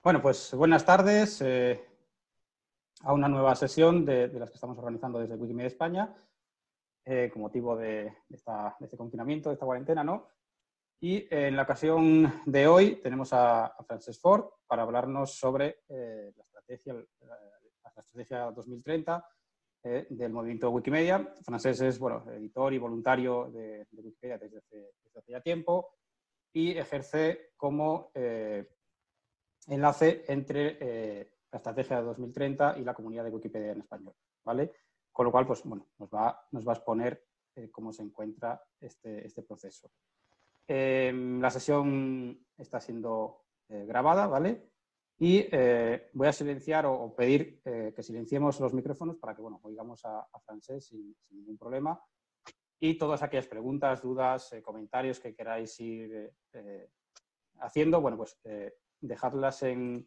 Bueno, pues buenas tardes a una nueva sesión de las que estamos organizando desde Wikimedia España con motivo de este confinamiento, de esta cuarentena, ¿no? Y en la ocasión de hoy tenemos a Francesc Fort para hablarnos sobre la estrategia 2030 del movimiento Wikimedia. Francesc es, bueno, editor y voluntario de Wikipedia desde hace ya tiempo y ejerce como enlace entre la estrategia de 2030 y la comunidad de Wikipedia en español, ¿vale? Con lo cual, pues, bueno, nos va a exponer cómo se encuentra este proceso. La sesión está siendo grabada, ¿vale? Y voy a silenciar o pedir que silenciemos los micrófonos para que, bueno, oigamos a Francesc sin ningún problema. Y todas aquellas preguntas, dudas, comentarios que queráis ir haciendo, bueno, pues dejadlas en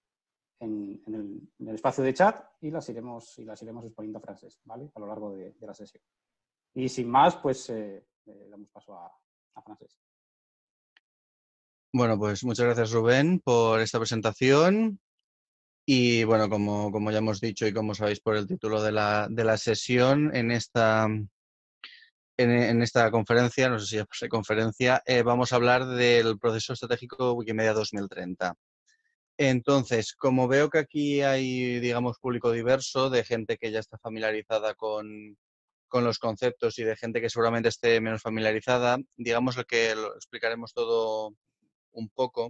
el espacio de chat y las iremos exponiendo a Francesc, ¿vale? A lo largo de la sesión. Y sin más, pues damos paso a Francesc. Bueno, pues muchas gracias, Rubén, por esta presentación. Y bueno, como ya hemos dicho y como sabéis por el título de la sesión, en esta conferencia, no sé si es conferencia, vamos a hablar del proceso estratégico Wikimedia 2030. Entonces, como veo que aquí hay, digamos, público diverso, de gente que ya está familiarizada con los conceptos y de gente que seguramente esté menos familiarizada, digamos que lo explicaremos todo un poco.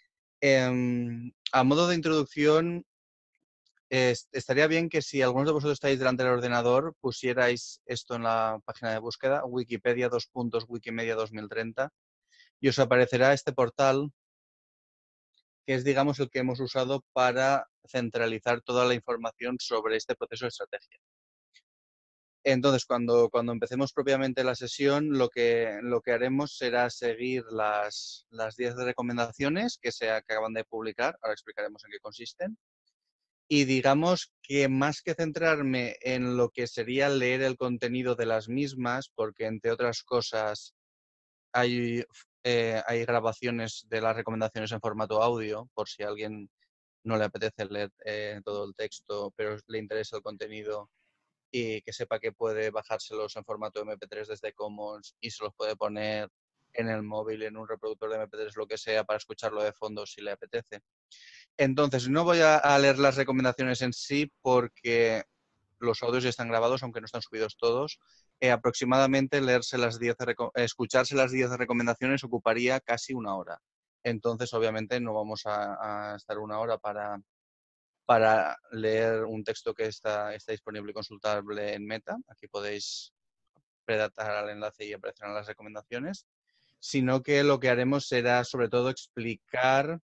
A modo de introducción, estaría bien que si algunos de vosotros estáis delante del ordenador, pusierais esto en la página de búsqueda, Wikipedia Wikimedia 2030, y os aparecerá este portal, que es, digamos, el que hemos usado para centralizar toda la información sobre este proceso de estrategia. Entonces, cuando empecemos propiamente la sesión, lo que haremos será seguir las 10 recomendaciones que acaban de publicar. Ahora explicaremos en qué consisten. Y digamos que más que centrarme en lo que sería leer el contenido de las mismas, porque entre otras cosas hay grabaciones de las recomendaciones en formato audio, por si a alguien no le apetece leer todo el texto, pero le interesa el contenido y que sepa que puede bajárselos en formato MP3 desde Commons y se los puede poner en el móvil, en un reproductor de MP3, lo que sea, para escucharlo de fondo si le apetece. Entonces, no voy a leer las recomendaciones en sí porque los audios ya están grabados, aunque no están subidos todos. Aproximadamente escucharse las 10 recomendaciones ocuparía casi una hora. Entonces, obviamente, no vamos a estar una hora para leer un texto que está disponible y consultable en Meta. Aquí podéis predatar al enlace y aparecerán las recomendaciones. Sino que lo que haremos será, sobre todo, explicar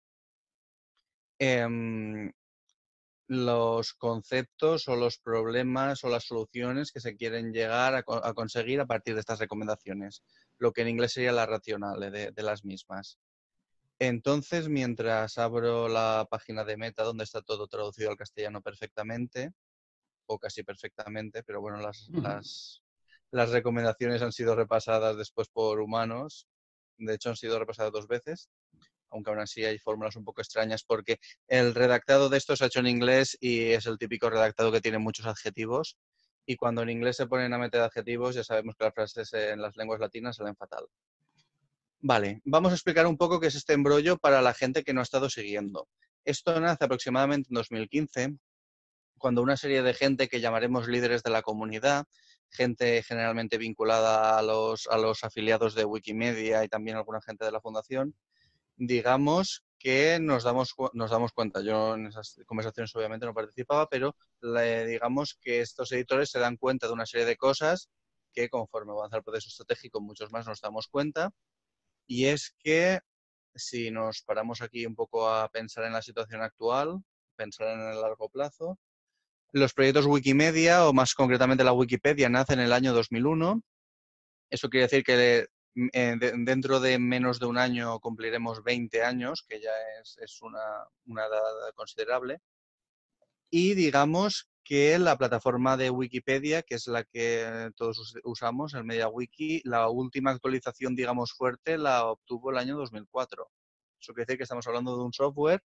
los conceptos o los problemas o las soluciones que se quieren llegar a conseguir a partir de estas recomendaciones, lo que en inglés sería la racional de las mismas. Entonces, mientras abro la página de Meta, donde está todo traducido al castellano perfectamente, o casi perfectamente, pero bueno, las recomendaciones han sido repasadas después por humanos. De hecho, han sido repasadas 2 veces, aunque aún así hay fórmulas un poco extrañas porque el redactado de esto se ha hecho en inglés y es el típico redactado que tiene muchos adjetivos, y cuando en inglés se ponen a meter adjetivos ya sabemos que las frases en las lenguas latinas salen fatal. Vale, vamos a explicar un poco qué es este embrollo para la gente que no ha estado siguiendo. Esto nace aproximadamente en 2015, cuando una serie de gente que llamaremos líderes de la comunidad, gente generalmente vinculada a los afiliados de Wikimedia y también alguna gente de la fundación, digamos que nos damos cuenta, yo en esas conversaciones obviamente no participaba, pero digamos que estos editores se dan cuenta de una serie de cosas que conforme avanza el proceso estratégico muchos más nos damos cuenta, y es que si nos paramos aquí un poco a pensar en la situación actual, pensar en el largo plazo, los proyectos Wikimedia, o más concretamente la Wikipedia, nace en el año 2001. Eso quiere decir que dentro de menos de un año cumpliremos 20 años, que ya es una edad considerable. Y digamos que la plataforma de Wikipedia, que es la que todos usamos, el MediaWiki, la última actualización, digamos, fuerte, la obtuvo el año 2004. Eso quiere decir que estamos hablando de un software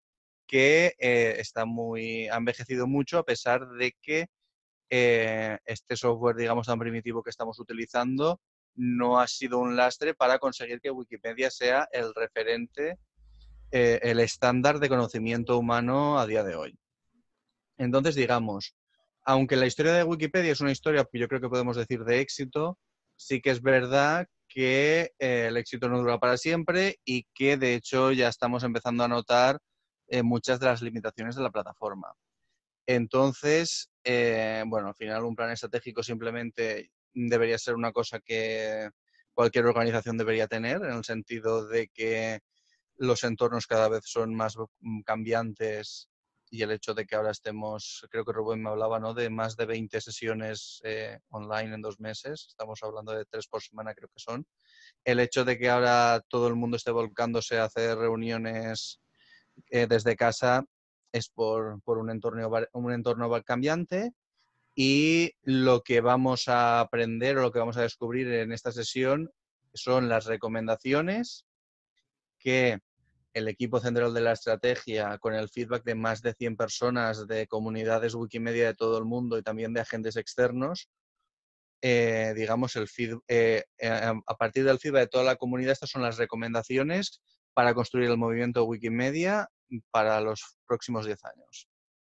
que ha envejecido mucho a pesar de que este software, digamos, tan primitivo que estamos utilizando no ha sido un lastre para conseguir que Wikipedia sea el referente, el estándar de conocimiento humano a día de hoy. Entonces, digamos, aunque la historia de Wikipedia es una historia que yo creo que podemos decir de éxito, sí que es verdad que el éxito no dura para siempre y que de hecho ya estamos empezando a notar muchas de las limitaciones de la plataforma. Entonces, bueno, al final un plan estratégico simplemente debería ser una cosa que cualquier organización debería tener, en el sentido de que los entornos cada vez son más cambiantes y el hecho de que ahora estemos, creo que Rubén me hablaba, ¿no?, de más de 20 sesiones online en 2 meses, estamos hablando de 3 por semana creo que son, el hecho de que ahora todo el mundo esté volcándose a hacer reuniones desde casa es por un entorno cambiante, y lo que vamos a aprender o lo que vamos a descubrir en esta sesión son las recomendaciones que el equipo central de la estrategia, con el feedback de más de 100 personas de comunidades Wikimedia de todo el mundo y también de agentes externos, digamos, a partir del feedback de toda la comunidad, estas son las recomendaciones para construir el movimiento Wikimedia para los próximos 10 años.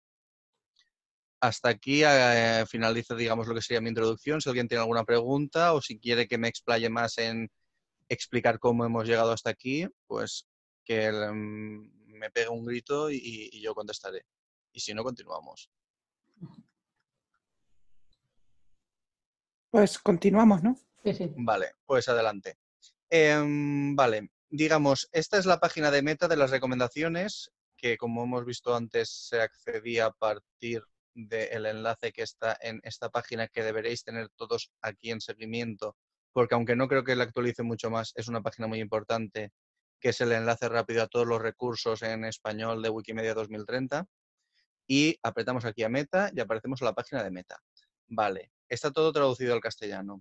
Hasta aquí finaliza, digamos, lo que sería mi introducción. Si alguien tiene alguna pregunta o si quiere que me explaye más en explicar cómo hemos llegado hasta aquí, pues que me pegue un grito y yo contestaré. Y si no, continuamos. Pues continuamos, ¿no? Sí, sí. Vale, pues adelante. Vale, digamos, esta es la página de Meta de las recomendaciones, que como hemos visto antes se accedía a partir del enlace que está en esta página, que deberéis tener todos aquí en seguimiento, porque aunque no creo que la actualice mucho más, es una página muy importante, que es el enlace rápido a todos los recursos en español de Wikimedia 2030. Y apretamos aquí a Meta y aparecemos en la página de Meta. Vale, está todo traducido al castellano.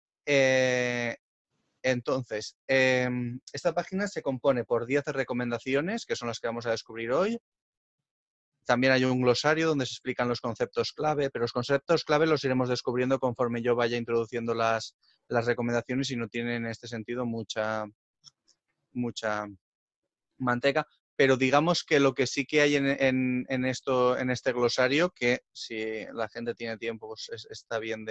Entonces, esta página se compone por 10 recomendaciones, que son las que vamos a descubrir hoy. También hay un glosario donde se explican los conceptos clave, pero los conceptos clave los iremos descubriendo conforme yo vaya introduciendo las recomendaciones y no tienen en este sentido mucha manteca. Pero digamos que lo que sí que hay en este glosario, que si la gente tiene tiempo, pues está bien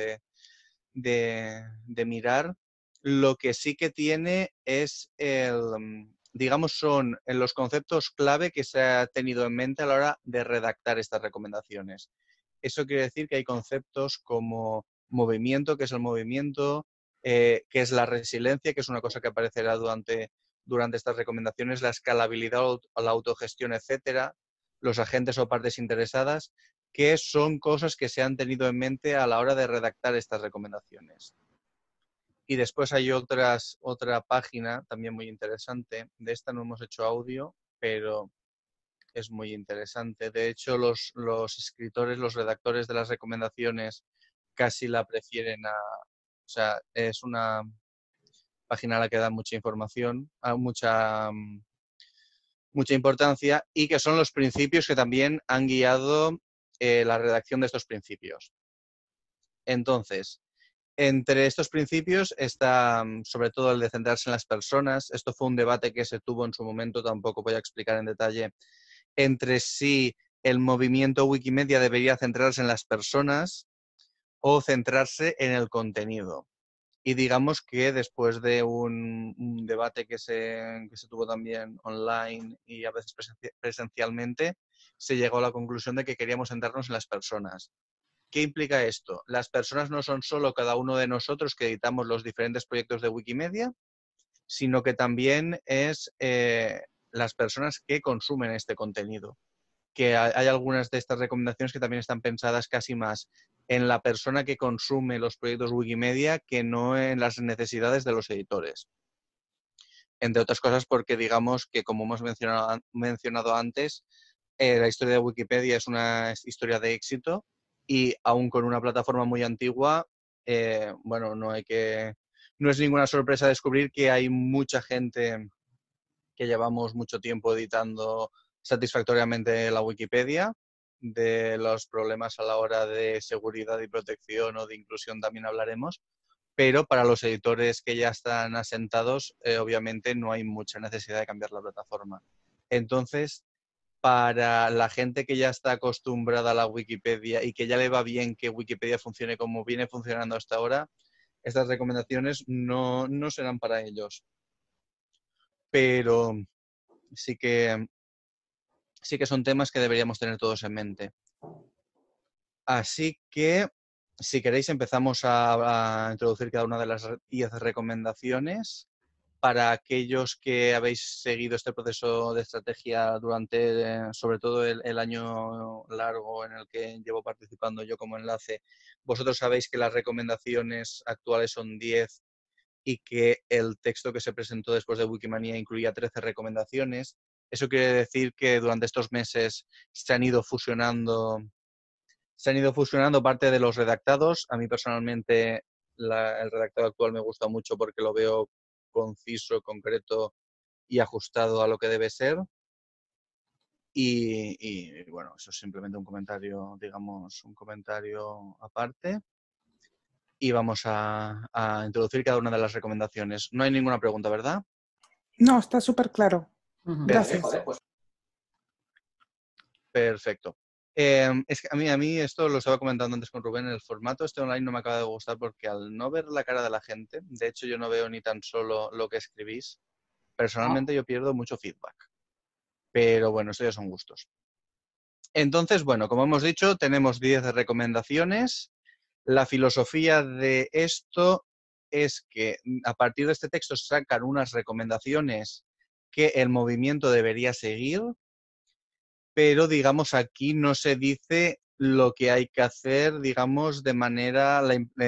de mirar. Lo que sí que tiene es digamos, son los conceptos clave que se ha tenido en mente a la hora de redactar estas recomendaciones. Eso quiere decir que hay conceptos como movimiento, que es el movimiento, que es la resiliencia, que es una cosa que aparecerá durante estas recomendaciones, la escalabilidad o la autogestión, etcétera, los agentes o partes interesadas, que son cosas que se han tenido en mente a la hora de redactar estas recomendaciones. Y después hay otra página también muy interesante. De esta no hemos hecho audio, pero es muy interesante. De hecho, los escritores, los redactores de las recomendaciones casi la prefieren o sea, es una página a la que da mucha información, mucha importancia, y que son los principios que también han guiado la redacción de estos principios. Entonces, entre estos principios está sobre todo el de centrarse en las personas. Esto fue un debate que se tuvo en su momento, tampoco voy a explicar en detalle, entre si el movimiento Wikimedia debería centrarse en las personas o centrarse en el contenido. Y digamos que después de un debate que se tuvo también online y a veces presencialmente, se llegó a la conclusión de que queríamos centrarnos en las personas. ¿Qué implica esto? Las personas no son solo cada uno de nosotros que editamos los diferentes proyectos de Wikimedia, sino que también es las personas que consumen este contenido. Que hay algunas de estas recomendaciones que también están pensadas casi más en la persona que consume los proyectos Wikimedia que no en las necesidades de los editores. Entre otras cosas porque digamos que, como hemos mencionado antes, la historia de Wikipedia es una historia de éxito y aún con una plataforma muy antigua, bueno, no es ninguna sorpresa descubrir que hay mucha gente que llevamos mucho tiempo editando satisfactoriamente la Wikipedia. De los problemas a la hora de seguridad y protección o de inclusión también hablaremos, pero para los editores que ya están asentados, obviamente no hay mucha necesidad de cambiar la plataforma. Entonces, para la gente que ya está acostumbrada a la Wikipedia y que ya le va bien que Wikipedia funcione como viene funcionando hasta ahora, estas recomendaciones no serán para ellos. Pero sí que son temas que deberíamos tener todos en mente. Así que, si queréis, empezamos a introducir cada una de las 10 recomendaciones para aquellos que habéis seguido este proceso de estrategia durante, sobre todo, el año largo en el que llevo participando yo como enlace. Vosotros sabéis que las recomendaciones actuales son 10 y que el texto que se presentó después de Wikimania incluía 13 recomendaciones. Eso quiere decir que durante estos meses se han ido fusionando parte de los redactados. A mí personalmente el redactado actual me gusta mucho porque lo veo conciso, concreto y ajustado a lo que debe ser. Y bueno, eso es simplemente un comentario, digamos, un comentario aparte. Y vamos a introducir cada una de las recomendaciones. No hay ninguna pregunta, ¿verdad? No, está súper claro. Gracias. Perfecto. Es que a mí esto lo estaba comentando antes con Rubén, el formato este online no me acaba de gustar porque al no ver la cara de la gente, de hecho yo no veo ni tan solo lo que escribís, personalmente yo pierdo mucho feedback. Pero bueno, eso ya son gustos. Entonces, bueno, como hemos dicho, tenemos 10 recomendaciones. La filosofía de esto es que a partir de este texto se sacan unas recomendaciones que el movimiento debería seguir, pero digamos aquí no se dice lo que hay que hacer, digamos, de manera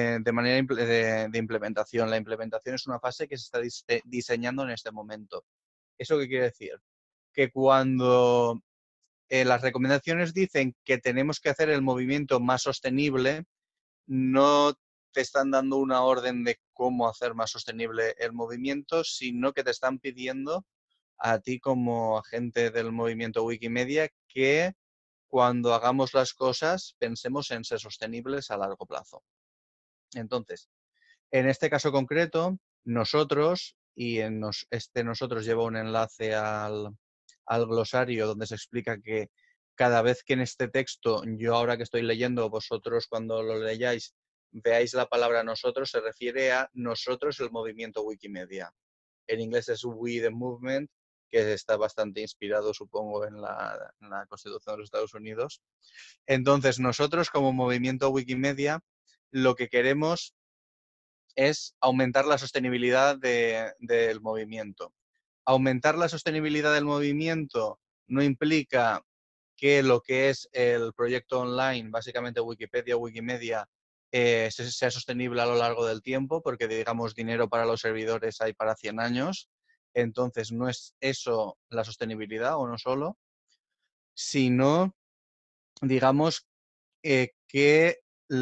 de implementación. La implementación es una fase que se está diseñando en este momento. ¿Eso qué quiere decir? Que cuando las recomendaciones dicen que tenemos que hacer el movimiento más sostenible, no te están dando una orden de cómo hacer más sostenible el movimiento, sino que te están pidiendo a ti como agente del movimiento Wikimedia que cuando hagamos las cosas pensemos en ser sostenibles a largo plazo. Entonces, en este caso concreto, nosotros, y nosotros lleva un enlace al glosario donde se explica que cada vez que en este texto, yo ahora que estoy leyendo, vosotros cuando lo leáis, veáis la palabra nosotros, se refiere a nosotros el movimiento Wikimedia. En inglés es We the Movement, que está bastante inspirado, supongo, en la Constitución de los Estados Unidos. Entonces, nosotros como movimiento Wikimedia, lo que queremos es aumentar la sostenibilidad del movimiento. Aumentar la sostenibilidad del movimiento no implica que lo que es el proyecto online, básicamente Wikipedia o Wikimedia, sea sostenible a lo largo del tiempo, porque digamos dinero para los servidores hay para 100 años. Entonces no es eso la sostenibilidad o no solo, sino digamos que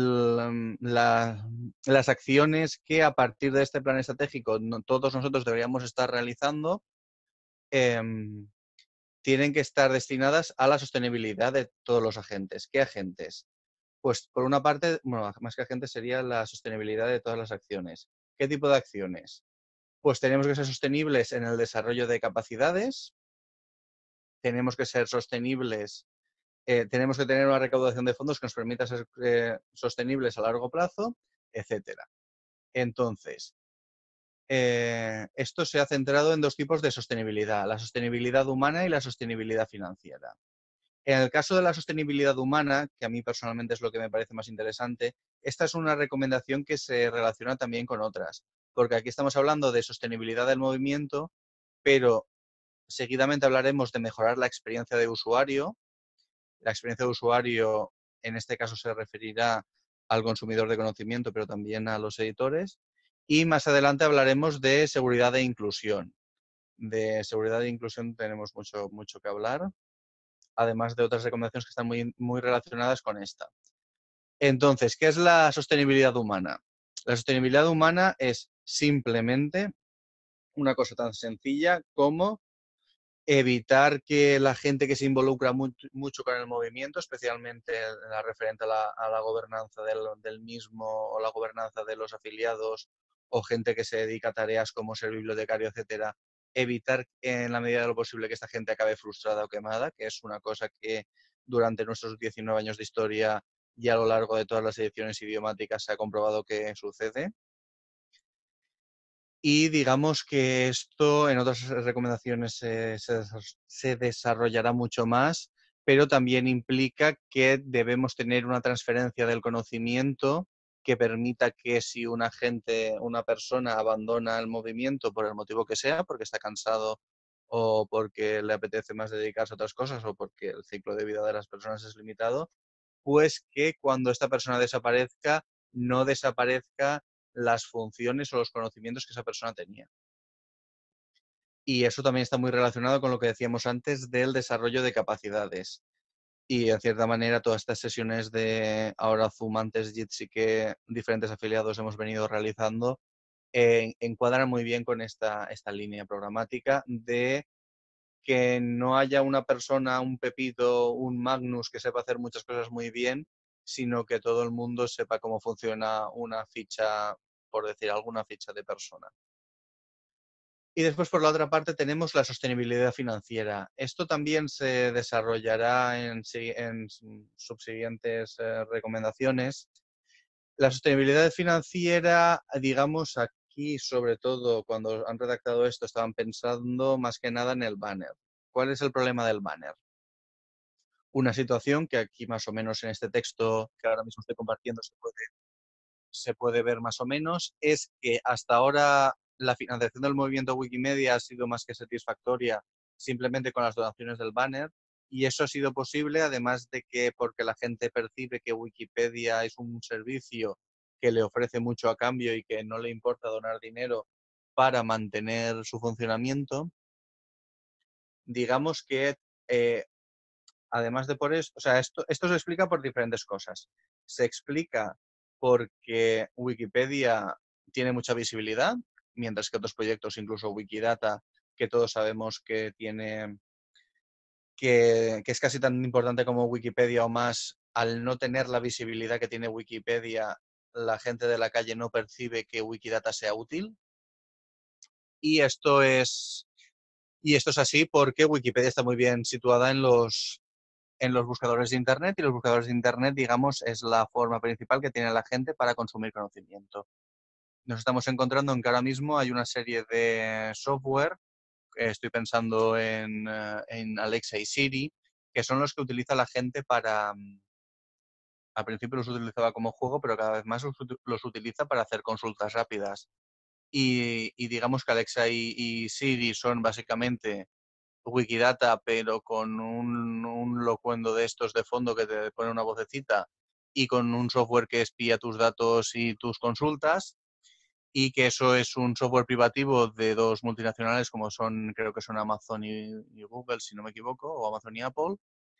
las acciones que a partir de este plan estratégico todos nosotros deberíamos estar realizando tienen que estar destinadas a la sostenibilidad de todos los agentes. ¿Qué agentes? Pues por una parte, bueno, más que agentes sería la sostenibilidad de todas las acciones. ¿Qué tipo de acciones? Pues tenemos que ser sostenibles en el desarrollo de capacidades, tenemos que ser sostenibles, tenemos que tener una recaudación de fondos que nos permita ser sostenibles a largo plazo, etcétera. Entonces, esto se ha centrado en dos tipos de sostenibilidad, la sostenibilidad humana y la sostenibilidad financiera. En el caso de la sostenibilidad humana, que a mí personalmente es lo que me parece más interesante, esta es una recomendación que se relaciona también con otras, porque aquí estamos hablando de sostenibilidad del movimiento, pero seguidamente hablaremos de mejorar la experiencia de usuario. La experiencia de usuario, en este caso, se referirá al consumidor de conocimiento, pero también a los editores. Y más adelante hablaremos de seguridad e inclusión. De seguridad e inclusión tenemos mucho que hablar, además de otras recomendaciones que están muy relacionadas con esta. Entonces, ¿qué es la sostenibilidad humana? La sostenibilidad humana es simplemente una cosa tan sencilla como evitar que la gente que se involucra mucho con el movimiento, especialmente la referente a la gobernanza del mismo o la gobernanza de los afiliados o gente que se dedica a tareas como ser bibliotecario, etcétera, evitar en la medida de lo posible que esta gente acabe frustrada o quemada, que es una cosa que durante nuestros 19 años de historia y a lo largo de todas las ediciones idiomáticas se ha comprobado que sucede. Y digamos que esto en otras recomendaciones se desarrollará mucho más, pero también implica que debemos tener una transferencia del conocimiento que permita que si una persona abandona el movimiento por el motivo que sea, porque está cansado o porque le apetece más dedicarse a otras cosas o porque el ciclo de vida de las personas es limitado, pues que cuando esta persona desaparezca, no desaparezca las funciones o los conocimientos que esa persona tenía. Y eso también está muy relacionado con lo que decíamos antes del desarrollo de capacidades. Y en cierta manera todas estas sesiones de ahora Zoom, antes Jitsi, que diferentes afiliados hemos venido realizando, encuadran muy bien con esta línea programática de que no haya una persona, un Pepito, un Magnus que sepa hacer muchas cosas muy bien, sino que todo el mundo sepa cómo funciona una ficha, por decir alguna ficha de persona. Y después, por la otra parte, tenemos la sostenibilidad financiera. Esto también se desarrollará en subsiguientes recomendaciones. La sostenibilidad financiera, digamos, aquí, sobre todo, cuando han redactado esto, estaban pensando más que nada en el banner. ¿Cuál es el problema del banner? Una situación que aquí más o menos en este texto que ahora mismo estoy compartiendo se puede ver más o menos, es que hasta ahora la financiación del movimiento Wikimedia ha sido más que satisfactoria simplemente con las donaciones del banner, y eso ha sido posible además de que porque la gente percibe que Wikipedia es un servicio que le ofrece mucho a cambio y que no le importa donar dinero para mantener su funcionamiento. Digamos que además de por eso, o sea, esto se explica por diferentes cosas. Se explica porque Wikipedia tiene mucha visibilidad, mientras que otros proyectos, incluso Wikidata, que todos sabemos que es casi tan importante como Wikipedia o más, al no tener la visibilidad que tiene Wikipedia, la gente de la calle no percibe que Wikidata sea útil. Y esto es así porque Wikipedia está muy bien situada en los buscadores de Internet, y los buscadores de Internet, digamos, es la forma principal que tiene la gente para consumir conocimiento. Nos estamos encontrando en que ahora mismo hay una serie de software, estoy pensando en Alexa y Siri, que son los que utiliza la gente para, al principio los utilizaba como juego, pero cada vez más los utiliza para hacer consultas rápidas. Y digamos que Alexa y Siri son básicamente Wikidata, pero con un locuendo de estos de fondo que te pone una vocecita y con un software que espía tus datos y tus consultas, y que eso es un software privativo de dos multinacionales como son, creo que son Amazon y Google, si no me equivoco, o Amazon y Apple.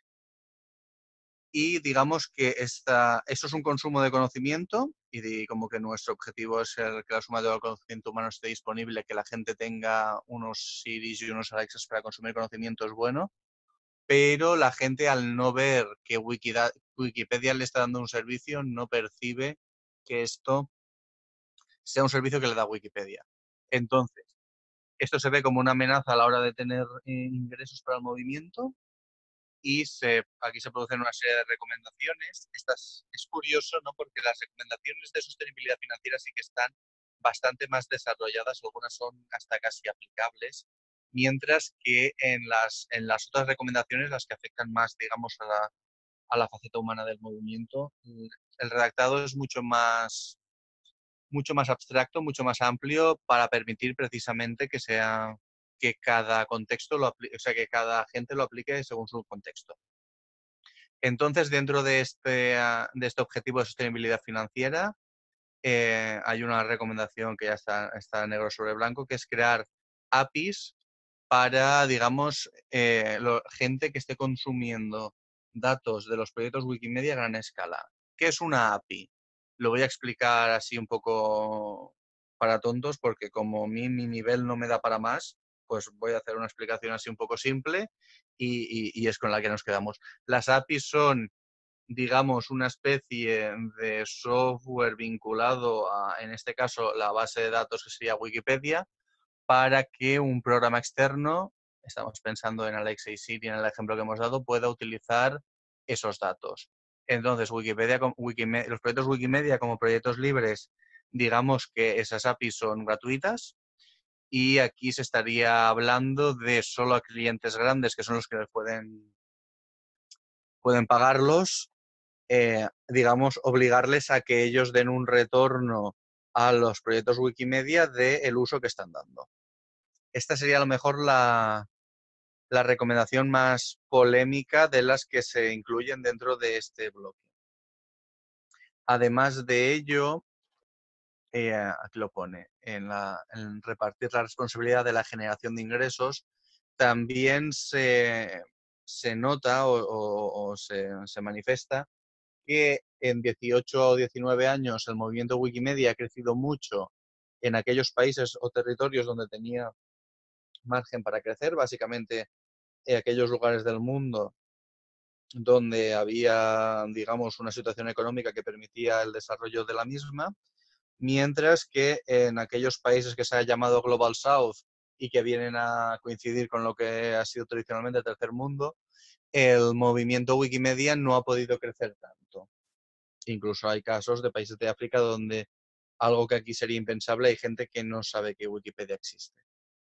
Y digamos que eso es un consumo de conocimiento y como que nuestro objetivo es que la suma de todo el conocimiento humano esté disponible, que la gente tenga unos Siris y unos Alexas para consumir conocimiento es bueno, pero la gente al no ver que Wikipedia le está dando un servicio no percibe que esto sea un servicio que le da Wikipedia. Entonces, esto se ve como una amenaza a la hora de tener ingresos para el movimiento, y aquí se producen una serie de recomendaciones. Es curioso, ¿no? Porque las recomendaciones de sostenibilidad financiera sí que están bastante más desarrolladas, algunas son hasta casi aplicables, mientras que en las otras recomendaciones, las que afectan más, digamos, a la faceta humana del movimiento, el redactado es mucho más abstracto, mucho más amplio, para permitir precisamente que cada contexto o sea, que cada gente lo aplique según su contexto. Entonces, dentro de este objetivo de sostenibilidad financiera, hay una recomendación que ya está negro sobre blanco, que es crear APIs para, digamos, gente que esté consumiendo datos de los proyectos Wikimedia a gran escala. ¿Qué es una API? Lo voy a explicar así un poco para tontos, porque como mi nivel no me da para más, pues voy a hacer una explicación así un poco simple y es con la que nos quedamos. Las APIs son, digamos, una especie de software vinculado a, en este caso, la base de datos que sería Wikipedia, para que un programa externo, estamos pensando en Alexa y Siri en el ejemplo que hemos dado, pueda utilizar esos datos. Entonces, los proyectos Wikimedia como proyectos libres, digamos que esas APIs son gratuitas y aquí se estaría hablando de solo a clientes grandes, que son los que pueden pagarlos, digamos, obligarles a que ellos den un retorno a los proyectos Wikimedia del uso que están dando. Esta sería a lo mejor la recomendación más polémica de las que se incluyen dentro de este bloque. Además de ello, aquí lo pone, en repartir la responsabilidad de la generación de ingresos, también se nota o se manifiesta que en 18 o 19 años el movimiento Wikimedia ha crecido mucho en aquellos países o territorios donde tenía margen para crecer, básicamente en aquellos lugares del mundo donde había, digamos, una situación económica que permitía el desarrollo de la misma, mientras que en aquellos países que se ha llamado Global South y que vienen a coincidir con lo que ha sido tradicionalmente el tercer mundo, el movimiento Wikimedia no ha podido crecer tanto. Incluso hay casos de países de África donde algo que aquí sería impensable, hay gente que no sabe que Wikipedia existe.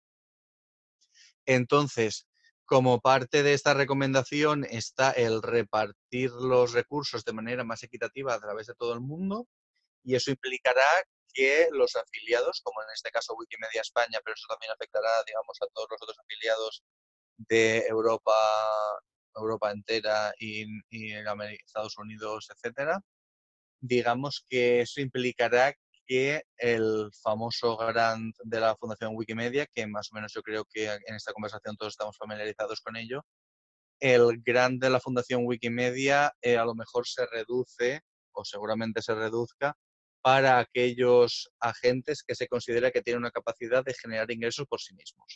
Entonces, como parte de esta recomendación está el repartir los recursos de manera más equitativa a través de todo el mundo y eso implicará que los afiliados, como en este caso Wikimedia España, pero eso también afectará, digamos, a todos los otros afiliados de Europa entera y Estados Unidos, etcétera, digamos que eso implicará que el famoso grant de la Fundación Wikimedia, que más o menos yo creo que en esta conversación todos estamos familiarizados con ello, el grant de la Fundación Wikimedia a lo mejor se reduce o seguramente se reduzca para aquellos agentes que se considera que tienen una capacidad de generar ingresos por sí mismos.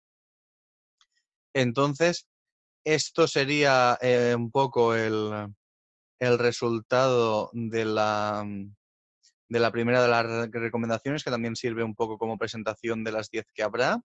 Entonces, esto sería un poco el resultado de la primera de las recomendaciones, que también sirve un poco como presentación de las 10 que habrá.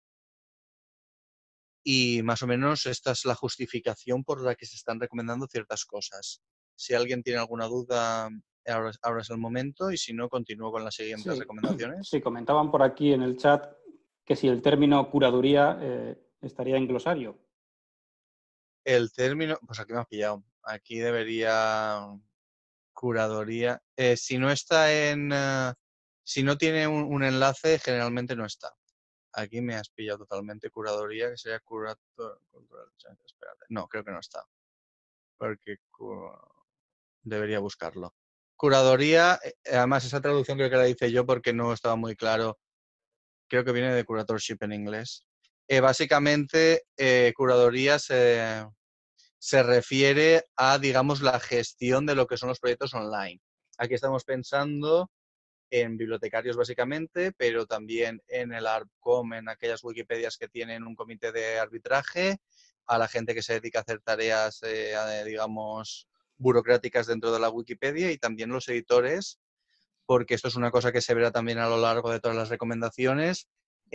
Y más o menos esta es la justificación por la que se están recomendando ciertas cosas. Si alguien tiene alguna duda, ahora es el momento, y si no, continúo con las siguientes recomendaciones. Sí, comentaban por aquí en el chat que si el término curaduría estaría en glosario. El término, pues aquí me has pillado. Aquí debería curaduría. Si no está si no tiene un enlace, generalmente no está. Aquí me has pillado totalmente. Curaduría, que sería curator. Espérate. No, creo que no está. Porque debería buscarlo. Curaduría, además esa traducción creo que la hice yo porque no estaba muy claro. Creo que viene de curatorship en inglés. Básicamente, curaduría se refiere a, digamos, la gestión de lo que son los proyectos online. Aquí estamos pensando en bibliotecarios básicamente, pero también en el ARPCOM, en aquellas Wikipedias que tienen un comité de arbitraje, a la gente que se dedica a hacer tareas, digamos, burocráticas dentro de la Wikipedia y también los editores, porque esto es una cosa que se verá también a lo largo de todas las recomendaciones.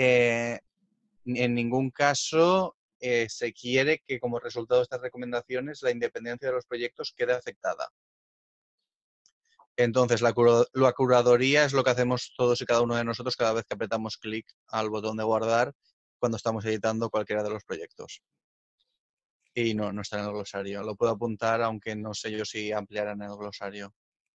En ningún caso se quiere que como resultado de estas recomendaciones la independencia de los proyectos quede afectada. Entonces, la curaduría es lo que hacemos todos y cada uno de nosotros cada vez que apretamos clic al botón de guardar cuando estamos editando cualquiera de los proyectos. Y no está en el glosario. Lo puedo apuntar, aunque no sé yo si ampliará en el glosario.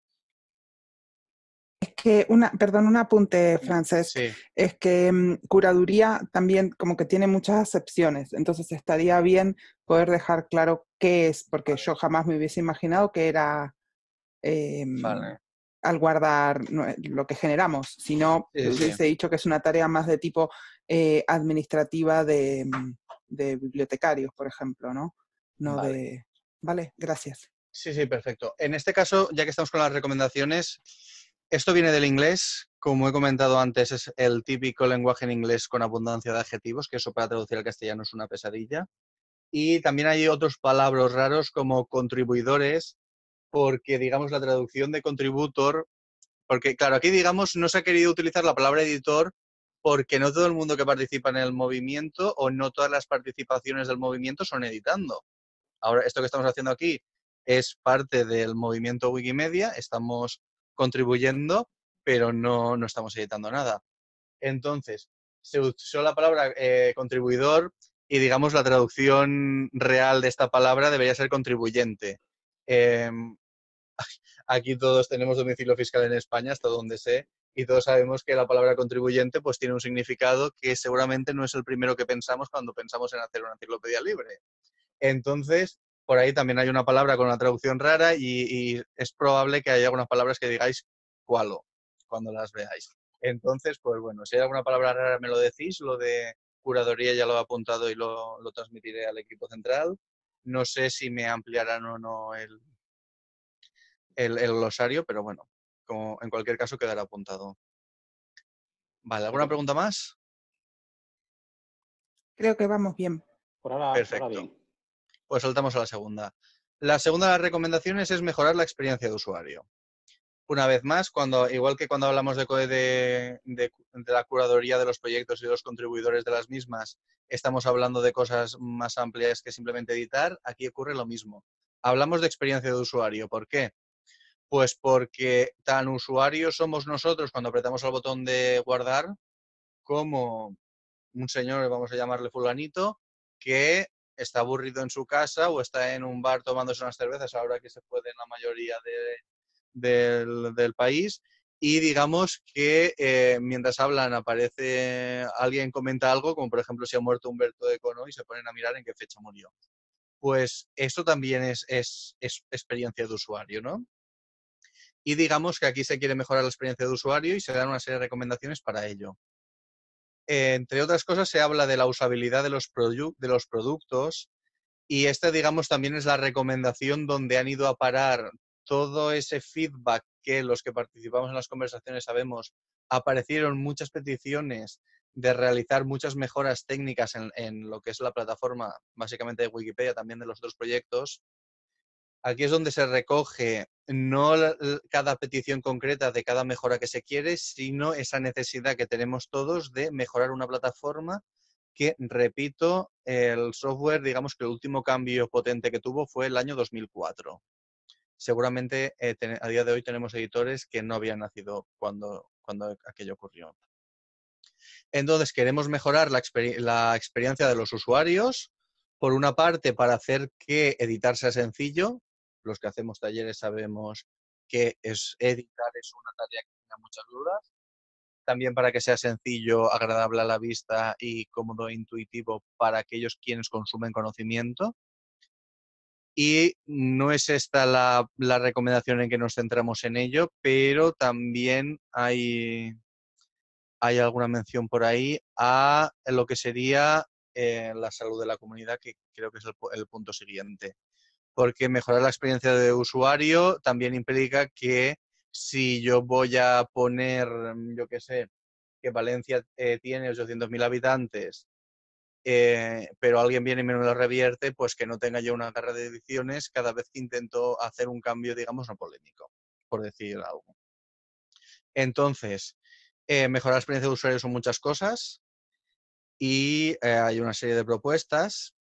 Es que, perdón, un apunte, Francesc. Sí. Es que curaduría también como que tiene muchas acepciones, entonces estaría bien poder dejar claro qué es, porque yo jamás me hubiese imaginado que era Vale. al guardar lo que generamos, sino hubiese dicho que es una tarea más de tipo administrativa de bibliotecarios, por ejemplo, ¿no? Vale. Vale, gracias. Sí, perfecto. En este caso, ya que estamos con las recomendaciones, esto viene del inglés, como he comentado antes, es el típico lenguaje en inglés con abundancia de adjetivos, que eso para traducir al castellano es una pesadilla. Y también hay otros palabras raros como contribuidores, porque, digamos, la traducción de contributor, porque, claro, aquí, digamos, no se ha querido utilizar la palabra editor porque no todo el mundo que participa en el movimiento o no todas las participaciones del movimiento son editando. Ahora, esto que estamos haciendo aquí es parte del movimiento Wikimedia, estamos contribuyendo, pero no estamos editando nada. Entonces, se usó la palabra contribuidor y, digamos, la traducción real de esta palabra debería ser contribuyente. Eh, Aquí todos tenemos domicilio fiscal en España, hasta donde sé, y todos sabemos que la palabra contribuyente pues tiene un significado que seguramente no es el primero que pensamos cuando pensamos en hacer una enciclopedia libre. Entonces, por ahí también hay una palabra con una traducción rara y es probable que haya algunas palabras que digáis cualo cuando las veáis. Entonces, pues bueno, si hay alguna palabra rara me lo decís, lo de curaduría ya lo he apuntado y lo transmitiré al equipo central. No sé si me ampliarán o no el glosario, pero bueno, como en cualquier caso quedará apuntado. Vale, ¿alguna pregunta más? Creo que vamos bien. Por ahora Perfecto. bien. Pues saltamos a la segunda. La segunda de las recomendaciones es mejorar la experiencia de usuario. Una vez más, igual que cuando hablamos de la curaduría de los proyectos y de los contribuidores de las mismas, estamos hablando de cosas más amplias que simplemente editar, aquí ocurre lo mismo. Hablamos de experiencia de usuario. ¿Por qué? Pues porque tan usuarios somos nosotros cuando apretamos el botón de guardar, como un señor, vamos a llamarle fulanito, que está aburrido en su casa o está en un bar tomándose unas cervezas, ahora que se puede en la mayoría del país, y digamos que mientras hablan aparece alguien, comenta algo, como por ejemplo si ha muerto Humberto de Eco, ¿no? Y se ponen a mirar en qué fecha murió. Pues esto también es experiencia de usuario, ¿no? Y digamos que aquí se quiere mejorar la experiencia de usuario y se dan una serie de recomendaciones para ello. Entre otras cosas, se habla de la usabilidad de los productos y esta, digamos, también es la recomendación donde han ido a parar todo ese feedback que los que participamos en las conversaciones sabemos. Aparecieron muchas peticiones de realizar muchas mejoras técnicas en lo que es la plataforma, básicamente de Wikipedia, también de los otros proyectos. Aquí es donde se recoge no cada petición concreta de cada mejora que se quiere, sino esa necesidad que tenemos todos de mejorar una plataforma que, repito, el software, digamos que el último cambio potente que tuvo fue el año 2004. Seguramente a día de hoy tenemos editores que no habían nacido cuando aquello ocurrió. Entonces, queremos mejorar la experiencia de los usuarios, por una parte, para hacer que editar sea sencillo. Los que hacemos talleres sabemos que editar es una tarea que tiene muchas dudas. También para que sea sencillo, agradable a la vista y cómodo e intuitivo para aquellos quienes consumen conocimiento. Y no es esta la recomendación en que nos centramos en ello, pero también hay alguna mención por ahí a lo que sería la salud de la comunidad, que creo que es el punto siguiente. Porque mejorar la experiencia de usuario también implica que si yo voy a poner, yo qué sé, que Valencia tiene 800.000 habitantes, pero alguien viene y me lo revierte, pues que no tenga yo una guerra de ediciones cada vez que intento hacer un cambio, digamos, no polémico, por decir algo. Entonces, mejorar la experiencia de usuario son muchas cosas y hay una serie de propuestas.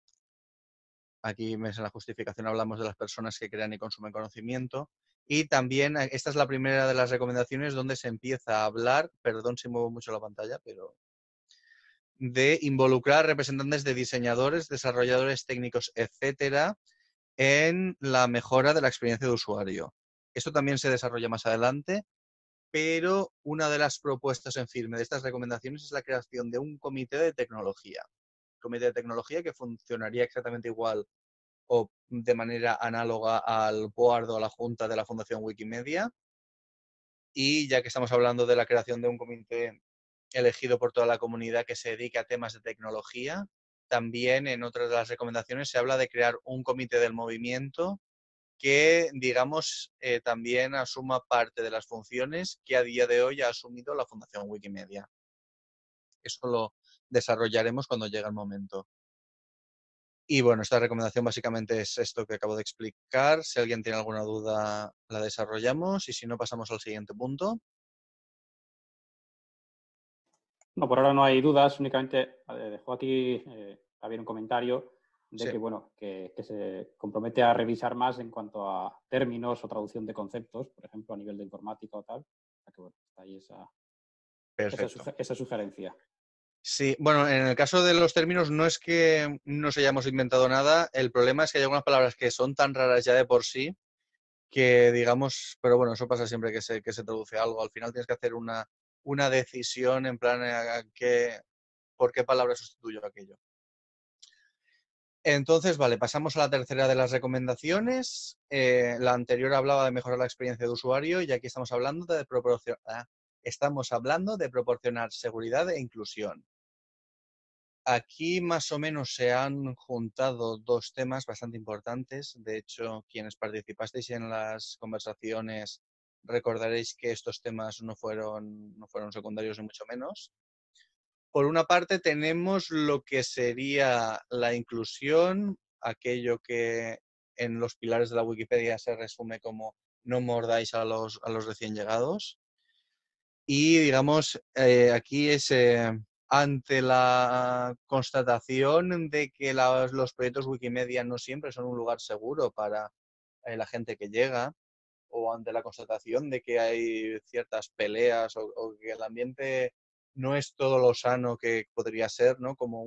Aquí en la justificación hablamos de las personas que crean y consumen conocimiento. Y también esta es la primera de las recomendaciones donde se empieza a hablar, perdón si muevo mucho la pantalla, pero de involucrar representantes de diseñadores, desarrolladores técnicos, etcétera, en la mejora de la experiencia de usuario. Esto también se desarrolla más adelante, pero una de las propuestas en firme de estas recomendaciones es la creación de un comité de tecnología. Comité de tecnología que funcionaría exactamente igual o de manera análoga al board o a la junta de la Fundación Wikimedia. Y ya que estamos hablando de la creación de un comité elegido por toda la comunidad que se dedique a temas de tecnología, también en otras de las recomendaciones se habla de crear un comité del movimiento que, digamos, también asuma parte de las funciones que a día de hoy ha asumido la Fundación Wikimedia. Eso lo desarrollaremos cuando llegue el momento. Y bueno, esta recomendación básicamente es esto que acabo de explicar. Si alguien tiene alguna duda, la desarrollamos y si no, pasamos al siguiente punto. No, por ahora no hay dudas, únicamente dejó aquí también un comentario de Sí. que, bueno, que se compromete a revisar más en cuanto a términos o traducción de conceptos, por ejemplo, a nivel de informática o tal. Que, bueno, está ahí esa sugerencia. Sí, bueno, en el caso de los términos no es que nos hayamos inventado nada, el problema es que hay algunas palabras que son tan raras ya de por sí que digamos, pero bueno, eso pasa siempre que se traduce algo, al final tienes que hacer una decisión en plan por qué palabra sustituyo aquello. Entonces, vale, pasamos a la tercera de las recomendaciones. La anterior hablaba de mejorar la experiencia de usuario y aquí estamos hablando de proporcionar seguridad e inclusión. Aquí más o menos se han juntado dos temas bastante importantes. De hecho, quienes participasteis en las conversaciones recordaréis que estos temas no fueron secundarios ni mucho menos. Por una parte tenemos lo que sería la inclusión, aquello que en los pilares de la Wikipedia se resume como no mordáis a los recién llegados. Y digamos, aquí es ante la constatación de que los proyectos Wikimedia no siempre son un lugar seguro para la gente que llega, o ante la constatación de que hay ciertas peleas o que el ambiente no es todo lo sano que podría ser, ¿no? Como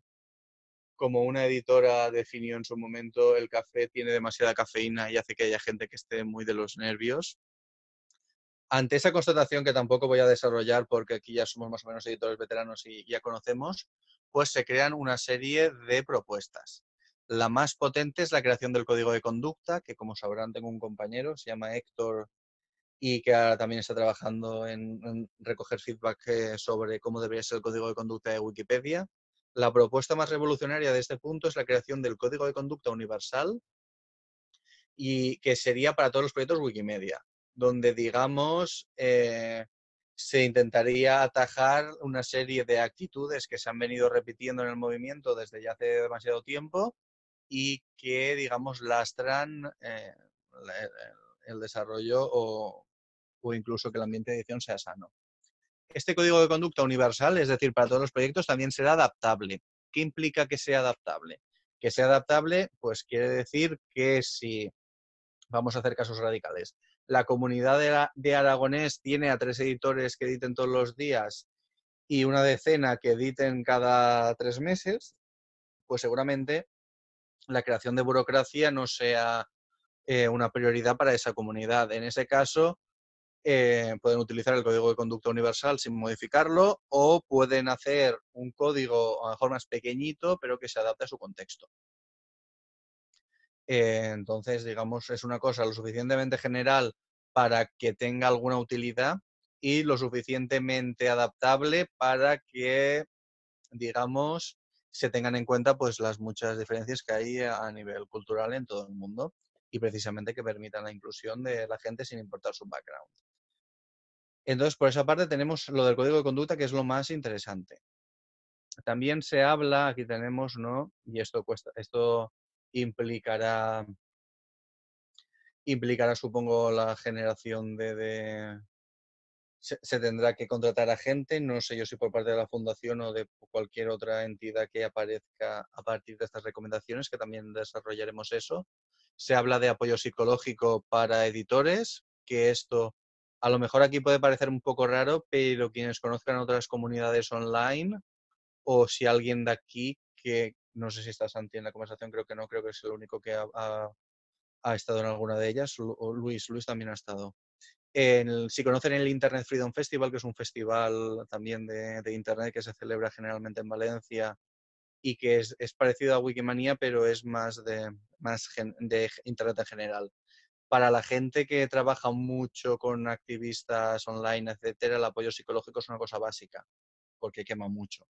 una editora definió en su momento, el café tiene demasiada cafeína y hace que haya gente que esté muy de los nervios. Ante esa constatación, que tampoco voy a desarrollar porque aquí ya somos más o menos editores veteranos y ya conocemos, pues se crean una serie de propuestas. La más potente es la creación del código de conducta, que como sabrán tengo un compañero, se llama Héctor, y que ahora también está trabajando en recoger feedback sobre cómo debería ser el código de conducta de Wikipedia. La propuesta más revolucionaria de este punto es la creación del código de conducta universal y que sería para todos los proyectos Wikimedia, donde, digamos, se intentaría atajar una serie de actitudes que se han venido repitiendo en el movimiento desde ya hace demasiado tiempo y que, digamos, lastran el desarrollo o incluso que el ambiente de edición sea sano. Este código de conducta universal, es decir, para todos los proyectos, también será adaptable. ¿Qué implica que sea adaptable? Que sea adaptable, pues quiere decir que si vamos a hacer casos radicales. La comunidad de Aragonés tiene a 3 editores que editen todos los días y una decena que editen cada 3 meses, pues seguramente la creación de burocracia no sea una prioridad para esa comunidad. En ese caso, pueden utilizar el código de conducta universal sin modificarlo o pueden hacer un código a lo mejor más pequeñito, pero que se adapte a su contexto. Entonces, digamos, es una cosa lo suficientemente general para que tenga alguna utilidad y lo suficientemente adaptable para que, digamos, se tengan en cuenta pues las muchas diferencias que hay a nivel cultural en todo el mundo y precisamente que permitan la inclusión de la gente sin importar su background. Entonces, por esa parte tenemos lo del código de conducta, que es lo más interesante. También se habla, aquí tenemos, ¿no? Y esto implicará, supongo, la generación se tendrá que contratar a gente, no sé yo si por parte de la fundación o de cualquier otra entidad que aparezca a partir de estas recomendaciones, que también desarrollaremos eso. Se habla de apoyo psicológico para editores, que esto a lo mejor aquí puede parecer un poco raro, pero quienes conozcan otras comunidades online o si alguien de aquí, que no sé si está Santi en la conversación, creo que no, creo que es el único que ha estado en alguna de ellas, o Luis también ha estado. Si conocen el Internet Freedom Festival, que es un festival también de Internet que se celebra generalmente en Valencia y que es parecido a Wikimania, pero es más de Internet en general. Para la gente que trabaja mucho con activistas online, etcétera, el apoyo psicológico es una cosa básica, porque quema mucho.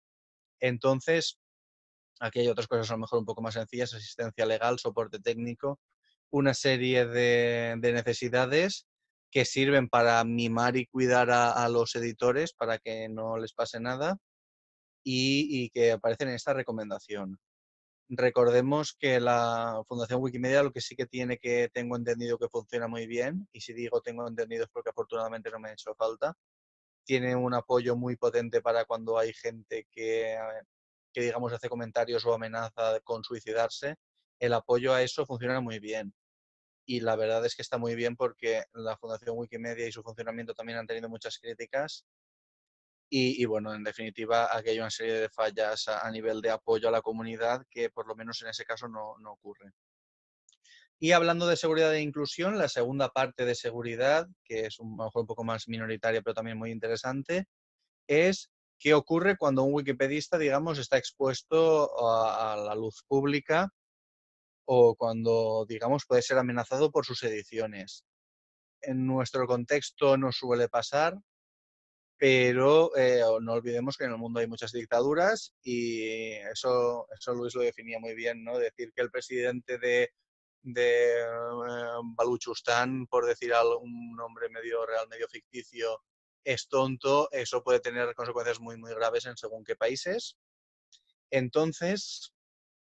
Entonces, aquí hay otras cosas a lo mejor un poco más sencillas: asistencia legal, soporte técnico, una serie de necesidades que sirven para mimar y cuidar a los editores para que no les pase nada y que aparecen en esta recomendación. Recordemos que la Fundación Wikimedia lo que sí que tiene, que tengo entendido que funciona muy bien, y si digo tengo entendido es porque afortunadamente no me ha hecho falta, tiene un apoyo muy potente para cuando hay gente que digamos hace comentarios o amenaza con suicidarse. El apoyo a eso funciona muy bien. Y la verdad es que está muy bien porque la Fundación Wikimedia y su funcionamiento también han tenido muchas críticas. Y bueno, en definitiva, aquí hay una serie de fallas a nivel de apoyo a la comunidad que por lo menos en ese caso no ocurre. Y hablando de seguridad e inclusión, la segunda parte de seguridad, que es a lo mejor un poco más minoritaria pero también muy interesante, es qué ocurre cuando un wikipedista, digamos, está expuesto a la luz pública o cuando, digamos, puede ser amenazado por sus ediciones. En nuestro contexto no suele pasar, pero no olvidemos que en el mundo hay muchas dictaduras y eso Luis lo definía muy bien, ¿no? Decir que el presidente de Baluchistán, por decir un nombre medio real, medio ficticio, es tonto, eso puede tener consecuencias muy, muy graves en según qué países. Entonces,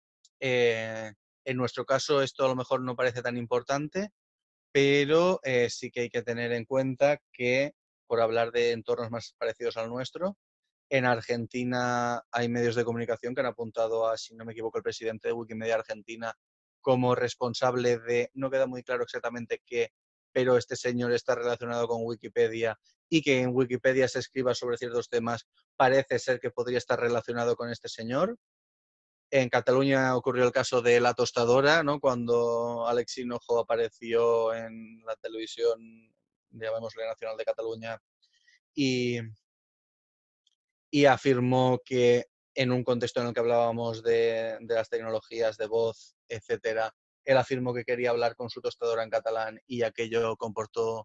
en nuestro caso esto a lo mejor no parece tan importante, pero sí que hay que tener en cuenta que, por hablar de entornos más parecidos al nuestro, en Argentina hay medios de comunicación que han apuntado a, si no me equivoco, el presidente de Wikimedia Argentina como responsable de, no queda muy claro exactamente qué, pero este señor está relacionado con Wikipedia y que en Wikipedia se escriba sobre ciertos temas, parece ser que podría estar relacionado con este señor. En Cataluña ocurrió el caso de La Tostadora, ¿no? Cuando Alex Hinojo apareció en la televisión, llamémosle Nacional de Cataluña, y, y afirmó que en un contexto en el que hablábamos de las tecnologías de voz, etcétera, él afirmó que quería hablar con su tostadora en catalán y aquello comportó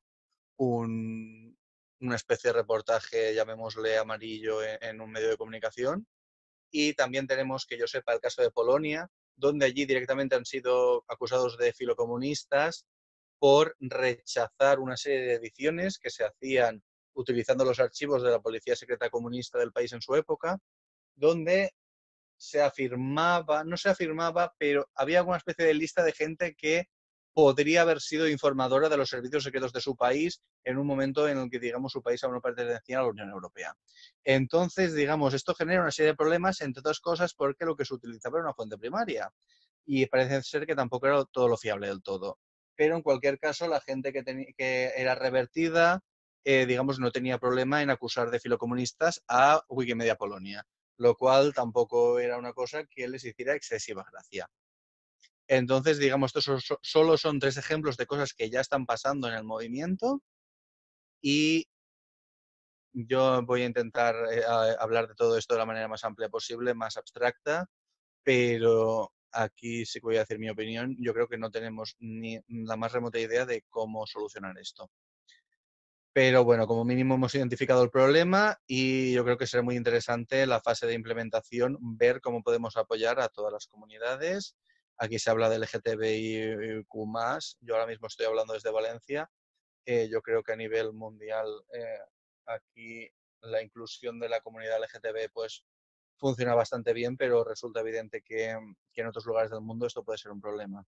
una especie de reportaje, llamémosle amarillo, en un medio de comunicación. Y también tenemos, que yo sepa, el caso de Polonia, donde allí directamente han sido acusados de filocomunistas por rechazar una serie de ediciones que se hacían utilizando los archivos de la Policía Secreta Comunista del país en su época, donde se afirmaba, no se afirmaba, pero había alguna especie de lista de gente que podría haber sido informadora de los servicios secretos de su país en un momento en el que, digamos, su país aún no pertenecía a la Unión Europea. Entonces, digamos, esto genera una serie de problemas, entre otras cosas, porque lo que se utilizaba era una fuente primaria y parece ser que tampoco era todo lo fiable del todo. Pero en cualquier caso, la gente que era revertida, digamos, no tenía problema en acusar de filocomunistas a Wikimedia Polonia, lo cual tampoco era una cosa que les hiciera excesiva gracia. Entonces, digamos, estos solo son 3 ejemplos de cosas que ya están pasando en el movimiento y yo voy a intentar hablar de todo esto de la manera más amplia posible, más abstracta, pero aquí sí que voy a decir mi opinión. Yo creo que no tenemos ni la más remota idea de cómo solucionar esto. Pero bueno, como mínimo hemos identificado el problema y yo creo que será muy interesante la fase de implementación, ver cómo podemos apoyar a todas las comunidades. Aquí se habla del LGTBIQ+, yo ahora mismo estoy hablando desde Valencia. Yo creo que a nivel mundial aquí la inclusión de la comunidad LGTB pues funciona bastante bien, pero resulta evidente que en otros lugares del mundo esto puede ser un problema.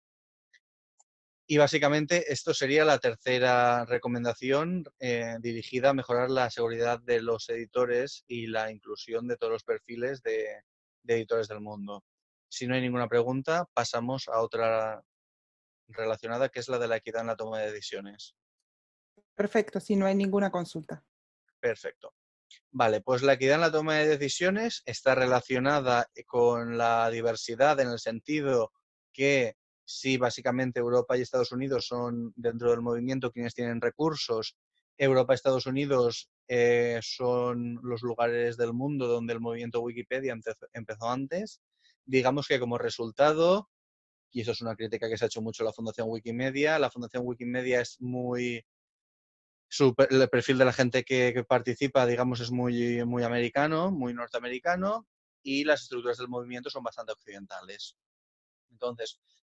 Y básicamente esto sería la tercera recomendación dirigida a mejorar la seguridad de los editores y la inclusión de todos los perfiles de editores del mundo. Si no hay ninguna pregunta, pasamos a otra relacionada, que es la de la equidad en la toma de decisiones. Perfecto, si no hay ninguna consulta. Perfecto. Vale, pues la equidad en la toma de decisiones está relacionada con la diversidad en el sentido que si básicamente Europa y Estados Unidos son dentro del movimiento quienes tienen recursos, Europa y Estados Unidos son los lugares del mundo donde el movimiento Wikipedia empezó antes. Digamos que como resultado, y eso es una crítica que se ha hecho mucho a la Fundación Wikimedia es muy el perfil de la gente que participa, digamos, es muy, muy americano, muy norteamericano, y las estructuras del movimiento son bastante occidentales. Entonces,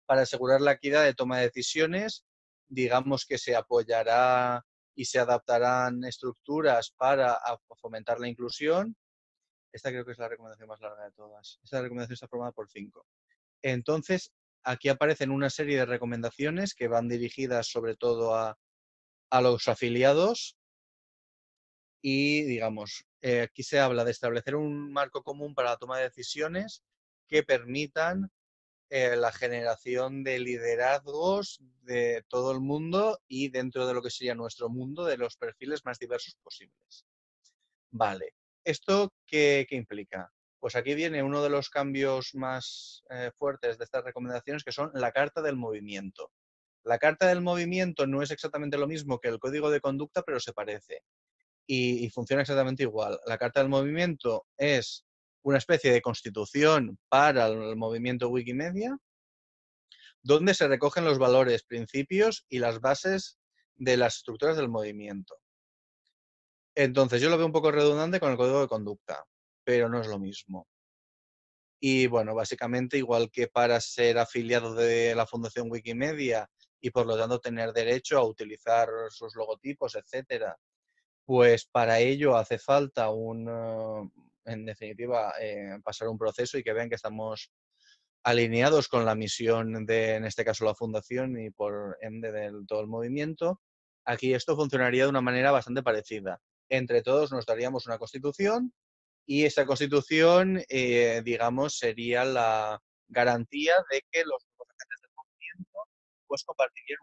para asegurar la equidad de toma de decisiones. Digamos que se apoyará y se adaptarán estructuras para fomentar la inclusión. Esta creo que es la recomendación más larga de todas. Esta recomendación está formada por 5. Entonces, aquí aparecen una serie de recomendaciones que van dirigidas sobre todo a los afiliados y, digamos, aquí se habla de establecer un marco común para la toma de decisiones que permitan la generación de liderazgos de todo el mundo y dentro de lo que sería nuestro mundo, de los perfiles más diversos posibles. Vale, ¿esto qué implica? Pues aquí viene uno de los cambios más fuertes de estas recomendaciones, que son la Carta del Movimiento. La Carta del Movimiento no es exactamente lo mismo que el Código de Conducta, pero se parece y funciona exactamente igual. La Carta del Movimiento es una especie de constitución para el movimiento Wikimedia, donde se recogen los valores, principios y las bases de las estructuras del movimiento. Entonces, yo lo veo un poco redundante con el Código de Conducta, pero no es lo mismo. Y bueno, básicamente, igual que para ser afiliado de la Fundación Wikimedia y por lo tanto tener derecho a utilizar sus logotipos, etcétera, pues para ello hace falta en definitiva, pasar un proceso y que vean que estamos alineados con la misión de, en este caso, la Fundación y por ende de todo el movimiento. Aquí esto funcionaría de una manera bastante parecida. Entre todos nos daríamos una constitución y esa constitución, digamos, sería la garantía de que los agentes del movimiento pues compartirían.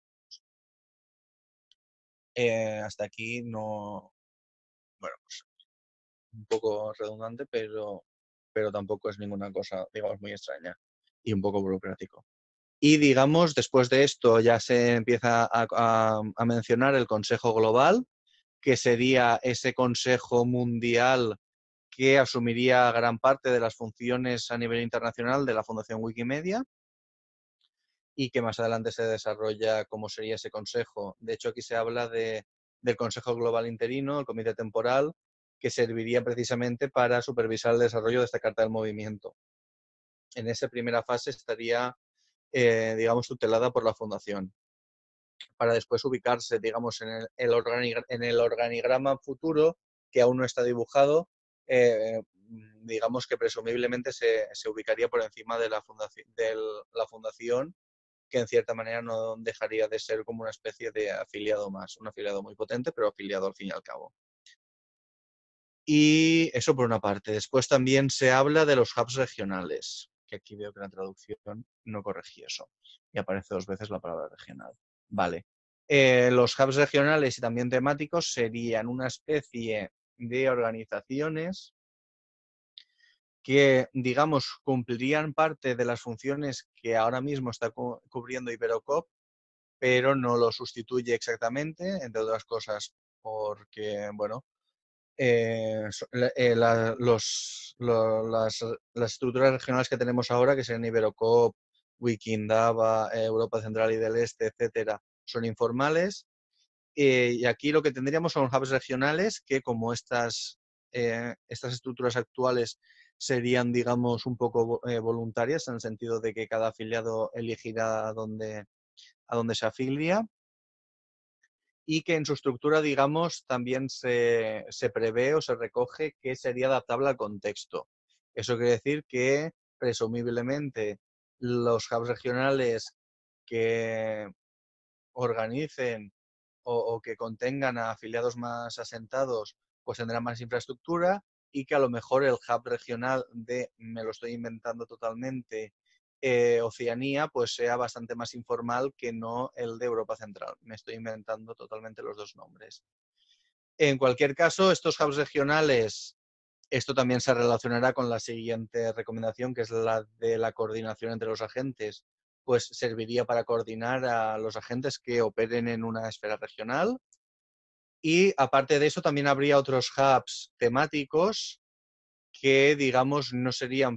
Hasta aquí no, bueno, pues un poco redundante, pero tampoco es ninguna cosa, digamos, muy extraña y un poco burocrático. Y, digamos, después de esto ya se empieza a mencionar el Consejo Global, que sería ese Consejo Mundial que asumiría gran parte de las funciones a nivel internacional de la Fundación Wikimedia y que más adelante se desarrolla cómo sería ese consejo. De hecho, aquí se habla del Consejo Global Interino, el Comité Temporal, que serviría precisamente para supervisar el desarrollo de esta Carta del Movimiento. En esa primera fase estaría, digamos, tutelada por la Fundación, para después ubicarse, digamos, en el organigrama futuro, que aún no está dibujado, digamos que presumiblemente se ubicaría por encima de la fundación, que en cierta manera no dejaría de ser como una especie de afiliado más, un afiliado muy potente, pero afiliado al fin y al cabo. Y eso por una parte. Después también se habla de los hubs regionales, que aquí veo que la traducción no corregí eso. Y aparece 2 veces la palabra regional. Vale. Los hubs regionales y también temáticos serían una especie de organizaciones que, digamos, cumplirían parte de las funciones que ahora mismo está cubriendo Iberocop, pero no lo sustituye exactamente, entre otras cosas porque, bueno, las estructuras regionales que tenemos ahora, que serían Iberocop, Wikindaba, Europa Central y del Este, etcétera, son informales. Y aquí lo que tendríamos son hubs regionales que, como estas estructuras actuales serían, digamos, un poco voluntarias, en el sentido de que cada afiliado elegirá a dónde se afilia, y que en su estructura, digamos, también se prevé o se recoge que sería adaptable al contexto. Eso quiere decir que, presumiblemente, los hubs regionales que organicen o que contengan a afiliados más asentados, pues tendrán más infraestructura, y que a lo mejor el hub regional me lo estoy inventando totalmente, Oceanía, pues sea bastante más informal que no el de Europa Central. Me estoy inventando totalmente los 2 nombres. En cualquier caso, estos hubs regionales, esto también se relacionará con la siguiente recomendación, que es la de la coordinación entre los agentes, pues serviría para coordinar a los agentes que operen en una esfera regional. Y aparte de eso, también habría otros hubs temáticos que, digamos, no serían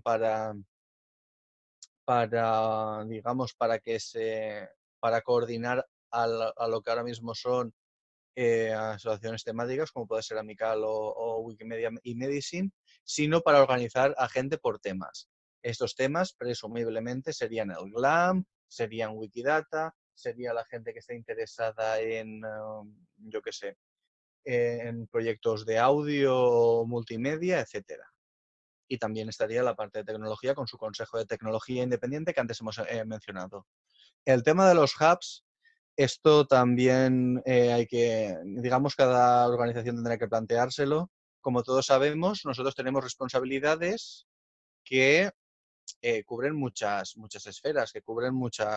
digamos, para coordinar a lo que ahora mismo son asociaciones temáticas, como puede ser Amical o Wikimedia y Medicine, sino para organizar a gente por temas. Estos temas, presumiblemente, serían el GLAM, serían Wikidata, sería la gente que está interesada en, yo qué sé, en proyectos de audio, multimedia, etcétera. Y también estaría la parte de tecnología con su consejo de tecnología independiente que antes hemos mencionado. El tema de los hubs, esto también hay que, digamos, cada organización tendrá que planteárselo. Como todos sabemos, nosotros tenemos responsabilidades que cubren muchas esferas, que cubren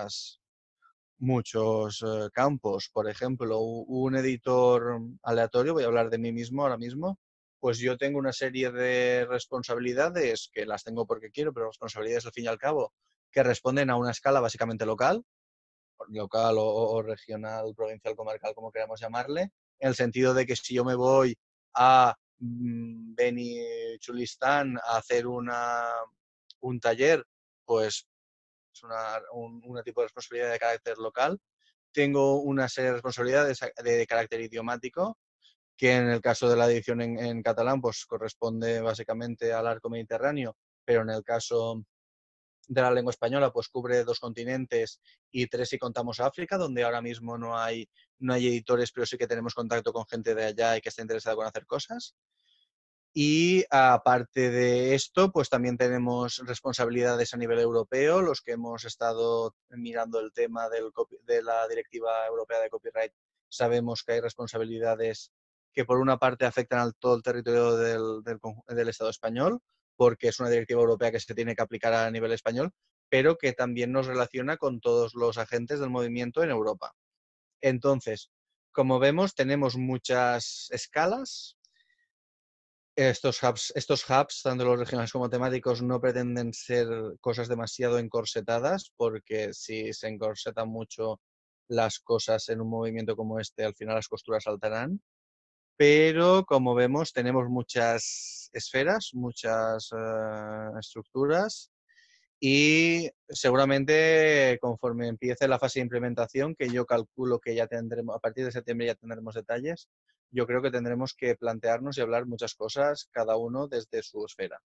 muchos campos. Por ejemplo, un editor aleatorio, voy a hablar de mí mismo ahora mismo, pues yo tengo una serie de responsabilidades que las tengo porque quiero, pero responsabilidades al fin y al cabo que responden a una escala básicamente local o regional, provincial, comarcal, como queramos llamarle, en el sentido de que si yo me voy a Beni-Chulistán a hacer un taller, pues es un tipo de responsabilidad de carácter local. Tengo una serie de responsabilidades de carácter idiomático, que en el caso de la edición en catalán, pues corresponde básicamente al arco mediterráneo, pero en el caso de la lengua española, pues cubre 2 continentes y 3 si contamos África, donde ahora mismo no hay editores, pero sí que tenemos contacto con gente de allá y que está interesada en hacer cosas. Y aparte de esto, pues también tenemos responsabilidades a nivel europeo, los que hemos estado mirando el tema de la Directiva Europea de Copyright, sabemos que hay responsabilidades que por una parte afectan a todo el territorio del Estado español, porque es una directiva europea que se tiene que aplicar a nivel español, pero que también nos relaciona con todos los agentes del movimiento en Europa. Entonces, como vemos, tenemos muchas escalas. Estos hubs, tanto los regionales como temáticos, no pretenden ser cosas demasiado encorsetadas, porque si se encorsetan mucho las cosas en un movimiento como este, al final las costuras saltarán. Pero como vemos, tenemos muchas esferas, muchas estructuras y seguramente conforme empiece la fase de implementación, que yo calculo que ya tendremos, a partir de septiembre ya tendremos detalles, yo creo que tendremos que plantearnos y hablar muchas cosas, cada uno desde su esfera.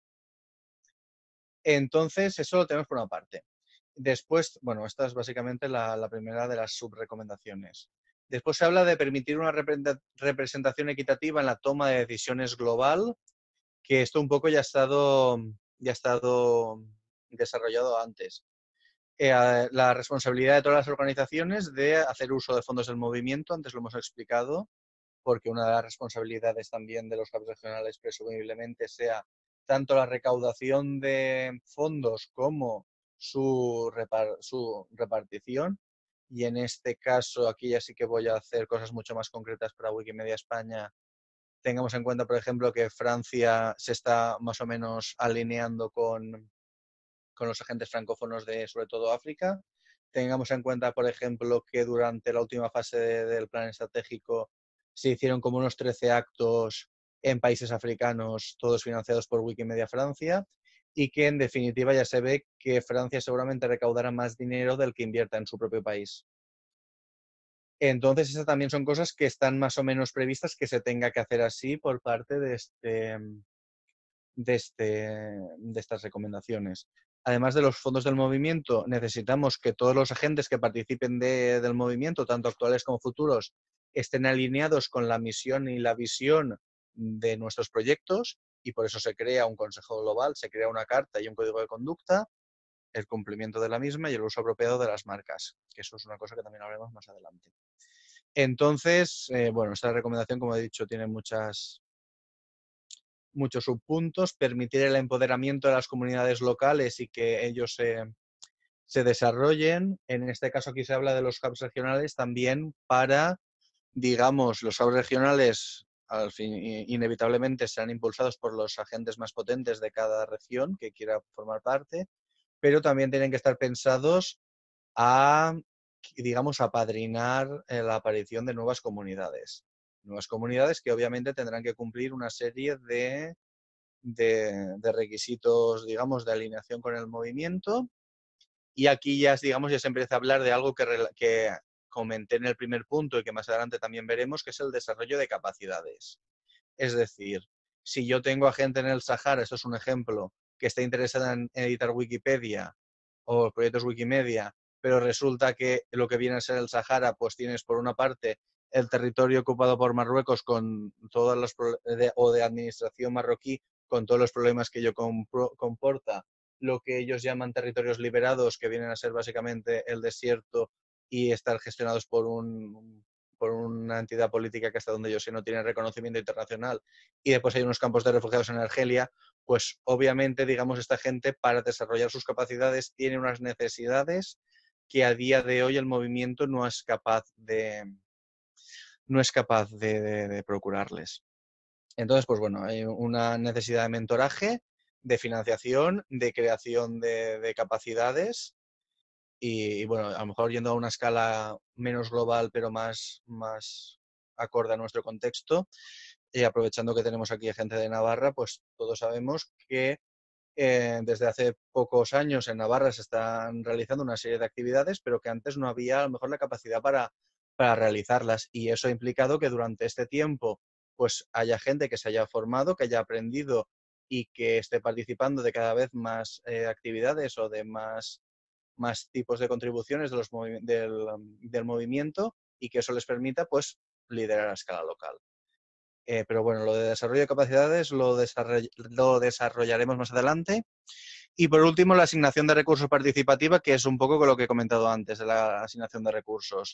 Entonces, eso lo tenemos por una parte. Después, bueno, esta es básicamente la primera de las subrecomendaciones. Después se habla de permitir una representación equitativa en la toma de decisiones global, que esto un poco ya ha estado desarrollado antes. La responsabilidad de todas las organizaciones de hacer uso de fondos del movimiento, antes lo hemos explicado, porque una de las responsabilidades también de los hubs regionales presumiblemente sea tanto la recaudación de fondos como su repartición. Y en este caso, aquí ya sí que voy a hacer cosas mucho más concretas para Wikimedia España. Tengamos en cuenta, por ejemplo, que Francia se está más o menos alineando con los agentes francófonos de sobre todo África. Tengamos en cuenta, por ejemplo, que durante la última fase del plan estratégico se hicieron como unos 13 actos en países africanos, todos financiados por Wikimedia Francia, y que en definitiva ya se ve que Francia seguramente recaudará más dinero del que invierta en su propio país. Entonces, esas también son cosas que están más o menos previstas que se tenga que hacer así por parte de estas recomendaciones. Además de los fondos del movimiento, necesitamos que todos los agentes que participen del movimiento, tanto actuales como futuros, estén alineados con la misión y la visión de nuestros proyectos, y por eso se crea un consejo global, se crea una carta y un código de conducta, el cumplimiento de la misma y el uso apropiado de las marcas, que eso es una cosa que también hablaremos más adelante. Entonces, bueno, esta recomendación, como he dicho, tiene muchos subpuntos, permitir el empoderamiento de las comunidades locales y que ellos se desarrollen. En este caso aquí se habla de los hubs regionales también para, digamos, los hubs regionales al fin, inevitablemente serán impulsados por los agentes más potentes de cada región que quiera formar parte, pero también tienen que estar pensados a, digamos, apadrinar la aparición de nuevas comunidades. Nuevas comunidades que obviamente tendrán que cumplir una serie de requisitos, digamos, de alineación con el movimiento. Y aquí ya, digamos, ya se empieza a hablar de algo que comenté en el primer punto y que más adelante también veremos, que es el desarrollo de capacidades. Es decir, si yo tengo a gente en el Sahara, esto es un ejemplo, que está interesada en editar Wikipedia o proyectos Wikimedia, pero resulta que lo que viene a ser el Sahara, pues tienes por una parte el territorio ocupado por Marruecos con todas las o de administración marroquí con todos los problemas que ello comporta, lo que ellos llaman territorios liberados, que vienen a ser básicamente el desierto y estar gestionados por una entidad política que hasta donde yo sé no tiene reconocimiento internacional, y después hay unos campos de refugiados en Argelia, pues obviamente, digamos, esta gente para desarrollar sus capacidades tiene unas necesidades que a día de hoy el movimiento no es capaz de procurarles. Entonces, pues bueno, hay una necesidad de mentoraje, de financiación, de creación de capacidades y, bueno, a lo mejor yendo a una escala menos global, pero más acorde a nuestro contexto, y aprovechando que tenemos aquí gente de Navarra, pues todos sabemos que desde hace pocos años en Navarra se están realizando una serie de actividades, pero que antes no había a lo mejor la capacidad para realizarlas. Y eso ha implicado que durante este tiempo pues haya gente que se haya formado, que haya aprendido y que esté participando de cada vez más actividades o de más tipos de contribuciones de del movimiento, y que eso les permita pues liderar a escala local. Pero bueno, lo de desarrollo de capacidades lo desarrollaremos más adelante. Y por último, la asignación de recursos participativa, que es un poco con lo que he comentado antes de la asignación de recursos.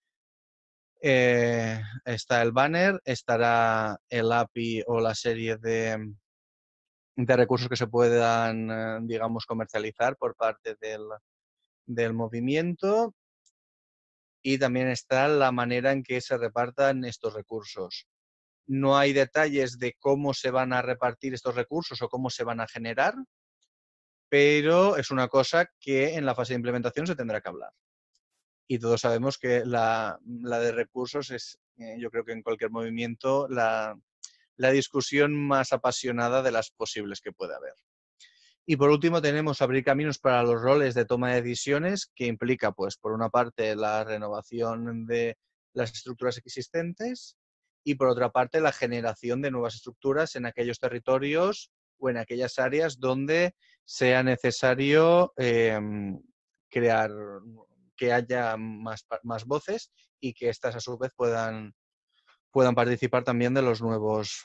Está el banner, estará el API o la serie de recursos que se puedan, digamos, comercializar por parte del movimiento, y también está la manera en que se repartan estos recursos. No hay detalles de cómo se van a repartir estos recursos o cómo se van a generar, pero es una cosa que en la fase de implementación se tendrá que hablar. Y todos sabemos que la de recursos es, yo creo que en cualquier movimiento, la discusión más apasionada de las posibles que puede haber. Y por último tenemos abrir caminos para los roles de toma de decisiones, que implica, pues, por una parte, la renovación de las estructuras existentes y, por otra parte, la generación de nuevas estructuras en aquellos territorios o en aquellas áreas donde sea necesario crear, que haya más voces y que éstas a su vez puedan participar también de los nuevos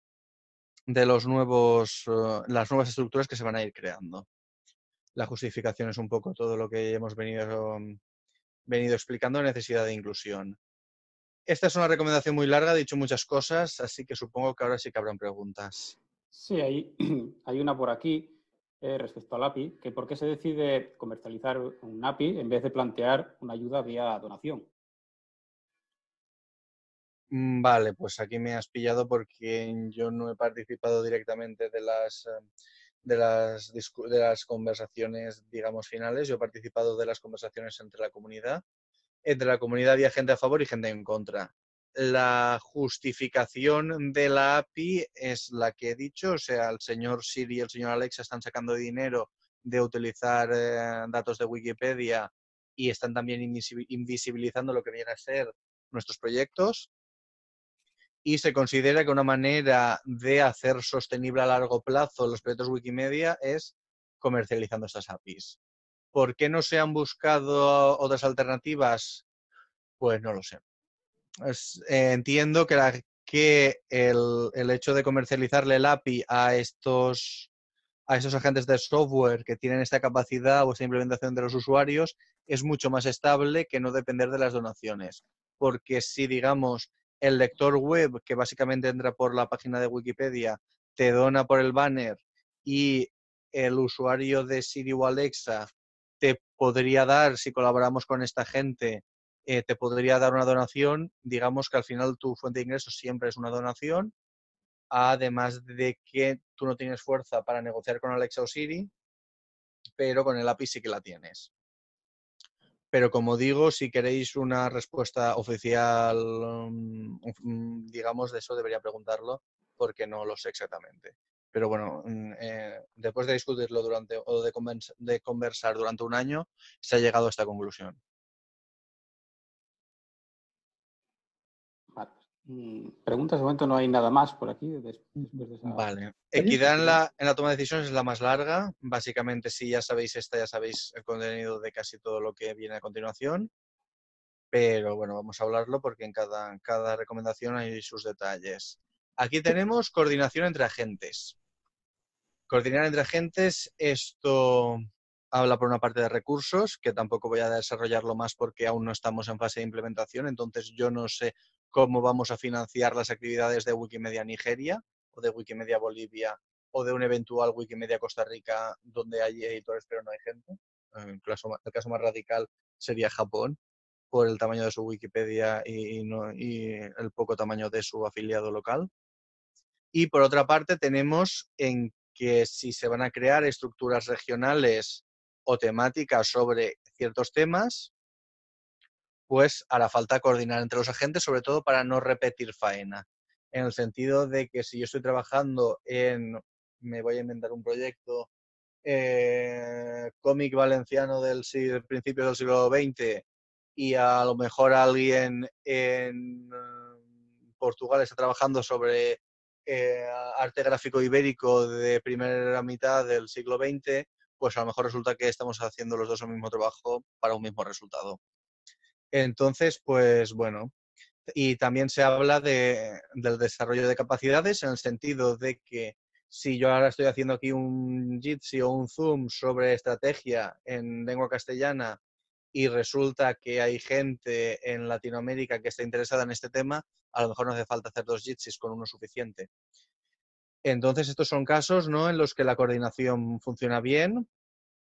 las nuevas estructuras que se van a ir creando. La justificación es un poco todo lo que hemos venido explicando, necesidad de inclusión. Esta es una recomendación muy larga, he dicho muchas cosas, así que supongo que ahora sí que habrán preguntas. Sí, hay una por aquí respecto al API, que por qué se decide comercializar un API en vez de plantear una ayuda vía donación. Vale, pues aquí me has pillado porque yo no he participado directamente de las conversaciones, digamos, finales. Yo he participado de las conversaciones entre la comunidad. Entre la comunidad había gente a favor y gente en contra. La justificación de la API es la que he dicho, o sea, el señor Siri y el señor Alexa están sacando dinero de utilizar datos de Wikipedia y están también invisibilizando lo que viene a ser nuestros proyectos. Y se considera que una manera de hacer sostenible a largo plazo los proyectos Wikimedia es comercializando estas APIs. ¿Por qué no se han buscado otras alternativas? Pues no lo sé. Entiendo que el hecho de comercializarle el API a estos agentes de software que tienen esta capacidad o esta implementación de los usuarios es mucho más estable que no depender de las donaciones. Porque si, digamos, el lector web, que básicamente entra por la página de Wikipedia, te dona por el banner, y el usuario de Siri o Alexa te podría dar, si colaboramos con esta gente, te podría dar una donación, digamos que al final tu fuente de ingresos siempre es una donación, además de que tú no tienes fuerza para negociar con Alexa o Siri, pero con el API sí que la tienes. Pero como digo, si queréis una respuesta oficial, digamos, de eso debería preguntarlo, porque no lo sé exactamente. Pero bueno, después de discutirlo o de conversar durante un año, se ha llegado a esta conclusión. Vale. Preguntas, de momento no hay nada más por aquí. Después de esa... Vale. Equidad en la toma de decisiones es la más larga. Básicamente, si ya sabéis esta, ya sabéis el contenido de casi todo lo que viene a continuación. Pero bueno, vamos a hablarlo porque en cada recomendación hay sus detalles. Aquí tenemos coordinación entre agentes. Coordinar entre agentes, esto habla por una parte de recursos, que tampoco voy a desarrollarlo más porque aún no estamos en fase de implementación, entonces yo no sé cómo vamos a financiar las actividades de Wikimedia Nigeria o de Wikimedia Bolivia o de un eventual Wikimedia Costa Rica donde hay editores pero no hay gente. El caso más radical sería Japón, por el tamaño de su Wikipedia y el poco tamaño de su afiliado local. Y por otra parte tenemos en que si se van a crear estructuras regionales o temáticas sobre ciertos temas, pues hará falta coordinar entre los agentes, sobre todo para no repetir faena. En el sentido de que si yo estoy trabajando me voy a inventar un proyecto, cómic valenciano del principios del siglo XX, y a lo mejor alguien en Portugal está trabajando sobre arte gráfico ibérico de primera mitad del siglo XX, pues a lo mejor resulta que estamos haciendo los dos el mismo trabajo para un mismo resultado. Entonces, pues bueno, y también se habla del desarrollo de capacidades en el sentido de que si yo ahora estoy haciendo aquí un Jitsi o un Zoom sobre estrategia en lengua castellana y resulta que hay gente en Latinoamérica que está interesada en este tema, a lo mejor no hace falta hacer 2 Jitsis, con uno suficiente. Entonces, estos son casos, ¿no?, en los que la coordinación funciona bien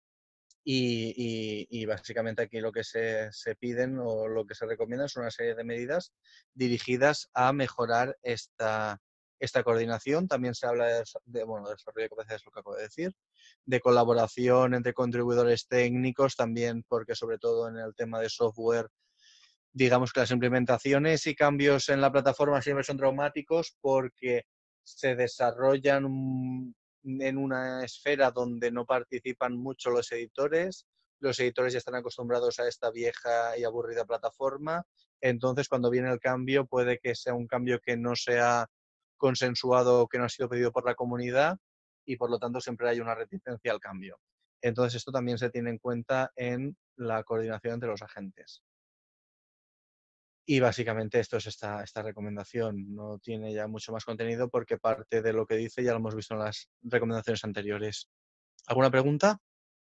y básicamente aquí lo que se piden o lo que se recomienda son una serie de medidas dirigidas a mejorar esta coordinación. También se habla de desarrollo de capacidades, lo que acabo de decir, de colaboración entre contribuidores técnicos, también porque sobre todo en el tema de software, digamos que las implementaciones y cambios en la plataforma siempre son traumáticos porque se desarrollan en una esfera donde no participan mucho los editores ya están acostumbrados a esta vieja y aburrida plataforma, entonces cuando viene el cambio puede que sea un cambio que no sea consensuado o que no ha sido pedido por la comunidad y por lo tanto siempre hay una reticencia al cambio. Entonces esto también se tiene en cuenta en la coordinación entre los agentes. Y básicamente esto es esta recomendación. No tiene ya mucho más contenido porque parte de lo que dice ya lo hemos visto en las recomendaciones anteriores. ¿Alguna pregunta?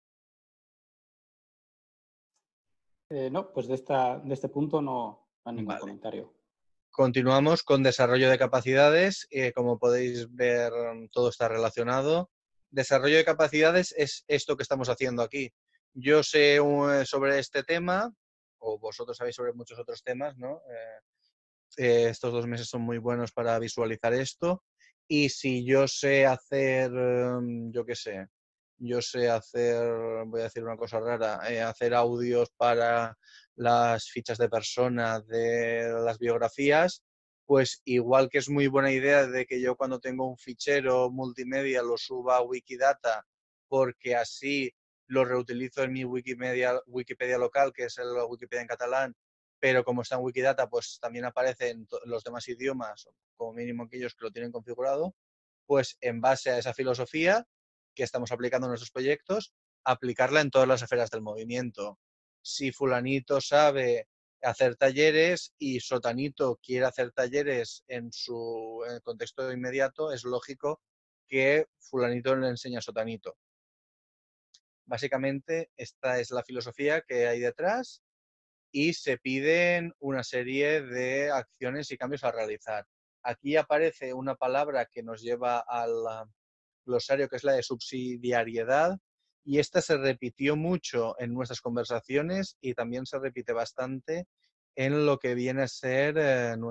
No, pues de este punto no hay ningún comentario. Continuamos con desarrollo de capacidades. Como podéis ver, todo está relacionado. Desarrollo de capacidades es esto que estamos haciendo aquí. Yo sé sobre este tema, o vosotros sabéis sobre muchos otros temas, ¿no? Estos 2 meses son muy buenos para visualizar esto. Y si yo sé hacer, voy a decir una cosa rara, hacer audios para las fichas de persona de las biografías, pues igual que es muy buena idea de que yo cuando tengo un fichero multimedia lo suba a Wikidata, porque así lo reutilizo en mi Wikipedia local, que es la Wikipedia en catalán, pero como está en Wikidata, pues también aparece en los demás idiomas, como mínimo aquellos que lo tienen configurado, pues en base a esa filosofía que estamos aplicando en nuestros proyectos, aplicarla en todas las esferas del movimiento. Si fulanito sabe hacer talleres y sotanito quiere hacer talleres en su contexto inmediato, es lógico que fulanito le enseñe a sotanito. Básicamente, esta es la filosofía que hay detrás y se piden una serie de acciones y cambios a realizar. Aquí aparece una palabra que nos lleva al glosario, que es la de subsidiariedad, y esta se repitió mucho en nuestras conversaciones y también se repite bastante en lo que viene a ser en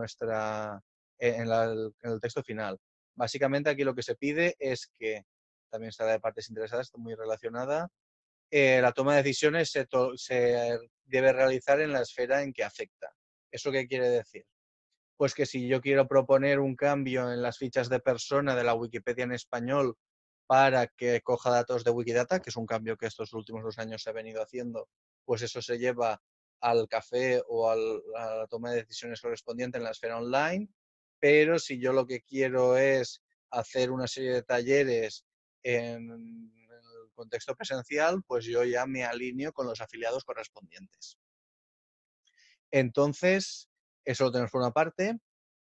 el texto final. Básicamente aquí lo que se pide es que, también está de partes interesadas, está muy relacionada, la toma de decisiones se debe realizar en la esfera en que afecta. ¿Eso qué quiere decir? Pues que si yo quiero proponer un cambio en las fichas de persona de la Wikipedia en español para que coja datos de Wikidata, que es un cambio que estos últimos 2 años se ha venido haciendo, pues eso se lleva al café o a la toma de decisiones correspondiente en la esfera online. pero si yo lo que quiero es hacer una serie de talleres en el contexto presencial, pues yo ya me alineo con los afiliados correspondientes. Entonces, eso lo tenemos por una parte.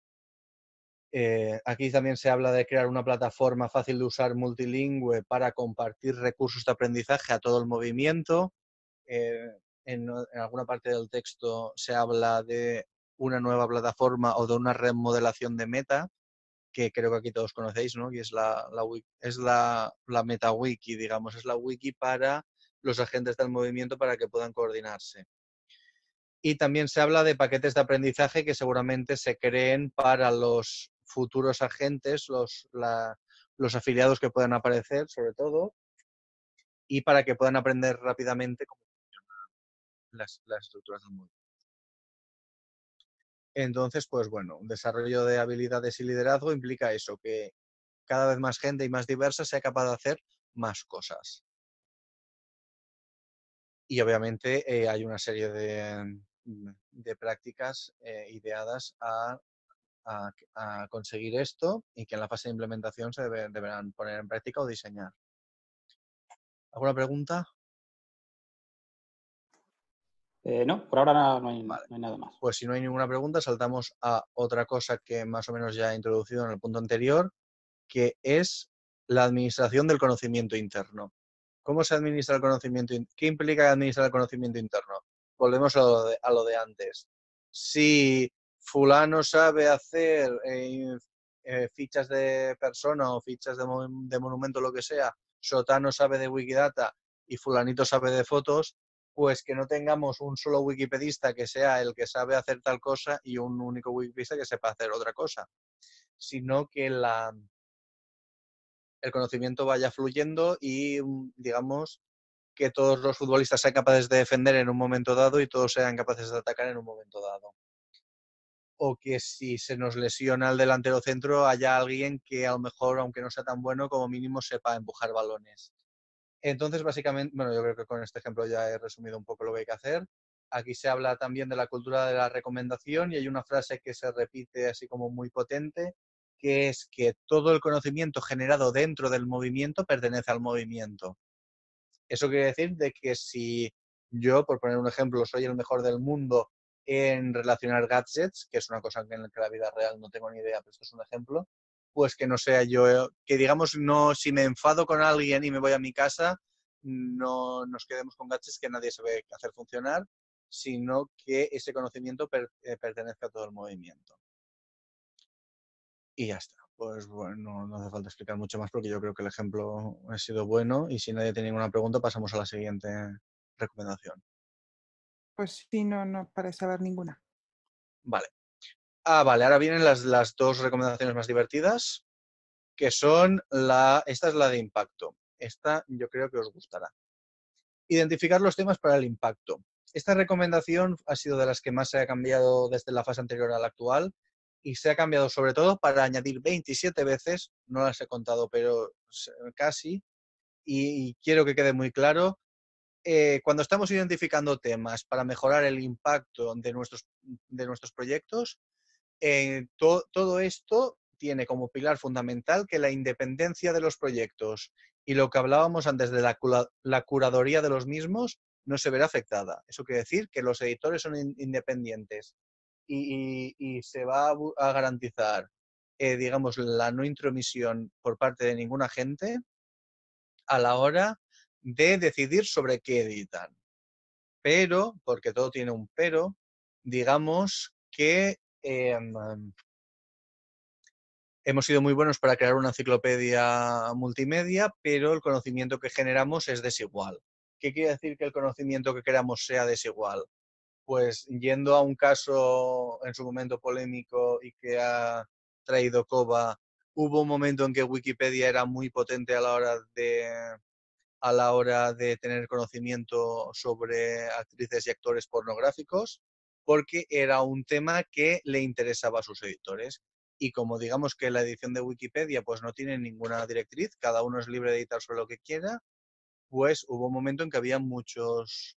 Aquí también se habla de crear una plataforma fácil de usar multilingüe para compartir recursos de aprendizaje a todo el movimiento. En alguna parte del texto se habla de una nueva plataforma o de una remodelación de Meta, que creo que aquí todos conocéis, ¿no? Y es la MetaWiki, digamos, es la wiki para los agentes del movimiento para que puedan coordinarse. Y también se habla de paquetes de aprendizaje que seguramente se creen para los futuros agentes, los afiliados que puedan aparecer, sobre todo, y para que puedan aprender rápidamente cómo funcionan las estructuras del movimiento. Entonces, pues bueno, un desarrollo de habilidades y liderazgo implica eso, que cada vez más gente y más diversa sea capaz de hacer más cosas. Y obviamente hay una serie de prácticas ideadas a conseguir esto y que en la fase de implementación se deberán poner en práctica o diseñar. ¿Alguna pregunta? No, por ahora no hay Vale. nada más. Pues si no hay ninguna pregunta, saltamos a otra cosa que más o menos ya he introducido en el punto anterior, que es la administración del conocimiento interno. ¿Cómo se administra el conocimiento? ¿Qué implica administrar el conocimiento interno? Volvemos a lo de antes. Si fulano sabe hacer fichas de persona o fichas de monumento, lo que sea, sotano sabe de Wikidata y fulanito sabe de fotos, pues que no tengamos un solo wikipedista que sea el que sabe hacer tal cosa y un único wikipedista que sepa hacer otra cosa, sino que el conocimiento vaya fluyendo y, digamos, que todos los futbolistas sean capaces de defender en un momento dado y todos sean capaces de atacar en un momento dado. O que si se nos lesiona el delantero centro, haya alguien que a lo mejor, aunque no sea tan bueno, como mínimo sepa empujar balones. Entonces, básicamente, bueno, yo creo que con este ejemplo ya he resumido un poco lo que hay que hacer. Aquí se habla también de la cultura de la recomendación y hay una frase que se repite así como muy potente, que es que todo el conocimiento generado dentro del movimiento pertenece al movimiento. Eso quiere decir de que si yo, por poner un ejemplo, soy el mejor del mundo en relacionar gadgets, que es una cosa en la que la vida real no tengo ni idea, pero esto es un ejemplo, pues que no sea yo, que digamos, no, si me enfado con alguien y me voy a mi casa, no nos quedemos con gadgets que nadie sabe hacer funcionar, sino que ese conocimiento pertenezca a todo el movimiento. Y ya está. Pues bueno, no hace falta explicar mucho más porque yo creo que el ejemplo ha sido bueno y si nadie tiene ninguna pregunta pasamos a la siguiente recomendación. Pues sí, no parece haber ninguna. Vale. Vale, ahora vienen las dos recomendaciones más divertidas, que son esta es la de impacto. Esta yo creo que os gustará. Identificar los temas para el impacto. Esta recomendación ha sido de las que más se ha cambiado desde la fase anterior a la actual y se ha cambiado sobre todo para añadir 27 veces, no las he contado, pero casi, y quiero que quede muy claro, cuando estamos identificando temas para mejorar el impacto de nuestros proyectos, todo esto tiene como pilar fundamental que la independencia de los proyectos y lo que hablábamos antes de la curaduría de los mismos no se verá afectada. Eso quiere decir que los editores son independientes y se va a garantizar, digamos, la no intromisión por parte de ningún agente a la hora de decidir sobre qué editan. Pero, porque todo tiene un pero, digamos que hemos sido muy buenos para crear una enciclopedia multimedia, pero el conocimiento que generamos es desigual. ¿Qué quiere decir que el conocimiento que creamos sea desigual? Pues yendo a un caso en su momento polémico y que ha traído Koba, hubo un momento en que Wikipedia era muy potente a la hora de tener conocimiento sobre actrices y actores pornográficos, porque era un tema que le interesaba a sus editores. Y como digamos que la edición de Wikipedia pues no tiene ninguna directriz, cada uno es libre de editar sobre lo que quiera, pues hubo un momento en que había muchos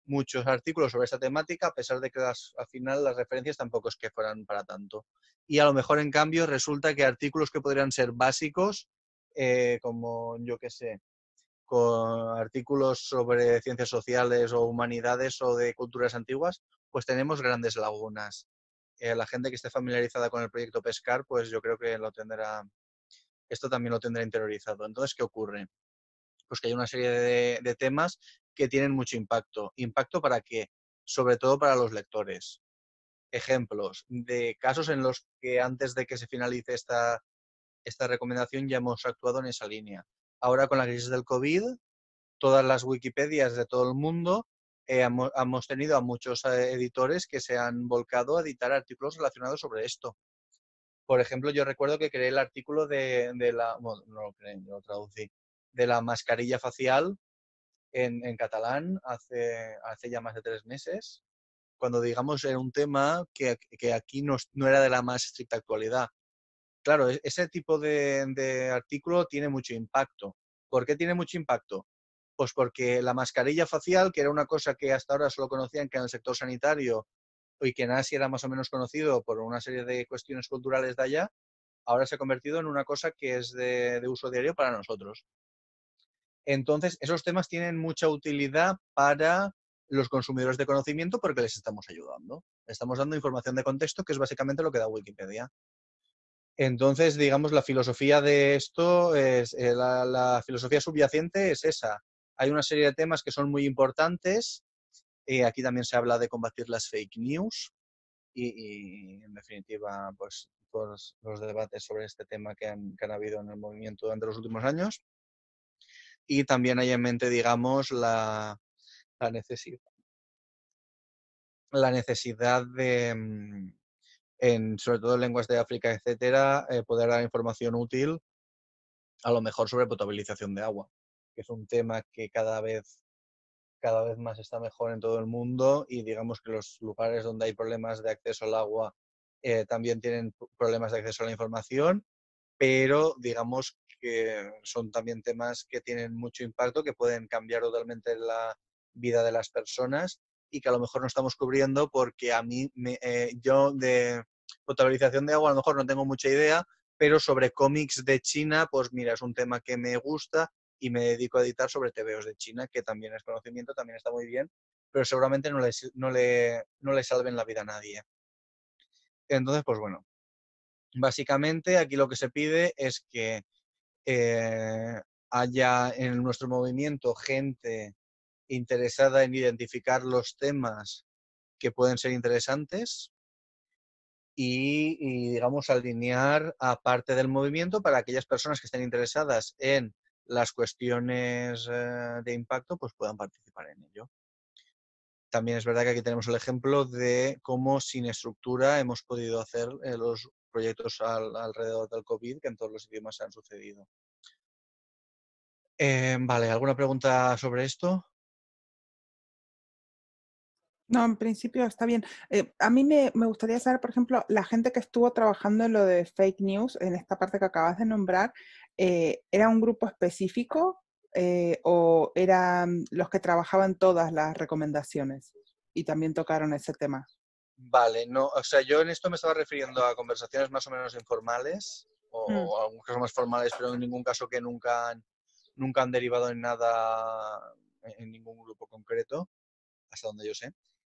muchos artículos sobre esta temática, a pesar de que al final las referencias tampoco es que fueran para tanto. Y a lo mejor, en cambio, resulta que artículos que podrían ser básicos, como yo qué sé, con artículos sobre ciencias sociales o humanidades o de culturas antiguas, pues tenemos grandes lagunas. La gente que esté familiarizada con el proyecto Pescar, pues yo creo que esto también lo tendrá interiorizado. Entonces, ¿qué ocurre? Pues que hay una serie de temas que tienen mucho impacto. ¿Impacto para qué? Sobre todo para los lectores. Ejemplos de casos en los que antes de que se finalice esta recomendación ya hemos actuado en esa línea. Ahora, con la crisis del COVID, todas las Wikipedias de todo el mundo hemos tenido a muchos editores que se han volcado a editar artículos relacionados sobre esto. Por ejemplo, yo recuerdo que creé el artículo de la, bueno, no lo creé, yo lo traducí, de la mascarilla facial en catalán hace ya más de 3 meses, cuando digamos era un tema que aquí no era de la más estricta actualidad. Claro, ese tipo de artículo tiene mucho impacto. ¿Por qué tiene mucho impacto? Pues porque la mascarilla facial, que era una cosa que hasta ahora solo conocían que en el sector sanitario y que en Asia era más o menos conocido por una serie de cuestiones culturales de allá, ahora se ha convertido en una cosa que es de uso diario para nosotros. Entonces, esos temas tienen mucha utilidad para los consumidores de conocimiento porque les estamos ayudando. Estamos dando información de contexto, que es básicamente lo que da Wikipedia. Entonces, digamos, la filosofía de esto es, la filosofía subyacente es esa. Hay una serie de temas que son muy importantes. Aquí también se habla de combatir las fake news y en definitiva, pues todos los debates sobre este tema que han habido en el movimiento durante los últimos años. Y también hay en mente, digamos, la necesidad de, sobre todo en lenguas de África, etcétera, poder dar información útil, a lo mejor sobre potabilización de agua, que es un tema que cada vez más está mejor en todo el mundo y digamos que los lugares donde hay problemas de acceso al agua también tienen problemas de acceso a la información, pero digamos que son también temas que tienen mucho impacto, que pueden cambiar totalmente la vida de las personas y que a lo mejor no estamos cubriendo porque yo de potabilización de agua a lo mejor no tengo mucha idea, pero sobre cómics de China, pues mira, es un tema que me gusta y me dedico a editar sobre tebeos de China, que también es conocimiento, también está muy bien, pero seguramente no le salven la vida a nadie. Entonces, pues bueno, básicamente aquí lo que se pide es que haya en nuestro movimiento gente interesada en identificar los temas que pueden ser interesantes y digamos, alinear a parte del movimiento para aquellas personas que estén interesadas en las cuestiones de impacto, pues puedan participar en ello. También es verdad que aquí tenemos el ejemplo de cómo sin estructura hemos podido hacer los proyectos alrededor del COVID que en todos los idiomas han sucedido. Vale, ¿alguna pregunta sobre esto? No, en principio está bien. A mí me gustaría saber, por ejemplo, la gente que estuvo trabajando en lo de fake news, en esta parte que acabas de nombrar, ¿era un grupo específico o eran los que trabajaban todas las recomendaciones y también tocaron ese tema? Vale, no, o sea, yo en esto me estaba refiriendo a conversaciones más o menos informales Mm. o algunos casos más formales, pero en ningún caso que nunca han derivado en nada en ningún grupo concreto, hasta donde yo sé.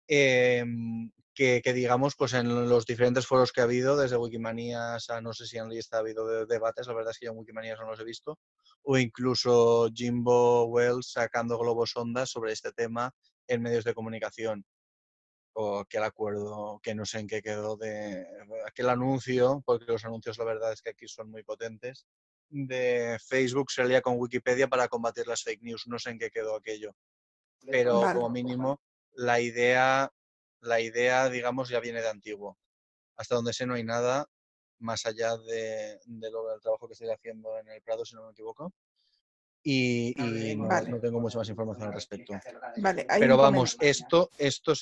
Que digamos, pues en los diferentes foros que ha habido, desde Wikimanias a no sé si en lista ha habido debates, la verdad es que yo en Wikimanias no los he visto, o incluso Jimbo Wells sacando globos sondas sobre este tema en medios de comunicación, o aquel acuerdo que no sé en qué quedó de aquel anuncio, porque los anuncios la verdad es que aquí son muy potentes, de Facebook se alía con Wikipedia para combatir las fake news, no sé en qué quedó aquello, pero Vale. como mínimo la idea, digamos, ya viene de antiguo. Hasta donde sé no hay nada más allá del trabajo que estoy haciendo en el Prado, si no me equivoco, y Vale. no tengo mucha más información al respecto. Vale, hay Pero un vamos, comentario. esto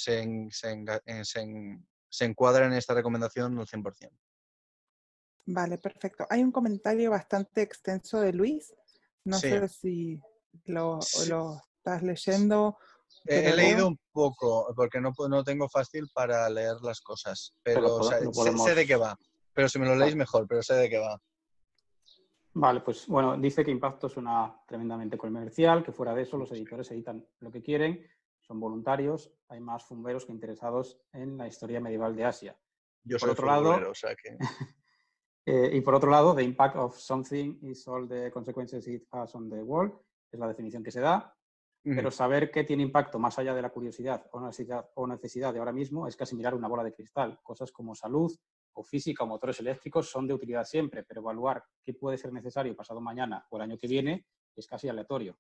se encuadra en esta recomendación al 100%. Vale, perfecto. Hay un comentario bastante extenso de Luis. No Sí, sé si lo sí, estás leyendo Pero He leído Leo, un poco, porque no tengo fácil para leer las cosas, pero pero o sea, lo sé de qué podemos... va. Pero si me lo leéis Vale. mejor, pero sé de qué va. Vale, pues bueno, dice que Impacto suena tremendamente comercial, que fuera de eso los editores editan lo que quieren, son voluntarios, hay más fumberos que interesados en la historia medieval de Asia. Yo Por soy otro futbolero, lado, o sea que... y por otro lado, the impact of something is all the consequences it has on the world, es la definición que se da, pero saber qué tiene impacto más allá de la curiosidad o necesidad de ahora mismo es casi mirar una bola de cristal. Cosas como salud o física o motores eléctricos son de utilidad siempre, pero evaluar qué puede ser necesario pasado mañana o el año que viene es casi aleatorio.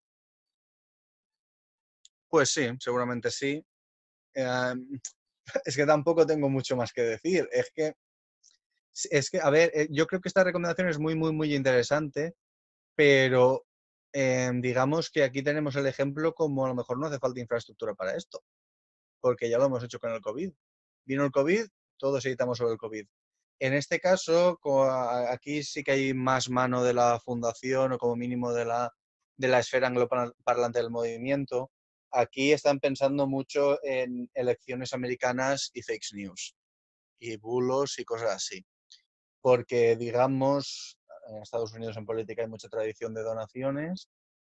Pues sí, seguramente sí. Es que tampoco tengo mucho más que decir. A ver, yo creo que esta recomendación es muy, muy, muy interesante, pero digamos que aquí tenemos el ejemplo como a lo mejor no hace falta infraestructura para esto, porque ya lo hemos hecho con el COVID. Vino el COVID, todos editamos sobre el COVID. En este caso, aquí sí que hay más mano de la fundación o como mínimo de la esfera angloparlante del movimiento. Aquí están pensando mucho en elecciones americanas y fake news y bulos y cosas así. Porque, digamos, en Estados Unidos en política hay mucha tradición de donaciones.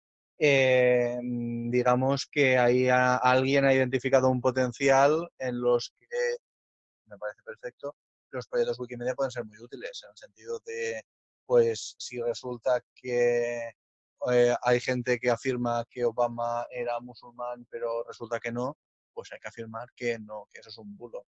Digamos que ahí alguien ha identificado un potencial en los que, me parece perfecto, los proyectos Wikimedia pueden ser muy útiles, en el sentido de, pues, si resulta que hay gente que afirma que Obama era musulmán, pero resulta que no, pues hay que afirmar que no, que eso es un bulo.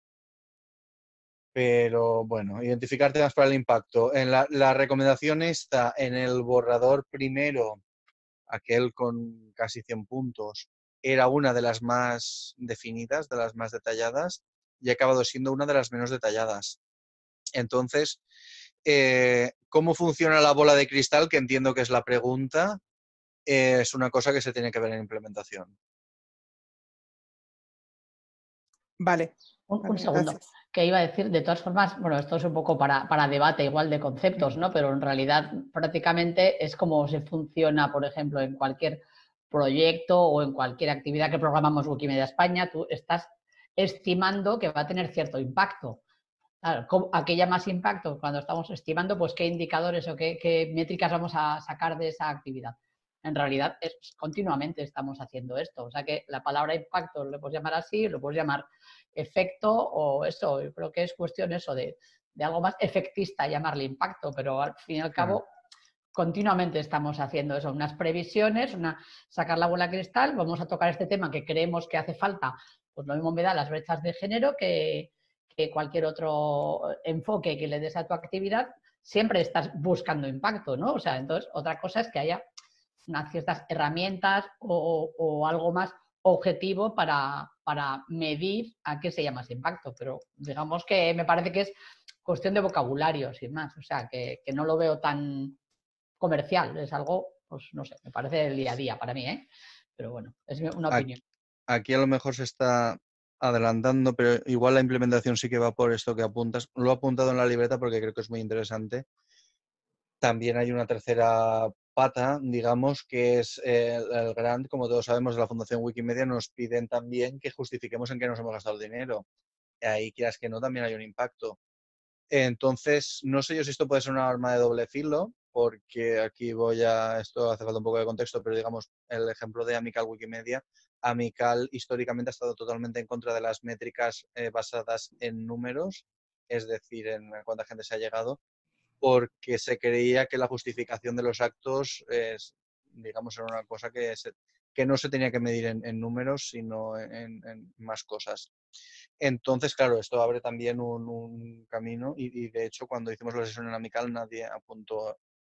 Pero bueno, identificar temas para el impacto. La recomendación está en el borrador primero, aquel con casi 100 puntos, era una de las más definidas, de las más detalladas, y ha acabado siendo una de las menos detalladas. Entonces, ¿cómo funciona la bola de cristal? Que entiendo que es la pregunta, es una cosa que se tiene que ver en implementación. vale, Un vale, segundo, gracias. que iba a decir, de todas formas, bueno, esto es un poco para debate igual de conceptos, ¿no? Pero en realidad prácticamente es como se funciona, por ejemplo, en cualquier proyecto o en cualquier actividad que programamos Wikimedia España, tú estás estimando que va a tener cierto impacto. Claro, ¿a qué llamas impacto? Cuando estamos estimando, pues qué indicadores o qué métricas vamos a sacar de esa actividad. En realidad, continuamente estamos haciendo esto. O sea que la palabra impacto lo puedes llamar así, lo puedes llamar efecto o eso. Yo creo que es cuestión eso de algo más efectista llamarle impacto, pero al fin y al cabo continuamente estamos haciendo eso, unas previsiones, sacar la bola de cristal, vamos a tocar este tema que creemos que hace falta, pues lo mismo me da las brechas de género que cualquier otro enfoque que le des a tu actividad, siempre estás buscando impacto, ¿no? O sea, entonces otra cosa es que haya unas ciertas herramientas o algo más objetivo para medir a qué se llama ese impacto, pero digamos que me parece que es cuestión de vocabulario, sin más, o sea, que no lo veo tan comercial, es algo, pues no sé, me parece el día a día para mí, ¿eh? Pero bueno, es una opinión. Aquí a lo mejor se está adelantando, pero igual la implementación sí que va por esto que apuntas. Lo he apuntado en la libreta porque creo que es muy interesante. También hay una tercera pata, digamos, que es el grant, como todos sabemos, de la Fundación Wikimedia, nos piden también que justifiquemos en qué nos hemos gastado el dinero. Ahí, quieras que no, también hay un impacto. Entonces, no sé yo si esto puede ser una arma de doble filo, porque aquí esto hace falta un poco de contexto, pero digamos, el ejemplo de Amical Wikimedia, Amical históricamente ha estado totalmente en contra de las métricas basadas en números, es decir, en cuánta gente se ha llegado, porque se creía que la justificación de los actos, digamos, era una cosa que no se tenía que medir en números, sino en más cosas. Entonces, claro, esto abre también un camino y, de hecho, cuando hicimos la sesión en Amical nadie apuntó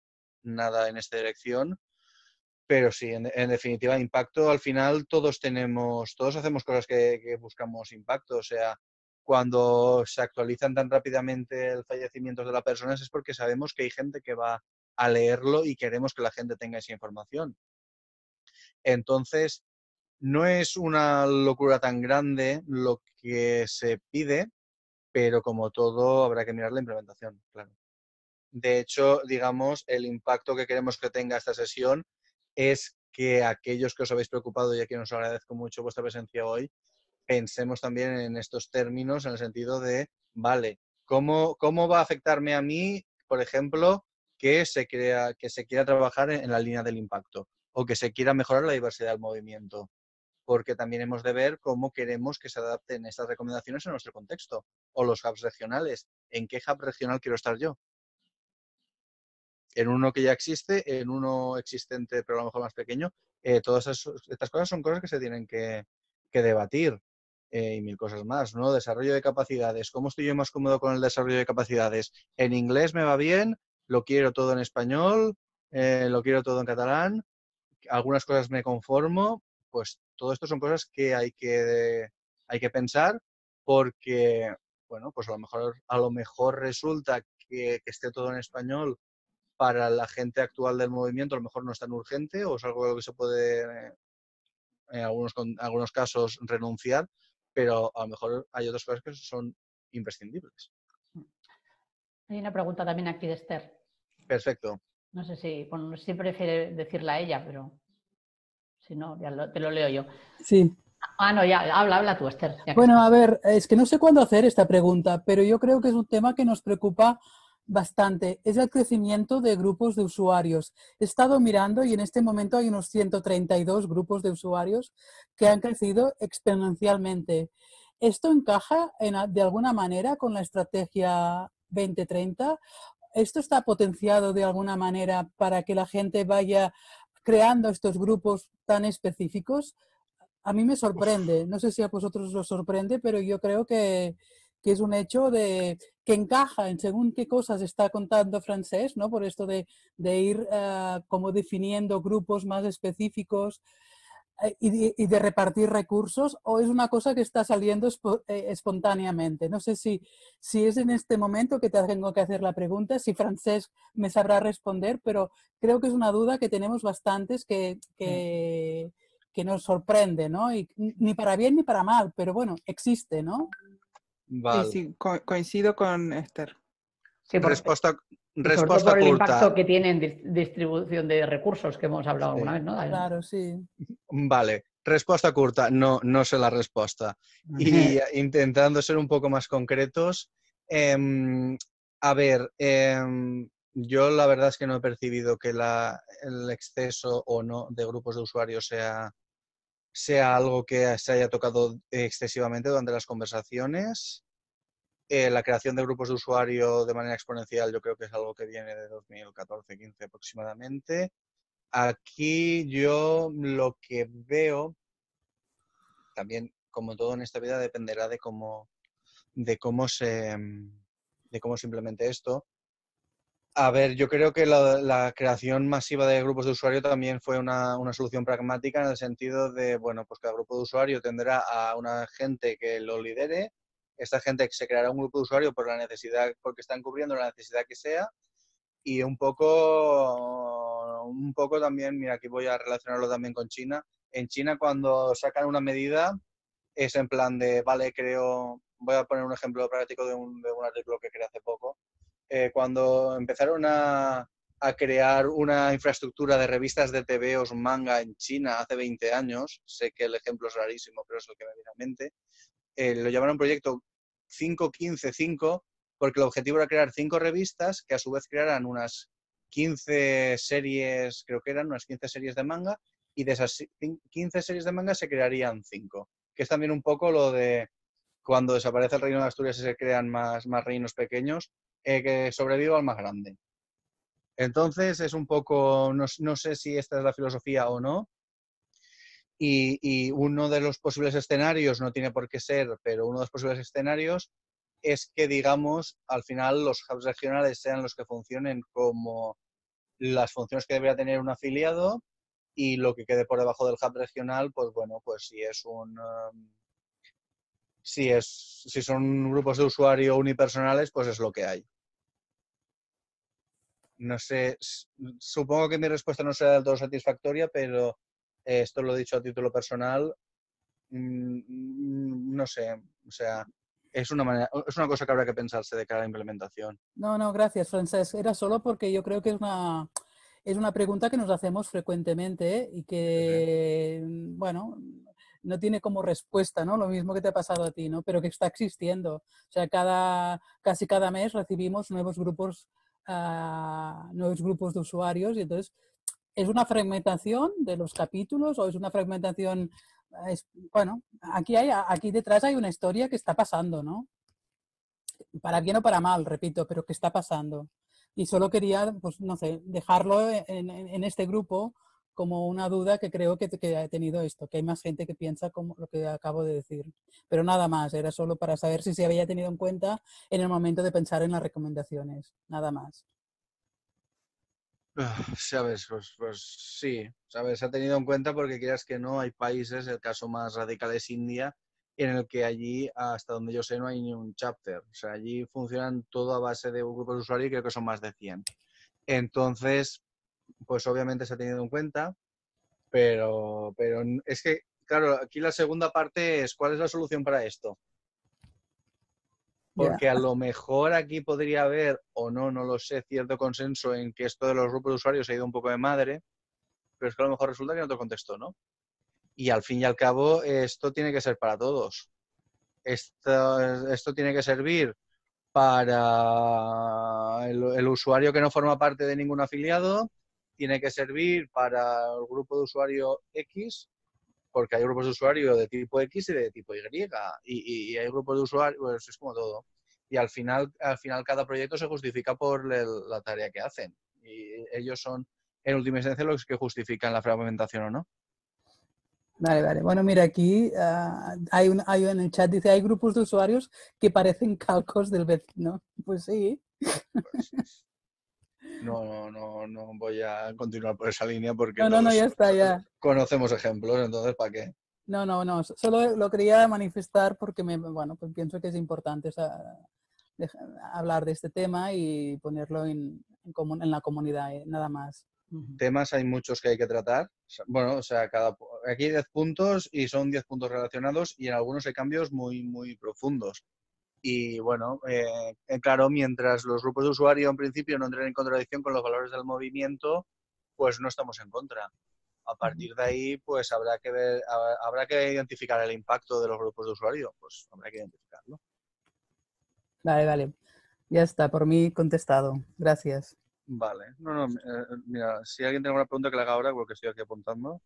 nada en esta dirección, pero sí, en definitiva, impacto, al final todos hacemos cosas que buscamos impacto, o sea, cuando se actualizan tan rápidamente el fallecimiento de las personas es porque sabemos que hay gente que va a leerlo y queremos que la gente tenga esa información. Entonces, no es una locura tan grande lo que se pide, pero como todo habrá que mirar la implementación, claro. De hecho, digamos, el impacto que queremos que tenga esta sesión es que aquellos que os habéis preocupado y a quien os agradezco mucho vuestra presencia hoy, pensemos también en estos términos, en el sentido de, vale, ¿cómo va a afectarme a mí, por ejemplo, que se quiera trabajar en la línea del impacto o que se quiera mejorar la diversidad del movimiento? Porque también hemos de ver cómo queremos que se adapten estas recomendaciones a nuestro contexto. O los hubs regionales. ¿En qué hub regional quiero estar yo? En uno que ya existe, en uno existente pero a lo mejor más pequeño. Todas estas cosas son cosas que se tienen que debatir. Y mil cosas más, ¿no? Desarrollo de capacidades. ¿Cómo estoy yo más cómodo con el desarrollo de capacidades? En inglés me va bien, lo quiero todo en español, lo quiero todo en catalán, algunas cosas me conformo, pues todo esto son cosas que hay que pensar porque, bueno, pues a lo mejor resulta que esté todo en español para la gente actual del movimiento, a lo mejor no es tan urgente o es algo a lo que se puede en algunos casos renunciar, pero a lo mejor hay otras cosas que son imprescindibles. Hay una pregunta también aquí de Esther. Perfecto. No sé si prefiere decirla a ella, pero si no, te lo leo yo. Sí. No, ya, habla tú, Esther. Bueno, a ver, es que no sé cuándo hacer esta pregunta, pero yo creo que es un tema que nos preocupa bastante. Es el crecimiento de grupos de usuarios. He estado mirando y en este momento hay unos 132 grupos de usuarios que han crecido exponencialmente. ¿Esto encaja de alguna manera con la estrategia 2030? ¿Esto está potenciado de alguna manera para que la gente vaya creando estos grupos tan específicos? A mí me sorprende, no sé si a vosotros os sorprende, pero yo creo que es un hecho que encaja en según qué cosas está contando Francesc, ¿no? Por esto de ir como definiendo grupos más específicos y de repartir recursos, o es una cosa que está saliendo espontáneamente. No sé si es en este momento que te tengo que hacer la pregunta, si Francesc me sabrá responder, pero creo que es una duda que tenemos bastantes que nos sorprende, ¿no? Y ni para bien ni para mal, pero bueno, existe, ¿no? Vale. Sí, coincido con Esther. Sí, respuesta sobre todo por el curta. impacto que tiene en distribución de recursos que hemos hablado alguna vez, ¿no? Claro, sí. Vale, respuesta curta, no sé la respuesta. Y intentando ser un poco más concretos, a ver, yo la verdad es que no he percibido que el exceso o no de grupos de usuarios sea algo que se haya tocado excesivamente durante las conversaciones. La creación de grupos de usuario de manera exponencial yo creo que es algo que viene de 2014-15 aproximadamente. Aquí yo lo que veo, también como todo en esta vida, dependerá de cómo se implemente esto. A ver, yo creo que la creación masiva de grupos de usuario también fue una solución pragmática en el sentido de, bueno, pues cada grupo de usuario tendrá a una gente que lo lidere. Esta gente se creará un grupo de usuario por la necesidad, porque están cubriendo la necesidad que sea. Y un poco también, mira, aquí voy a relacionarlo también con China. En China, cuando sacan una medida, es en plan de, vale, voy a poner un ejemplo práctico de un artículo que creé hace poco. Cuando empezaron a crear una infraestructura de revistas de tebeos manga en China hace 20 años, sé que el ejemplo es rarísimo, pero es el que me viene a mente, lo llamaron proyecto 5-15-5, porque el objetivo era crear 5 revistas que a su vez crearan unas 15 series, creo que eran unas 15 series de manga, y de esas 15 series de manga se crearían 5, que es también un poco lo de cuando desaparece el reino de Asturias y se crean más reinos pequeños, que sobreviva al más grande. Entonces es un poco, no sé si esta es la filosofía o no, y uno de los posibles escenarios, no tiene por qué ser, pero uno de los posibles escenarios es que, digamos, al final los hubs regionales sean los que funcionen como las funciones que debería tener un afiliado, y lo que quede por debajo del hub regional, pues bueno, pues si son grupos de usuario unipersonales, pues es lo que hay. No sé, supongo que mi respuesta no será del todo satisfactoria, pero esto lo he dicho a título personal. No sé, o sea, es una cosa que habrá que pensarse de cara a la implementación. No, gracias, Francesc. Era solo porque yo creo que es una pregunta que nos hacemos frecuentemente y que, bueno, no tiene como respuesta, ¿no? Lo mismo que te ha pasado a ti, ¿no? Pero que está existiendo. O sea, casi cada mes recibimos nuevos grupos de usuarios y entonces ¿es una fragmentación de los capítulos o es una fragmentación? Bueno, aquí detrás hay una historia que está pasando, ¿no? Para bien o para mal, repito, pero que está pasando. Y solo quería, pues no sé, dejarlo en este grupo como una duda que creo que he tenido esto, que hay más gente que piensa como lo que acabo de decir. Pero nada más, era solo para saber si se había tenido en cuenta en el momento de pensar en las recomendaciones, nada más. Sabes, pues sí, sabes, se ha tenido en cuenta porque quieras que no, hay países, el caso más radical es India, en el que allí, hasta donde yo sé, no hay ni un chapter. O sea, allí funcionan todo a base de grupos de usuarios y creo que son más de 100. Entonces, pues obviamente se ha tenido en cuenta, pero es que, claro, aquí la segunda parte es, ¿cuál es la solución para esto? Ya. Porque a lo mejor aquí podría haber, o no, no lo sé, cierto consenso en que esto de los grupos de usuarios se ha ido un poco de madre, pero es que a lo mejor resulta que en otro contexto no. Y al fin y al cabo, esto tiene que ser para todos. Esto tiene que servir para el usuario que no forma parte de ningún afiliado, tiene que servir para el grupo de usuario X, porque hay grupos de usuario de tipo X y de tipo Y, y hay grupos de usuario, pues es como todo. Y al final cada proyecto se justifica por la tarea que hacen. Y ellos son, en última instancia, los que justifican la fragmentación o no. Vale, vale. Bueno, mira, aquí hay en el chat, dice, hay grupos de usuarios que parecen calcos del vecino. Pues sí. Pues, no voy a continuar por esa línea porque No, ya está, ya. conocemos ejemplos, entonces ¿para qué? No. Solo lo quería manifestar porque bueno, pues pienso que es importante hablar de este tema y ponerlo en la comunidad, nada más. Temas hay muchos que hay que tratar. Bueno, o sea, aquí hay 10 puntos y son 10 puntos relacionados y en algunos hay cambios muy, muy profundos. Y bueno, claro, mientras los grupos de usuario en principio no entren en contradicción con los valores del movimiento, pues no estamos en contra. A partir de ahí, pues habrá que ver, habrá que identificar el impacto de los grupos de usuario, pues habrá que identificarlo. Vale. Ya está, por mí contestado. Gracias. Vale. Mira, si alguien tiene alguna pregunta que le haga ahora, porque estoy aquí apuntando.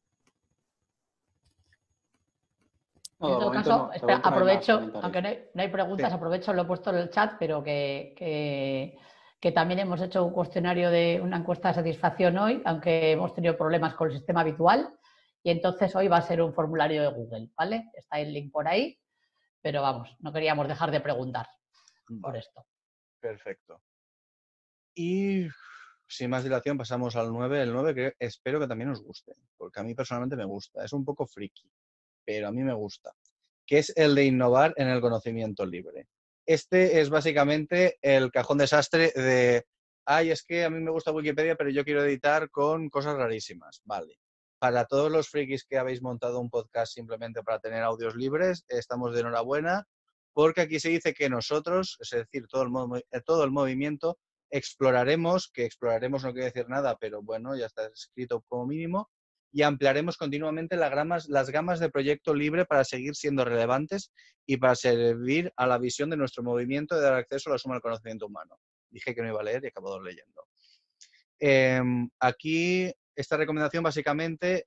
En todo caso, espera, aprovecho, aunque no hay preguntas, Sí. aprovecho, lo he puesto en el chat, pero que también hemos hecho un cuestionario de una encuesta de satisfacción hoy, aunque hemos tenido problemas con el sistema habitual, y entonces hoy va a ser un formulario de Google, ¿vale? Está el link por ahí, pero vamos, no queríamos dejar de preguntar por esto. Perfecto. Y sin más dilación pasamos al 9. El 9 que espero que también os guste, porque a mí personalmente me gusta. Es un poco friki, pero a mí me gusta. Que es el de innovar en el conocimiento libre. Este es básicamente el cajón desastre de, ay, es que a mí me gusta Wikipedia, pero yo quiero editar con cosas rarísimas. Vale. Para todos los frikis que habéis montado un podcast simplemente para tener audios libres, estamos de enhorabuena, porque aquí se dice que nosotros, es decir, todo el movimiento, exploraremos, que exploraremos no quiere decir nada, pero bueno, ya está escrito como mínimo, y ampliaremos continuamente las gamas de proyecto libre para seguir siendo relevantes y para servir a la visión de nuestro movimiento de dar acceso a la suma del conocimiento humano. Dije que no iba a leer y he acabado leyendo. Aquí, esta recomendación básicamente,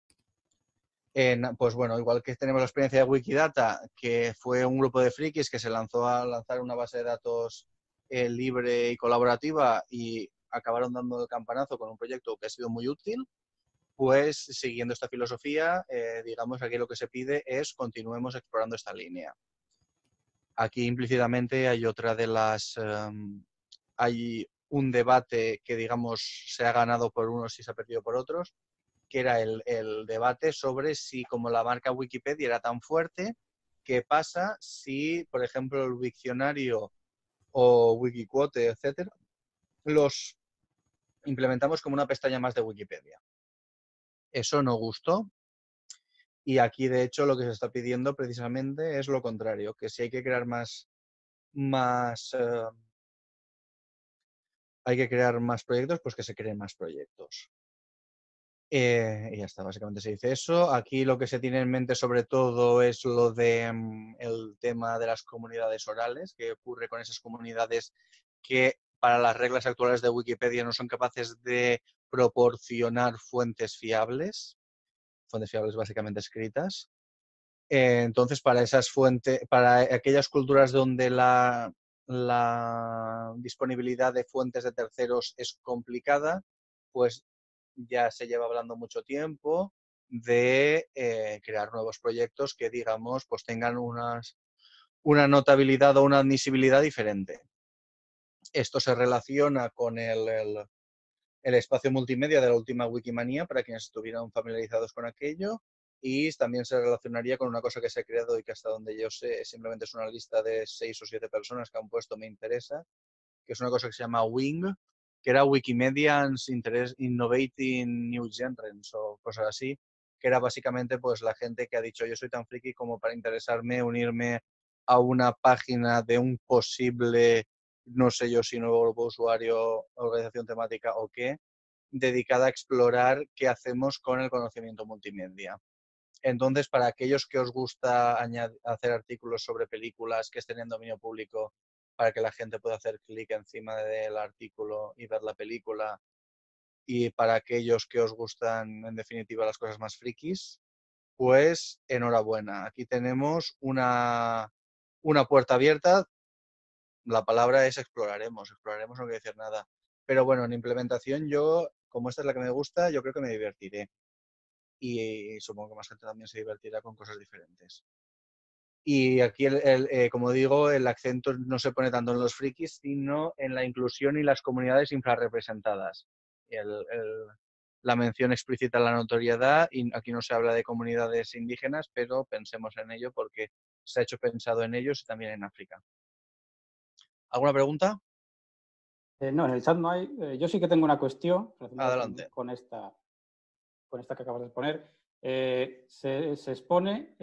pues bueno, igual que tenemos la experiencia de Wikidata, que fue un grupo de frikis que se lanzó a lanzar una base de datos libre y colaborativa y acabaron dando el campanazo con un proyecto que ha sido muy útil. Pues siguiendo esta filosofía, digamos, aquí lo que se pide es continuemos explorando esta línea. Aquí implícitamente hay otra de las... hay un debate que, digamos, se ha ganado por unos y se ha perdido por otros, que era el debate sobre si, como la marca Wikipedia era tan fuerte, ¿qué pasa si, por ejemplo, el Wikcionario o Wikiquote, etcétera, los implementamos como una pestaña más de Wikipedia? Eso no gustó. Y aquí, de hecho, lo que se está pidiendo precisamente es lo contrario, que si hay que crear más hay que crear más proyectos, pues que se creen más proyectos. Y ya está, básicamente se dice eso. Aquí lo que se tiene en mente sobre todo es lo de el tema de las comunidades orales, que ocurre con esas comunidades que para las reglas actuales de Wikipedia no son capaces de proporcionar fuentes fiables básicamente escritas. Entonces, para esas fuentes, para aquellas culturas donde la disponibilidad de fuentes de terceros es complicada, pues ya se lleva hablando mucho tiempo de crear nuevos proyectos que, digamos, pues tengan una notabilidad o una admisibilidad diferente. Esto se relaciona con el espacio multimedia de la última Wikimania, para quienes estuvieran familiarizados con aquello, y también se relacionaría con una cosa que se ha creado y que hasta donde yo sé simplemente es una lista de 6 o 7 personas que han puesto me interesa, que es una cosa que se llama WING, que era Wikimedians Innovating New Genres o cosas así, que era básicamente pues la gente que ha dicho yo soy tan friki como para interesarme, unirme a una página de un posible, no sé yo si nuevo grupo de usuario, organización temática o qué, dedicada a explorar qué hacemos con el conocimiento multimedia. Entonces, para aquellos que os gusta hacer artículos sobre películas que estén en dominio público, para que la gente pueda hacer clic encima del artículo y ver la película, y para aquellos que os gustan, en definitiva, las cosas más frikis, pues enhorabuena. Aquí tenemos una puerta abierta. La palabra es exploraremos. Exploraremos no quiere decir nada. Pero bueno, en implementación yo, como esta es la que me gusta, yo creo que me divertiré. Y supongo que más gente también se divertirá con cosas diferentes. Y aquí, como digo, el acento no se pone tanto en los frikis, sino en la inclusión y las comunidades infrarrepresentadas. La mención explícita a la notoriedad, y aquí no se habla de comunidades indígenas, pero pensemos en ello porque se ha hecho pensado en ellos y también en África. ¿Alguna pregunta? No, en el chat no hay. Yo sí que tengo una cuestión relacionada Adelante. con esta que acabas de exponer. Se expone,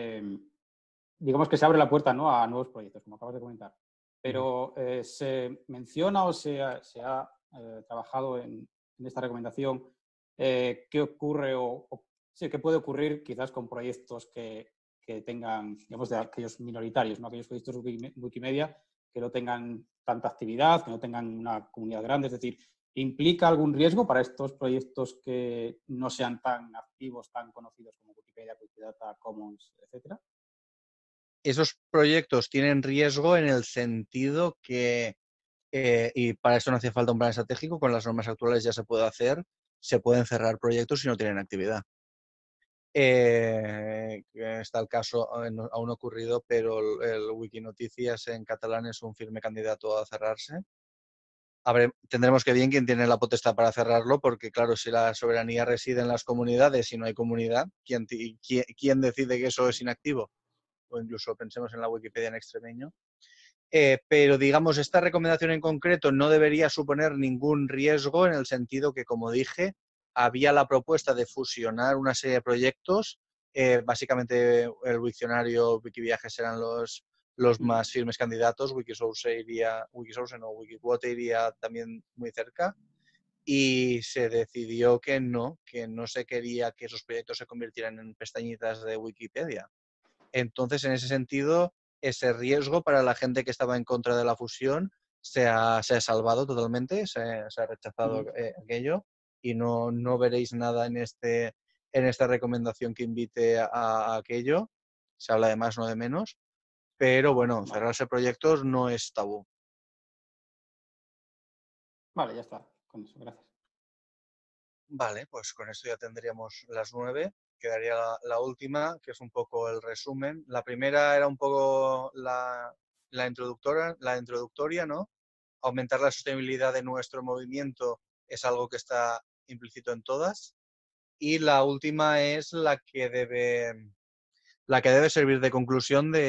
digamos que se abre la puerta, ¿no?, a nuevos proyectos, como acabas de comentar. Pero se menciona o se ha trabajado en esta recomendación qué ocurre o sí, qué puede ocurrir quizás con proyectos que tengan, digamos, de aquellos minoritarios, ¿no?, aquellos proyectos Wikimedia que no tengan tanta actividad, que no tengan una comunidad grande. Es decir, ¿implica algún riesgo para estos proyectos que no sean tan activos, tan conocidos como Wikipedia, Wikidata, Commons, etcétera? Esos proyectos tienen riesgo en el sentido que, y para eso no hace falta un plan estratégico, con las normas actuales ya se puede hacer, se pueden cerrar proyectos si no tienen actividad. Está el caso aún ocurrido, pero el Wikinoticias en catalán es un firme candidato a cerrarse. Tendremos que ver quién tiene la potestad para cerrarlo, porque claro, si la soberanía reside en las comunidades y no hay comunidad, ¿quién decide que eso es inactivo? O incluso pensemos en la Wikipedia en extremeño. Pero digamos, esta recomendación en concreto no debería suponer ningún riesgo en el sentido que, como dije, había la propuesta de fusionar una serie de proyectos. Básicamente el Wikcionario, Wikiviajes eran los más firmes candidatos. Wikisource Wikiquote iría también muy cerca. Y se decidió que no se quería que esos proyectos se convirtieran en pestañitas de Wikipedia. Entonces, en ese sentido, ese riesgo para la gente que estaba en contra de la fusión se ha salvado totalmente, se ha rechazado aquello, y no veréis nada en esta recomendación que invite a aquello. Se habla de más, no de menos, pero bueno, cerrarse proyectos no es tabú. Vale, ya está. Con eso, gracias. Vale, pues con esto ya tendríamos las 9. Quedaría la última, que es un poco el resumen. La primera era un poco la introductoria, ¿no? Aumentar la sostenibilidad de nuestro movimiento es algo que está implícito en todas. Y la última es la que debe servir de conclusión de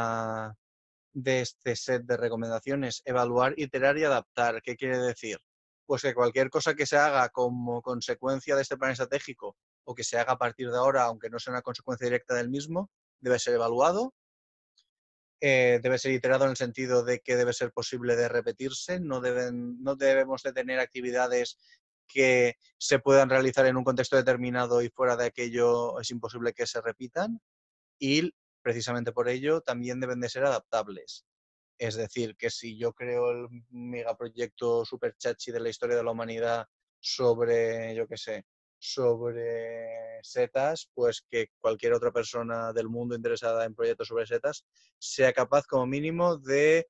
este set de recomendaciones: evaluar, iterar y adaptar. ¿Qué quiere decir? Pues que cualquier cosa que se haga como consecuencia de este plan estratégico o que se haga a partir de ahora, aunque no sea una consecuencia directa del mismo, debe ser evaluado. debe ser iterado en el sentido de que debe ser posible de repetirse, no debemos de tener actividades que se puedan realizar en un contexto determinado y fuera de aquello es imposible que se repitan, y precisamente por ello también deben de ser adaptables. Es decir, que si yo creo el megaproyecto super chachi de la historia de la humanidad sobre, yo qué sé, sobre setas, pues que cualquier otra persona del mundo interesada en proyectos sobre setas sea capaz como mínimo de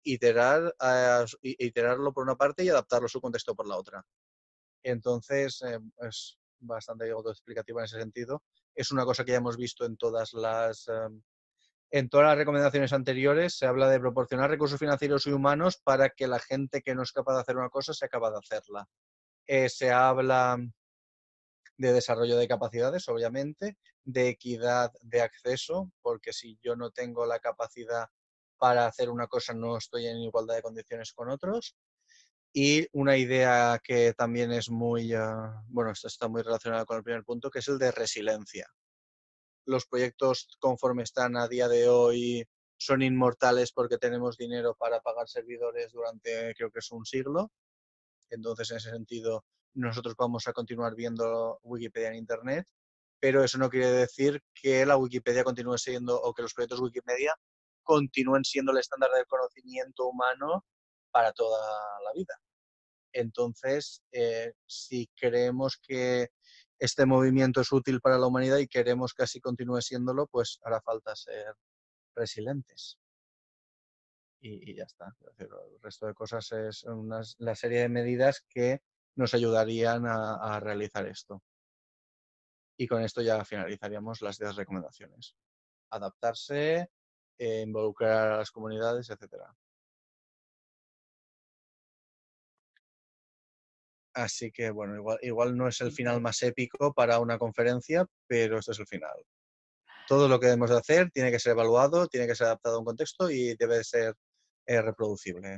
iterarlo por una parte y adaptarlo a su contexto por la otra. Entonces, es bastante autoexplicativo en ese sentido. Es una cosa que ya hemos visto en todas las recomendaciones anteriores. Se habla de proporcionar recursos financieros y humanos para que la gente que no es capaz de hacer una cosa sea capaz de hacerla. Se habla de desarrollo de capacidades, obviamente, de equidad de acceso, porque si yo no tengo la capacidad para hacer una cosa, no estoy en igualdad de condiciones con otros. Y una idea que también es muy, bueno, esto está muy relacionada con el primer punto, que es el de resiliencia. Los proyectos, conforme están a día de hoy, son inmortales porque tenemos dinero para pagar servidores durante, creo que es un siglo. Entonces, en ese sentido, nosotros vamos a continuar viendo Wikipedia en Internet, pero eso no quiere decir que la Wikipedia continúe siendo, o que los proyectos Wikimedia continúen siendo el estándar del conocimiento humano para toda la vida. Entonces, si creemos que este movimiento es útil para la humanidad y queremos que así continúe siéndolo, pues hará falta ser resilientes. Y ya está. El resto de cosas es la serie de medidas que nos ayudarían a realizar esto. Y con esto ya finalizaríamos las 10 recomendaciones. Adaptarse, involucrar a las comunidades, etcétera. Así que, bueno, igual no es el final más épico para una conferencia, pero este es el final. Todo lo que debemos de hacer tiene que ser evaluado, tiene que ser adaptado a un contexto y debe ser reproducible.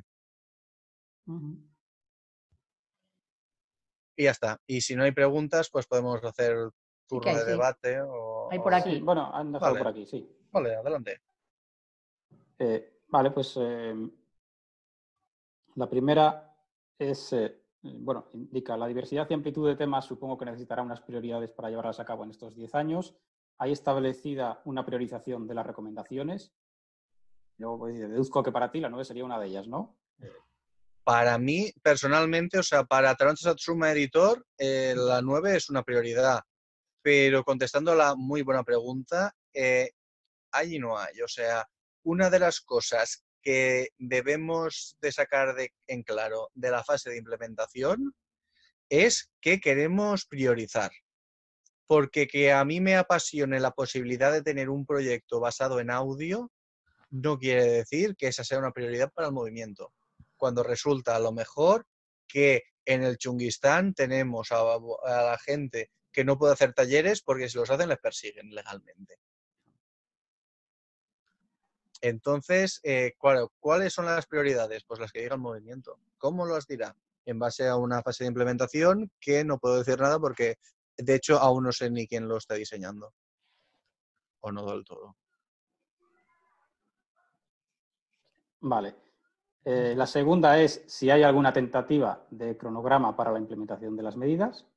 Y ya está. Y si no hay preguntas, pues podemos hacer turno de debate. Hay por aquí. Sí, bueno, han dejado Vale. por aquí, sí. Vale, adelante. Vale, pues la primera es, bueno, indica la diversidad y amplitud de temas, supongo que necesitará unas prioridades para llevarlas a cabo en estos 10 años. Hay establecida una priorización de las recomendaciones. Luego pues, deduzco que para ti la 9 sería una de ellas, ¿no? Para mí, personalmente, o sea, para Taranto Satsuma Editor, la 9 es una prioridad. Pero contestando a la muy buena pregunta, hay y no hay. O sea, una de las cosas que debemos de sacar en claro de la fase de implementación es que queremos priorizar. Porque que a mí me apasione la posibilidad de tener un proyecto basado en audio no quiere decir que esa sea una prioridad para el movimiento. Cuando resulta a lo mejor que en el Chunguistán tenemos a la gente que no puede hacer talleres porque si los hacen les persiguen legalmente. Entonces, claro, ¿cuáles son las prioridades? Pues las que diga el movimiento. ¿Cómo las dirá? En base a una fase de implementación que no puedo decir nada porque, de hecho, aún no sé ni quién lo está diseñando. O no del todo. Vale. La segunda es si hay alguna tentativa de cronograma para la implementación de las medidas.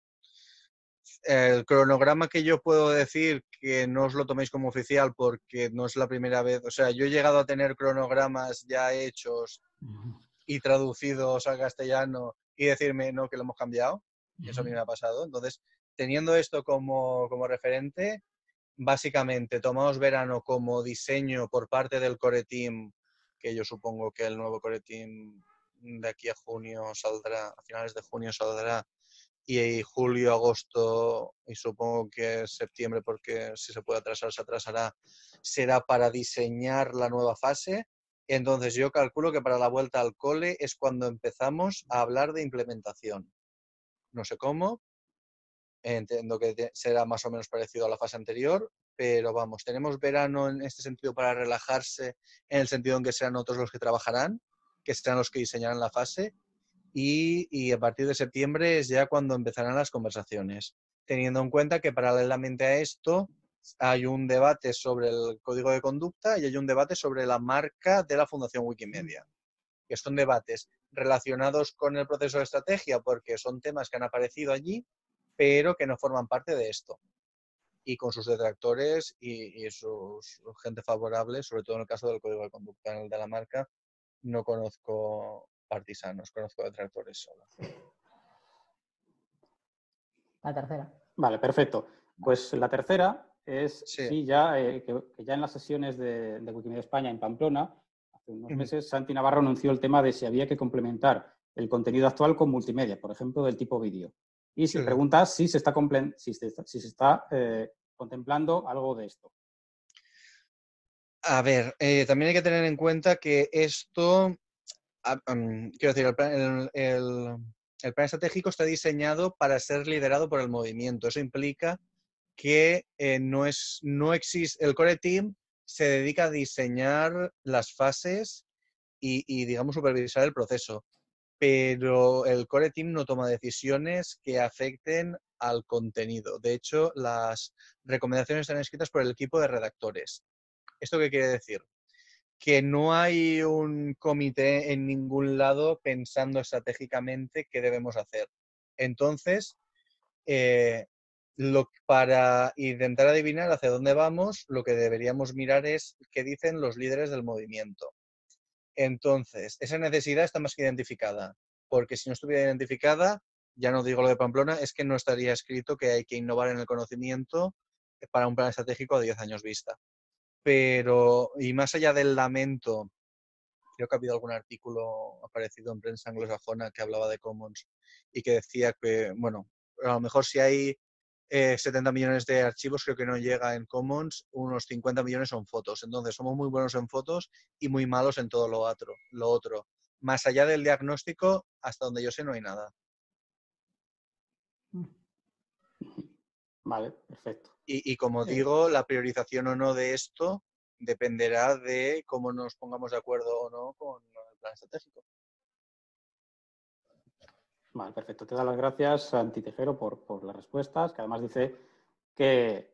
El cronograma que yo puedo decir, que no os lo toméis como oficial porque no es la primera vez, o sea, yo he llegado a tener cronogramas ya hechos y traducidos al castellano y decirme, no, que lo hemos cambiado. Eso a mí me ha pasado. Entonces, teniendo esto como referente, básicamente tomamos verano como diseño por parte del Core Team, que yo supongo que el nuevo Core Team de aquí a junio saldrá, a finales de junio saldrá, y julio, agosto y supongo que septiembre, porque si se puede atrasar, se atrasará, será para diseñar la nueva fase. Entonces yo calculo que para la vuelta al cole es cuando empezamos a hablar de implementación. No sé cómo, entiendo que será más o menos parecido a la fase anterior, pero vamos, tenemos verano en este sentido para relajarse, en el sentido en que serán otros los que trabajarán, que serán los que diseñarán la fase. Y a partir de septiembre es ya cuando empezarán las conversaciones, teniendo en cuenta que paralelamente a esto hay un debate sobre el código de conducta y hay un debate sobre la marca de la Fundación Wikimedia, que son debates relacionados con el proceso de estrategia porque son temas que han aparecido allí, pero que no forman parte de esto. Y con sus detractores y sus gente favorable, sobre todo en el caso del código de conducta. En el de la marca no conozco partisanos, conozco detractores solo. La tercera. Vale, perfecto. Pues la tercera es, Sí. que ya en las sesiones de Wikimedia España en Pamplona, hace unos meses, Santi Navarro anunció el tema de si había que complementar el contenido actual con multimedia, por ejemplo, del tipo vídeo. Y se pregunta si se está, contemplando algo de esto. A ver, también hay que tener en cuenta que esto, quiero decir, el plan estratégico está diseñado para ser liderado por el movimiento. Eso implica que no existe, el core team se dedica a diseñar las fases y, digamos, supervisar el proceso. Pero el core team no toma decisiones que afecten al contenido. De hecho, las recomendaciones están escritas por el equipo de redactores. ¿Esto qué quiere decir? Que no hay un comité en ningún lado pensando estratégicamente qué debemos hacer. Entonces, para intentar adivinar hacia dónde vamos, lo que deberíamos mirar es qué dicen los líderes del movimiento. Entonces, esa necesidad está más que identificada, porque si no estuviera identificada, ya no digo lo de Pamplona, es que no estaría escrito que hay que innovar en el conocimiento para un plan estratégico a 10 años vista. Pero, y más allá del lamento, creo que ha habido algún artículo aparecido en prensa anglosajona que hablaba de Commons y que decía que, bueno, a lo mejor si hay 70 millones de archivos, creo que no llega en Commons, unos 50 millones son fotos. Entonces, somos muy buenos en fotos y muy malos en todo lo otro. Más allá del diagnóstico, hasta donde yo sé, no hay nada. Vale, perfecto. Y como digo, la priorización o no de esto dependerá de cómo nos pongamos de acuerdo o no con el plan estratégico. Vale, perfecto. Te doy las gracias, Santi Tejero, por las respuestas, que además dice que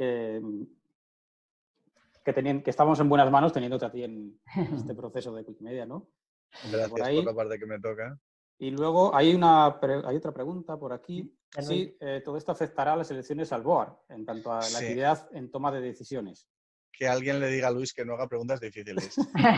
estamos en buenas manos teniéndote a ti en este proceso de Wikimedia, ¿no? Gracias por la parte que me toca. Y luego hay otra pregunta por aquí. Si todo esto afectará a las elecciones al BOAR, en tanto a la actividad en toma de decisiones. Que alguien le diga a Luis que no haga preguntas difíciles.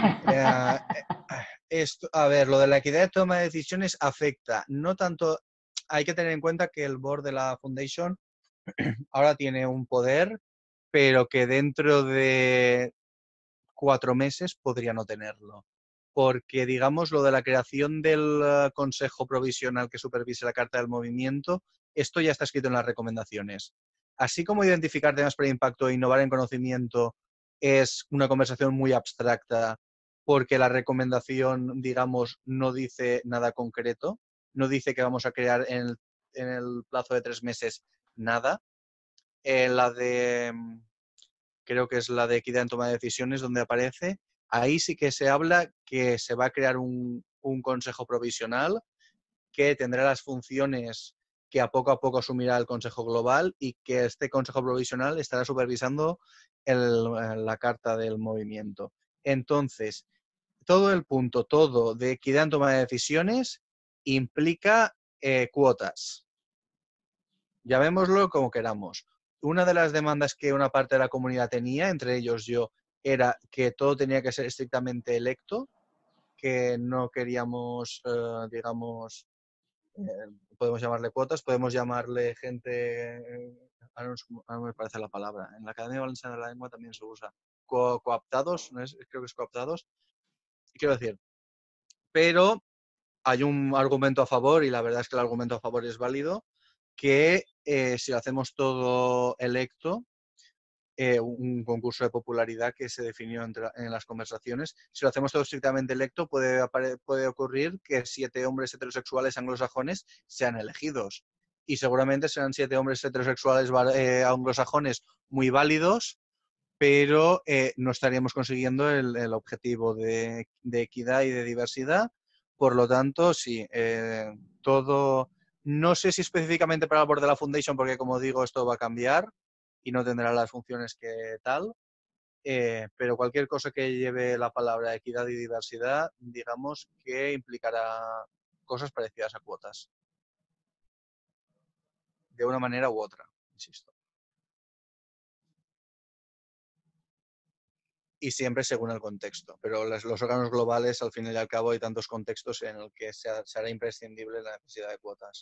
A ver, lo de la equidad de toma de decisiones afecta. No tanto, hay que tener en cuenta que el board de la Foundation ahora tiene un poder, pero que dentro de 4 meses podría no tenerlo. Porque, digamos, lo de la creación del Consejo Provisional que supervise la Carta del Movimiento, esto ya está escrito en las recomendaciones. Así como identificar temas para impacto e innovar en conocimiento es una conversación muy abstracta, porque la recomendación, digamos, no dice nada concreto, no dice que vamos a crear en el plazo de 3 meses nada. Creo que es la de equidad en toma de decisiones, donde aparece, ahí sí que se habla que se va a crear un consejo provisional que tendrá las funciones que a poco asumirá el Consejo Global y que este Consejo Provisional estará supervisando la Carta del Movimiento. Entonces, todo de equidad en toma de decisiones implica cuotas. Llamémoslo como queramos. Una de las demandas que una parte de la comunidad tenía, entre ellos yo, era que todo tenía que ser estrictamente electo, que no queríamos, digamos, podemos llamarle cuotas, podemos llamarle gente, ahora no me parece la palabra, en la Academia Valenciana de la Lengua también se usa, coaptados, ¿no es? Creo que es coaptados, quiero decir, pero hay un argumento a favor y la verdad es que el argumento a favor es válido, que si lo hacemos todo electo, un concurso de popularidad que se definió en las conversaciones. Si lo hacemos todo estrictamente electo, puede ocurrir que 7 hombres heterosexuales anglosajones sean elegidos. Y seguramente serán 7 hombres heterosexuales anglosajones muy válidos, pero no estaríamos consiguiendo el objetivo de equidad y de diversidad. Por lo tanto, sí, todo... No sé si específicamente para el board de la Foundation, porque como digo, esto va a cambiar, y no tendrá las funciones que tal, pero cualquier cosa que lleve la palabra equidad y diversidad, digamos que implicará cosas parecidas a cuotas, de una manera u otra, insisto. Y siempre según el contexto. Pero los órganos globales, al fin y al cabo, hay tantos contextos en el que se hará imprescindible la necesidad de cuotas.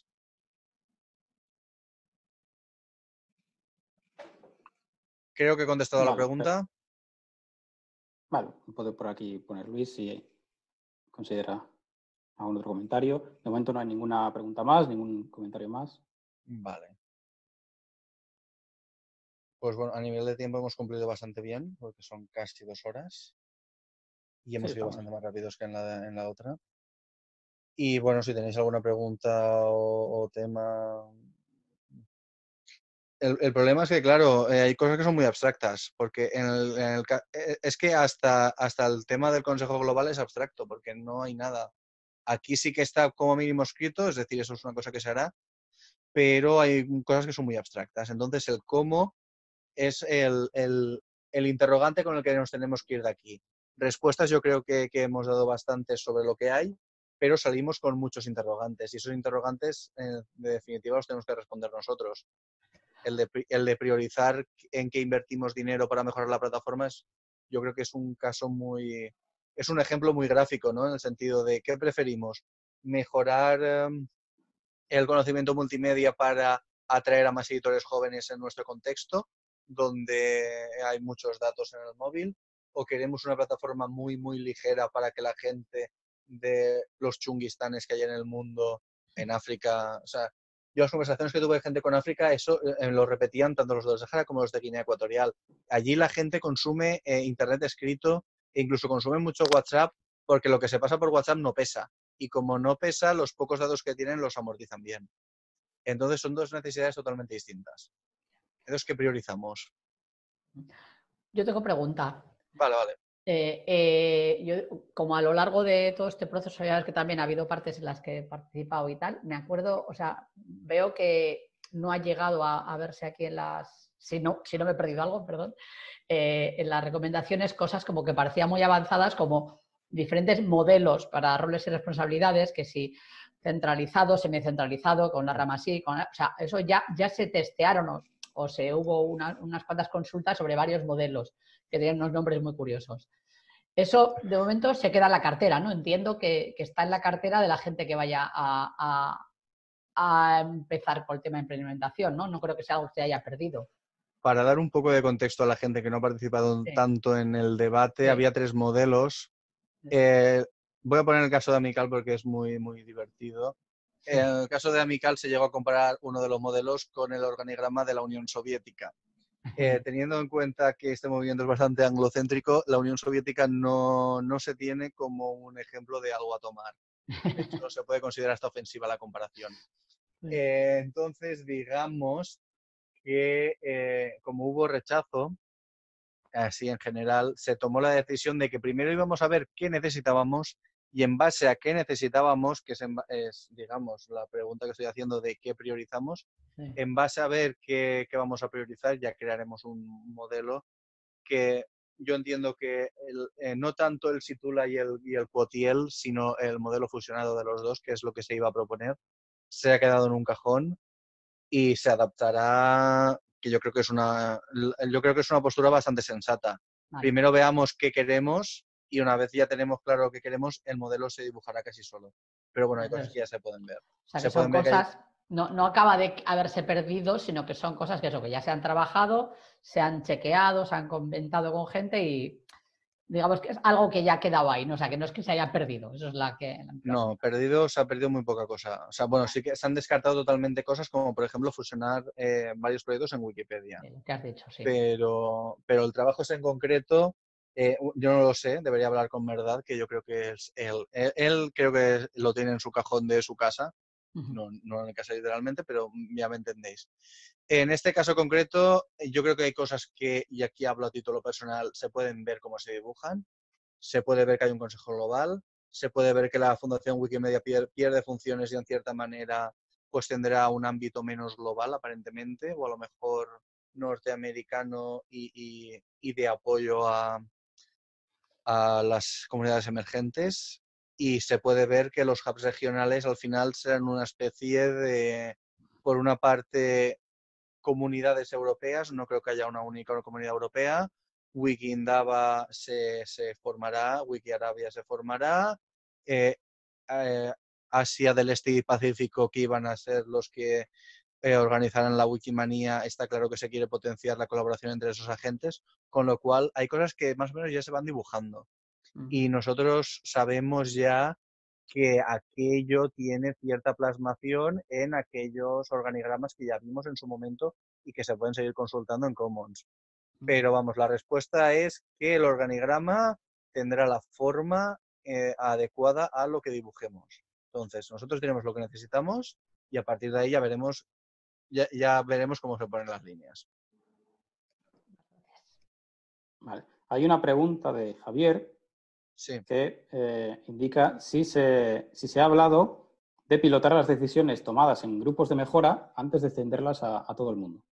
Creo que he contestado a la pregunta. Vale, puedo por aquí poner Luis si considera algún otro comentario. De momento no hay ninguna pregunta más, ningún comentario más. Vale. Pues bueno, a nivel de tiempo hemos cumplido bastante bien, porque son casi 2 horas. Y hemos ido bastante más rápidos que en la otra. Y bueno, si tenéis alguna pregunta o tema... El problema es que, claro, hay cosas que son muy abstractas, porque es que hasta el tema del Consejo Global es abstracto, porque no hay nada. Aquí sí que está como mínimo escrito, es decir, eso es una cosa que se hará, pero hay cosas que son muy abstractas. Entonces, el cómo es el interrogante con el que nos tenemos que ir de aquí. Respuestas yo creo que hemos dado bastantes sobre lo que hay, pero salimos con muchos interrogantes, y esos interrogantes, de definitiva, los tenemos que responder nosotros. El de priorizar en qué invertimos dinero para mejorar la plataforma yo creo que es un caso es un ejemplo muy gráfico, ¿no? En el sentido de ¿qué preferimos? ¿Mejorar el conocimiento multimedia para atraer a más editores jóvenes en nuestro contexto, donde hay muchos datos en el móvil? ¿O queremos una plataforma muy, muy ligera para que la gente de los chunguistanes que hay en el mundo, en África, o sea, yo las conversaciones que tuve de gente con África, eso lo repetían tanto los de Sahara como los de Guinea Ecuatorial. Allí la gente consume internet escrito e incluso consume mucho WhatsApp, porque lo que se pasa por WhatsApp no pesa. Y como no pesa, los pocos datos que tienen los amortizan bien. Entonces son dos necesidades totalmente distintas. Entonces, ¿qué priorizamos? Yo tengo pregunta. Vale, vale. Yo, como a lo largo de todo este proceso, ya ves que también ha habido partes en las que he participado y tal, me acuerdo, o sea, veo que no ha llegado a verse aquí en las, si no me he perdido algo, perdón, en las recomendaciones cosas como que parecían muy avanzadas, como diferentes modelos para roles y responsabilidades, que si centralizado, semicentralizado, con la rama así, o sea, eso ya se testearon o se hubo unas cuantas consultas sobre varios modelos que tenían unos nombres muy curiosos. Eso, de momento, se queda en la cartera, ¿no? Entiendo que está en la cartera de la gente que vaya a empezar con el tema de implementación, ¿no? No creo que sea algo que se haya perdido. Para dar un poco de contexto a la gente que no ha participado tanto en el debate, había 3 modelos. Voy a poner el caso de Amical porque es muy, muy divertido. En el caso de Amical se llegó a comparar uno de los modelos con el organigrama de la Unión Soviética. Teniendo en cuenta que este movimiento es bastante anglocéntrico, la Unión Soviética no se tiene como un ejemplo de algo a tomar. De hecho, se puede considerar hasta ofensiva la comparación. Entonces, digamos que como hubo rechazo, así en general, se tomó la decisión de que primero íbamos a ver qué necesitábamos y en base a qué necesitábamos, que es digamos, la pregunta que estoy haciendo de qué priorizamos, en base a ver qué vamos a priorizar, ya crearemos un modelo que yo entiendo que no tanto el Situla y el Quotiel, sino el modelo fusionado de los dos, que es lo que se iba a proponer, se ha quedado en un cajón y se adaptará, que yo creo que es una postura bastante sensata. Vale. Primero veamos qué queremos y una vez ya tenemos claro lo que queremos, el modelo se dibujará casi solo. Pero bueno, hay cosas que ya se pueden ver. O sea, que son cosas, no acaba de haberse perdido, sino que son cosas que ya se han trabajado, se han chequeado, se han comentado con gente y digamos que es algo que ya ha quedado ahí, ¿no? O sea, que no es que se haya perdido, eso es No, se ha perdido muy poca cosa. O sea, bueno, sí que se han descartado totalmente cosas como, por ejemplo, fusionar varios proyectos en Wikipedia. ¿Qué has dicho? Sí. Pero el trabajo es en concreto, yo no lo sé, debería hablar con verdad, que yo creo que es él creo que lo tiene en su cajón de su casa, no en el casa literalmente, pero ya me entendéis. En este caso concreto, yo creo que hay cosas que, y aquí hablo a título personal, se pueden ver cómo se dibujan. Se puede ver que hay un consejo global, se puede ver que la Fundación Wikimedia pierde funciones y en cierta manera pues tendrá un ámbito menos global aparentemente, o a lo mejor norteamericano y de apoyo a las comunidades emergentes, y se puede ver que los hubs regionales al final serán una especie de, por una parte, comunidades europeas. No creo que haya una única comunidad europea. Wiki Indaba se formará, Wiki Arabia se formará, eh, eh, Asia del Este y Pacífico, que iban a ser los que organizarán la Wikimanía, está claro que se quiere potenciar la colaboración entre esos agentes, con lo cual hay cosas que más o menos ya se van dibujando. Y nosotros sabemos ya que aquello tiene cierta plasmación en aquellos organigramas que ya vimos en su momento y que se pueden seguir consultando en Commons. Pero vamos, la respuesta es que el organigrama tendrá la forma adecuada a lo que dibujemos. Entonces, nosotros tenemos lo que necesitamos y a partir de ahí ya veremos cómo se ponen las líneas. Vale. Hay una pregunta de Javier Sí. que indica si se ha hablado de pilotar las decisiones tomadas en grupos de mejora antes de extenderlas a todo el mundo.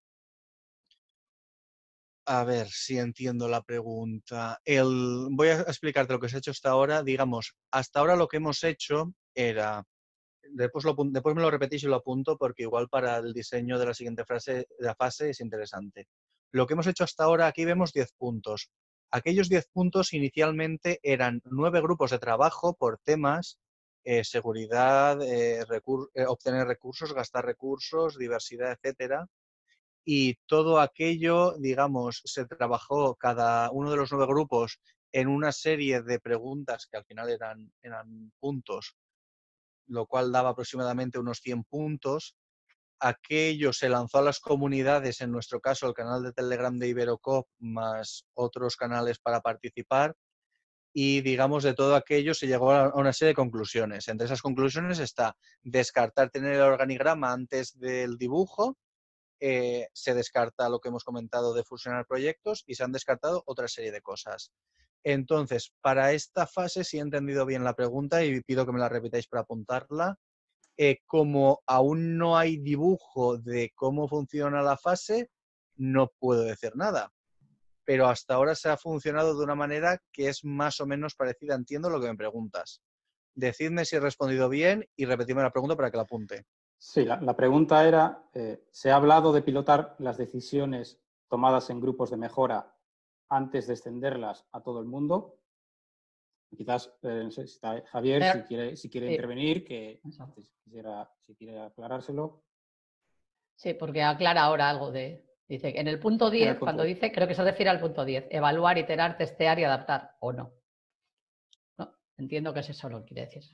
A ver si entiendo la pregunta. Voy a explicarte lo que se ha hecho hasta ahora. Digamos, hasta ahora lo que hemos hecho era... Después me lo repetís y lo apunto porque igual para el diseño de la siguiente fase es interesante. Lo que hemos hecho hasta ahora, aquí vemos 10 puntos. Aquellos 10 puntos inicialmente eran 9 grupos de trabajo por temas, seguridad, obtener recursos, gastar recursos, diversidad, etcétera. Y todo aquello, digamos, se trabajó cada uno de los 9 grupos en una serie de preguntas que al final eran puntos, lo cual daba aproximadamente unos 100 puntos. Aquello se lanzó a las comunidades, en nuestro caso el canal de Telegram de Iberocop, más otros canales para participar, y digamos de todo aquello se llegó a una serie de conclusiones. Entre esas conclusiones está descartar tener el organigrama antes del dibujo, se descarta lo que hemos comentado de fusionar proyectos y se han descartado otra serie de cosas. Entonces, para esta fase, si he entendido bien la pregunta y pido que me la repitáis para apuntarla, como aún no hay dibujo de cómo funciona la fase, no puedo decir nada. Pero hasta ahora se ha funcionado de una manera que es más o menos parecida. Entiendo lo que me preguntas. Decidme si he respondido bien y repetidme la pregunta para que la apunte. Sí, la pregunta era, ¿se ha hablado de pilotar las decisiones tomadas en grupos de mejora antes de extenderlas a todo el mundo? Quizás, no sé si está Javier, si quiere intervenir, que si quiere aclarárselo. Sí, porque aclara ahora algo dice, en el punto 10, cuando dice, creo que se refiere al punto 10, evaluar, iterar, testear y adaptar, ¿o no? No, entiendo que es eso lo que quiere decir.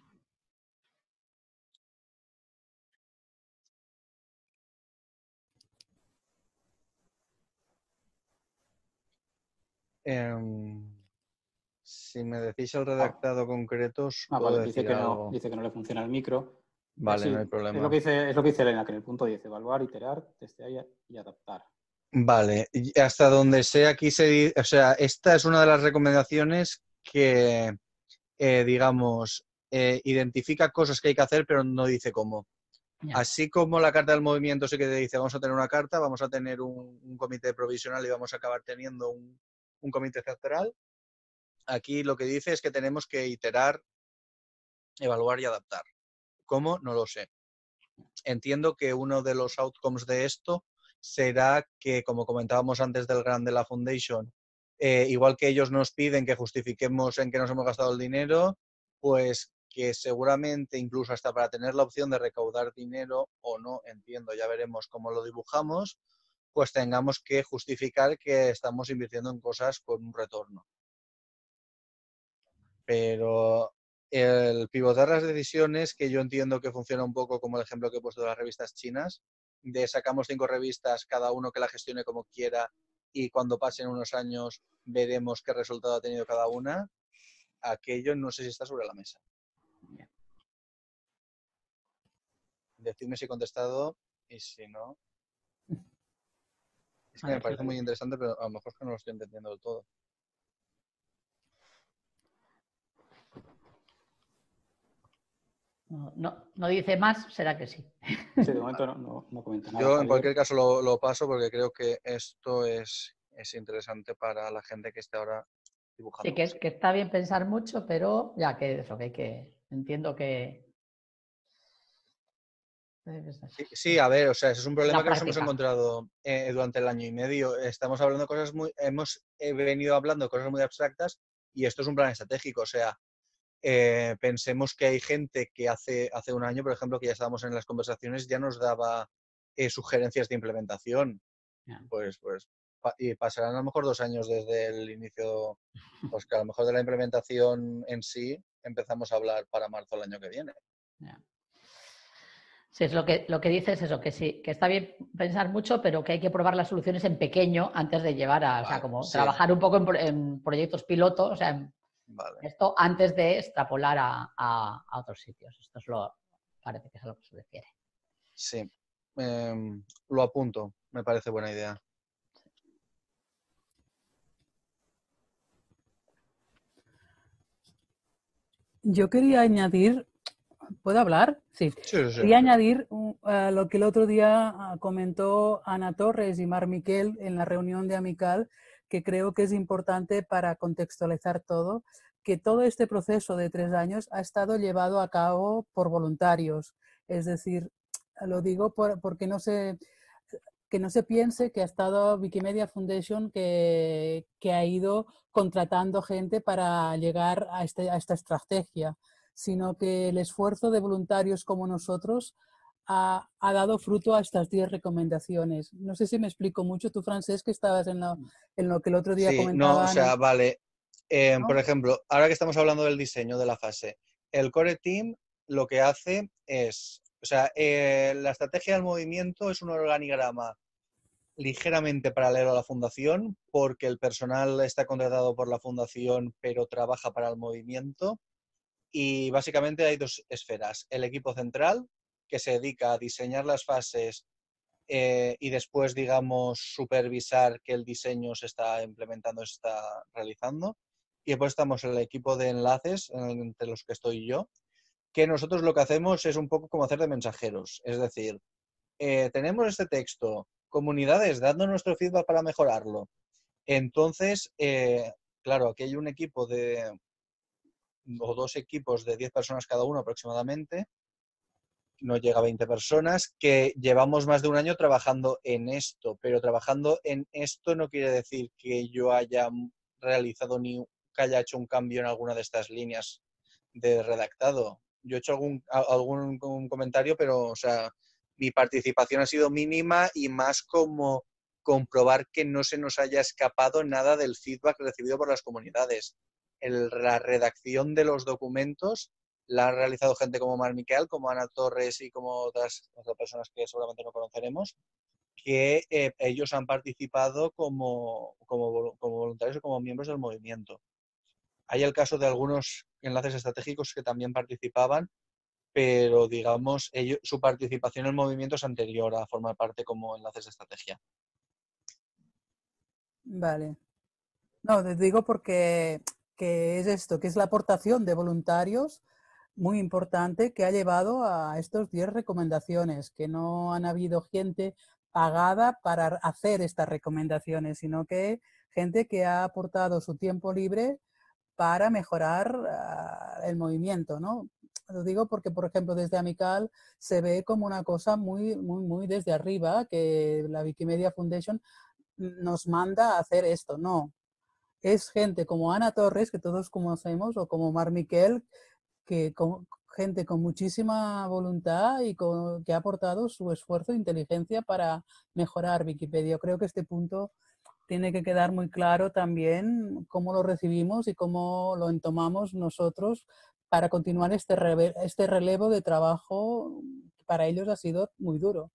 Si me decís el redactado concreto, puedo vale, decir algo. dice que no le funciona el micro. Vale, sí, no hay problema. Es lo que dice Elena, que en el punto 10, evaluar, iterar, testear y adaptar. Vale, hasta donde sé aquí o sea, esta es una de las recomendaciones que, digamos, identifica cosas que hay que hacer, pero no dice cómo. Así como la carta del movimiento sí que te dice vamos a tener una carta, vamos a tener un comité provisional y vamos a acabar teniendo un comité central. Aquí lo que dice es que tenemos que iterar, evaluar y adaptar. ¿Cómo? No lo sé. Entiendo que uno de los outcomes de esto será que, como comentábamos antes del grant de la Foundation, igual que ellos nos piden que justifiquemos en qué nos hemos gastado el dinero, pues que seguramente incluso hasta para tener la opción de recaudar dinero o no, entiendo, ya veremos cómo lo dibujamos, pues tengamos que justificar que estamos invirtiendo en cosas con un retorno. Pero el pivotar las decisiones, que yo entiendo que funciona un poco como el ejemplo que he puesto de las revistas chinas, de sacamos 5 revistas, cada uno que la gestione como quiera y cuando pasen unos años veremos qué resultado ha tenido cada una, aquello no sé si está sobre la mesa. Decidme si he contestado y si no... Es que me parece muy interesante, pero a lo mejor es que no lo estoy entendiendo del todo. No dice más, será que sí. Sí, de momento no comenta nada. Yo en Javier. cualquier caso lo paso porque creo que esto es interesante para la gente que esté ahora dibujando. Sí, que está bien pensar mucho, pero ya que eso, que hay que... Entiendo que... Sí, a ver, o sea, ese es un problema que nos hemos práctica. encontrado durante el año y medio. Estamos hablando de cosas hemos venido hablando de cosas muy abstractas y esto es un plan estratégico. O sea, pensemos que hay gente que hace un año, por ejemplo, que ya estábamos en las conversaciones, ya nos daba sugerencias de implementación. Ya. Y pasarán a lo mejor 2 años desde el inicio, pues que a lo mejor de la implementación en sí empezamos a hablar para marzo del año que viene. Ya. Sí, es lo que dices, eso, que sí, que está bien pensar mucho, pero que hay que probar las soluciones en pequeño antes de llevar a, o sea, como sí. trabajar un poco en proyectos pilotos, o sea, Vale. esto antes de extrapolar a otros sitios. Esto parece que es a lo que se refiere. Sí, lo apunto, me parece buena idea. Yo quería añadir, ¿puedo hablar? Sí. Sí. Quería añadir lo que el otro día comentó Ana Torres y Mar Miquel en la reunión de Amical, que creo que es importante para contextualizar todo, que todo este proceso de 3 años ha estado llevado a cabo por voluntarios. Es decir, lo digo porque que no se piense que ha estado Wikimedia Foundation que ha ido contratando gente para llegar a esta estrategia, sino que el esfuerzo de voluntarios como nosotros ha dado fruto a estas 10 recomendaciones. No sé si me explico mucho. Tú, Francesc, que estabas en lo que el otro día Sí, comentaba. no, o sea, vale. ¿No? Por ejemplo, ahora que estamos hablando del diseño de la fase, el Core Team lo que hace es, o sea, la estrategia del movimiento es un organigrama ligeramente paralelo a la fundación porque el personal está contratado por la fundación pero trabaja para el movimiento y básicamente hay 2 esferas. El equipo central que se dedica a diseñar las fases y después, digamos, supervisar que el diseño se está implementando, se está realizando. Y después estamos en el equipo de enlaces, entre los que estoy yo, que nosotros lo que hacemos es un poco como hacer de mensajeros. Es decir, tenemos este texto, comunidades, dando nuestro feedback para mejorarlo. Entonces, claro, aquí hay un equipo o 2 equipos de 10 personas cada uno aproximadamente, no llega a 20 personas, que llevamos más de un año trabajando en esto, pero trabajando en esto no quiere decir que yo haya realizado ni que haya hecho un cambio en alguna de estas líneas de redactado. Yo he hecho algún comentario, pero, o sea, mi participación ha sido mínima y más como comprobar que no se nos haya escapado nada del feedback recibido por las comunidades. La redacción de los documentos la han realizado gente como Mar Miquel, como Ana Torres y como otras personas que seguramente no conoceremos, que ellos han participado como voluntarios o como miembros del movimiento. Hay el caso de algunos enlaces estratégicos que también participaban, pero digamos, su participación en el movimiento es anterior a formar parte como enlaces de estrategia. Vale. No, te digo porque que es esto, que es la aportación de voluntarios muy importante que ha llevado a estos 10 recomendaciones, que no han habido gente pagada para hacer estas recomendaciones, sino que gente que ha aportado su tiempo libre para mejorar el movimiento, ¿no? Lo digo porque, por ejemplo, desde Amical se ve como una cosa muy desde arriba, que la Wikimedia Foundation nos manda a hacer esto. No, es gente como Ana Torres, que todos conocemos, o como Mar Miquel, gente con muchísima voluntad y que ha aportado su esfuerzo e inteligencia para mejorar Wikipedia. Yo creo que este punto tiene que quedar muy claro también cómo lo recibimos y cómo lo entomamos nosotros para continuar este relevo de trabajo que para ellos ha sido muy duro.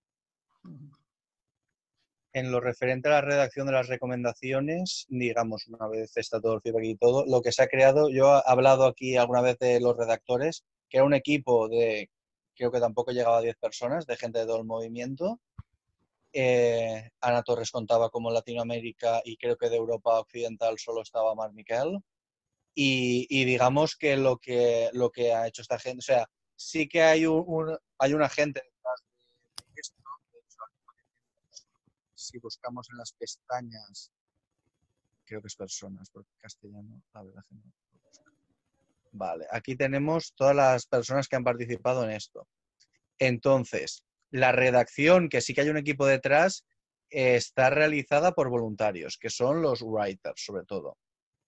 En lo referente a la redacción de las recomendaciones, digamos, una vez está todo el feedback y todo, lo que se ha creado, yo he hablado aquí alguna vez de los redactores, que era un equipo de, creo que tampoco llegaba a 10 personas, de gente de todo el movimiento. Ana Torres contaba como Latinoamérica y creo que de Europa Occidental solo estaba Mar Miquel. Y digamos que lo que ha hecho esta gente, o sea, sí que hay hay un agente detrás de esto. De hecho, si buscamos en las pestañas, creo que es personas, porque en castellano, la verdad que no. Vale, aquí tenemos todas las personas que han participado en esto. Entonces, la redacción, que sí que hay un equipo detrás, está realizada por voluntarios, que son los writers, sobre todo.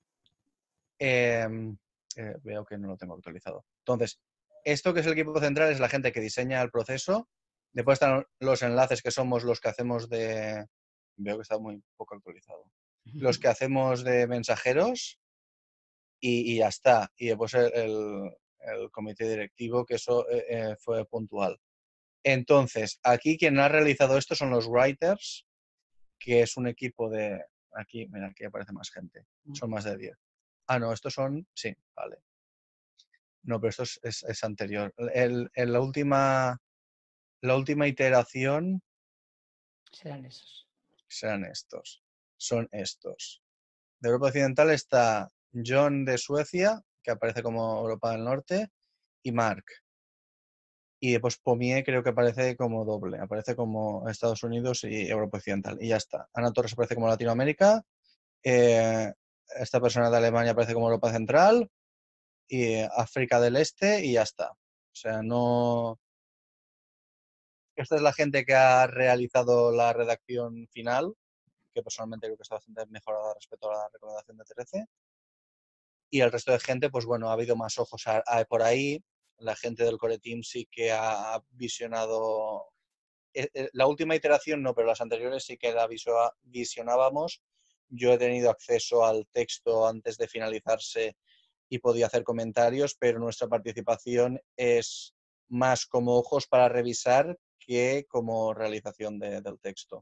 Veo que no lo tengo actualizado. Entonces, esto que es el equipo central es la gente que diseña el proceso. Después están los enlaces, que somos los que hacemos de... Veo que está muy poco actualizado. Los que hacemos de mensajeros y ya está. Y después el comité directivo, que eso fue puntual. Entonces, aquí quien ha realizado esto son los writers, que es un equipo de... Aquí, mira, aquí aparece más gente. Son más de 10. Ah, no, estos son... Sí, vale. No, pero esto es anterior. La última iteración Serán esos. serán estos. Son estos. De Europa Occidental está John de Suecia, que aparece como Europa del Norte, y Mark. Y después Pommier creo que aparece como doble. Aparece como Estados Unidos y Europa Occidental. Y ya está. Ana Torres aparece como Latinoamérica. Esta persona de Alemania aparece como Europa Central. Y África del Este y ya está. O sea, no... Esta es la gente que ha realizado la redacción final, que personalmente creo que está bastante mejorada respecto a la recomendación de 13. Y el resto de gente, pues bueno, ha habido más ojos por ahí. La gente del Core Team sí que ha visionado... La última iteración no, pero las anteriores sí que la visionábamos. Yo he tenido acceso al texto antes de finalizarse y podía hacer comentarios, pero nuestra participación es más como ojos para revisar que como realización del texto.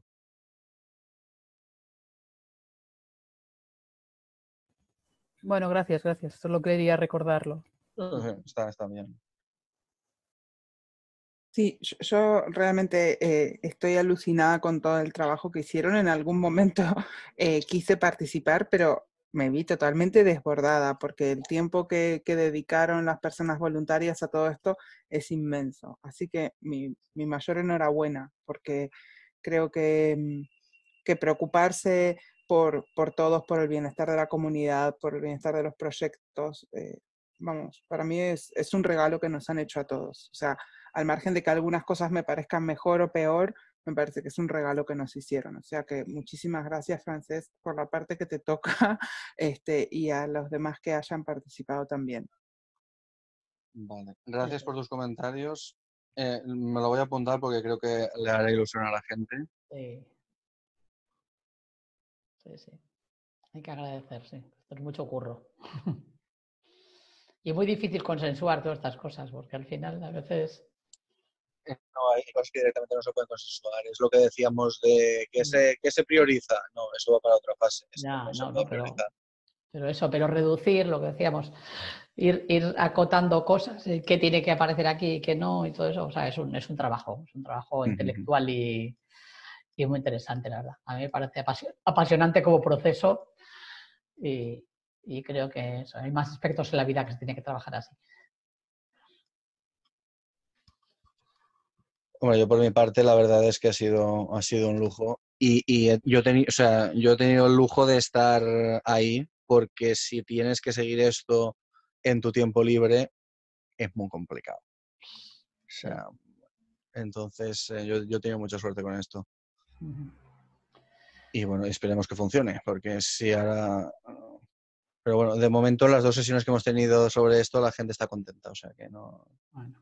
Bueno, gracias. Solo quería recordarlo. Está bien. Sí, yo realmente estoy alucinada con todo el trabajo que hicieron. En algún momento quise participar, pero me vi totalmente desbordada porque el tiempo que dedicaron las personas voluntarias a todo esto es inmenso. Así que mi mayor enhorabuena, porque creo que preocuparse por todos, por el bienestar de la comunidad, por el bienestar de los proyectos, vamos, para mí es un regalo que nos han hecho a todos. O sea, al margen de que algunas cosas me parezcan mejor o peor, me parece que es un regalo que nos hicieron. O sea que muchísimas gracias, Francesc, por la parte que te toca y a los demás que hayan participado también. Vale. Gracias por tus comentarios. Me lo voy a apuntar porque creo que le hará ilusión a la gente. Sí. Sí. Hay que agradecer, sí. Esto es mucho curro. Y es muy difícil consensuar todas estas cosas, porque al final a veces... No, hay cosas que directamente no se pueden consensuar. Es lo que decíamos de que se prioriza. No, eso va para otra fase. Ya, Se no, puede priorizar. pero reducir lo que decíamos, ir acotando cosas, qué tiene que aparecer aquí y qué no, y todo eso. O sea, es un trabajo intelectual y muy interesante, la verdad. A mí me parece apasionante como proceso y creo que eso, hay más aspectos en la vida que se tiene que trabajar así. Bueno, yo por mi parte la verdad es que ha sido un lujo y yo he tenido el lujo de estar ahí porque si tienes que seguir esto en tu tiempo libre es muy complicado. O sea, entonces yo he tenido mucha suerte con esto. Y bueno, esperemos que funcione porque si ahora... Pero bueno, de momento las 2 sesiones que hemos tenido sobre esto la gente está contenta, o sea que no... Bueno.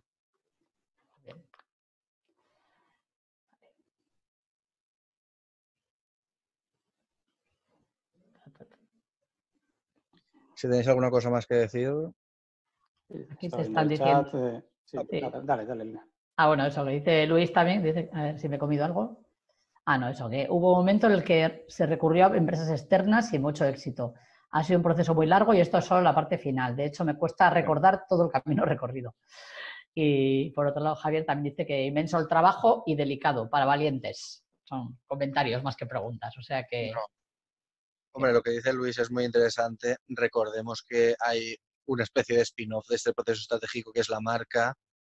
Si tenéis alguna cosa más que decir... Aquí Está te en están el diciendo... chat. Sí, Sí. dale, Lina. Bueno, eso que dice Luis también, dice, a ver si me he comido algo. No, eso, que hubo un momento en el que se recurrió a empresas externas y mucho éxito. Ha sido un proceso muy largo y esto es solo la parte final. De hecho, me cuesta recordar todo el camino recorrido. Y por otro lado, Javier también dice que inmenso el trabajo y delicado, para valientes. Son comentarios más que preguntas, o sea que... No. Hombre, lo que dice Luis es muy interesante. Recordemos que hay una especie de spin-off de este proceso estratégico que es la marca,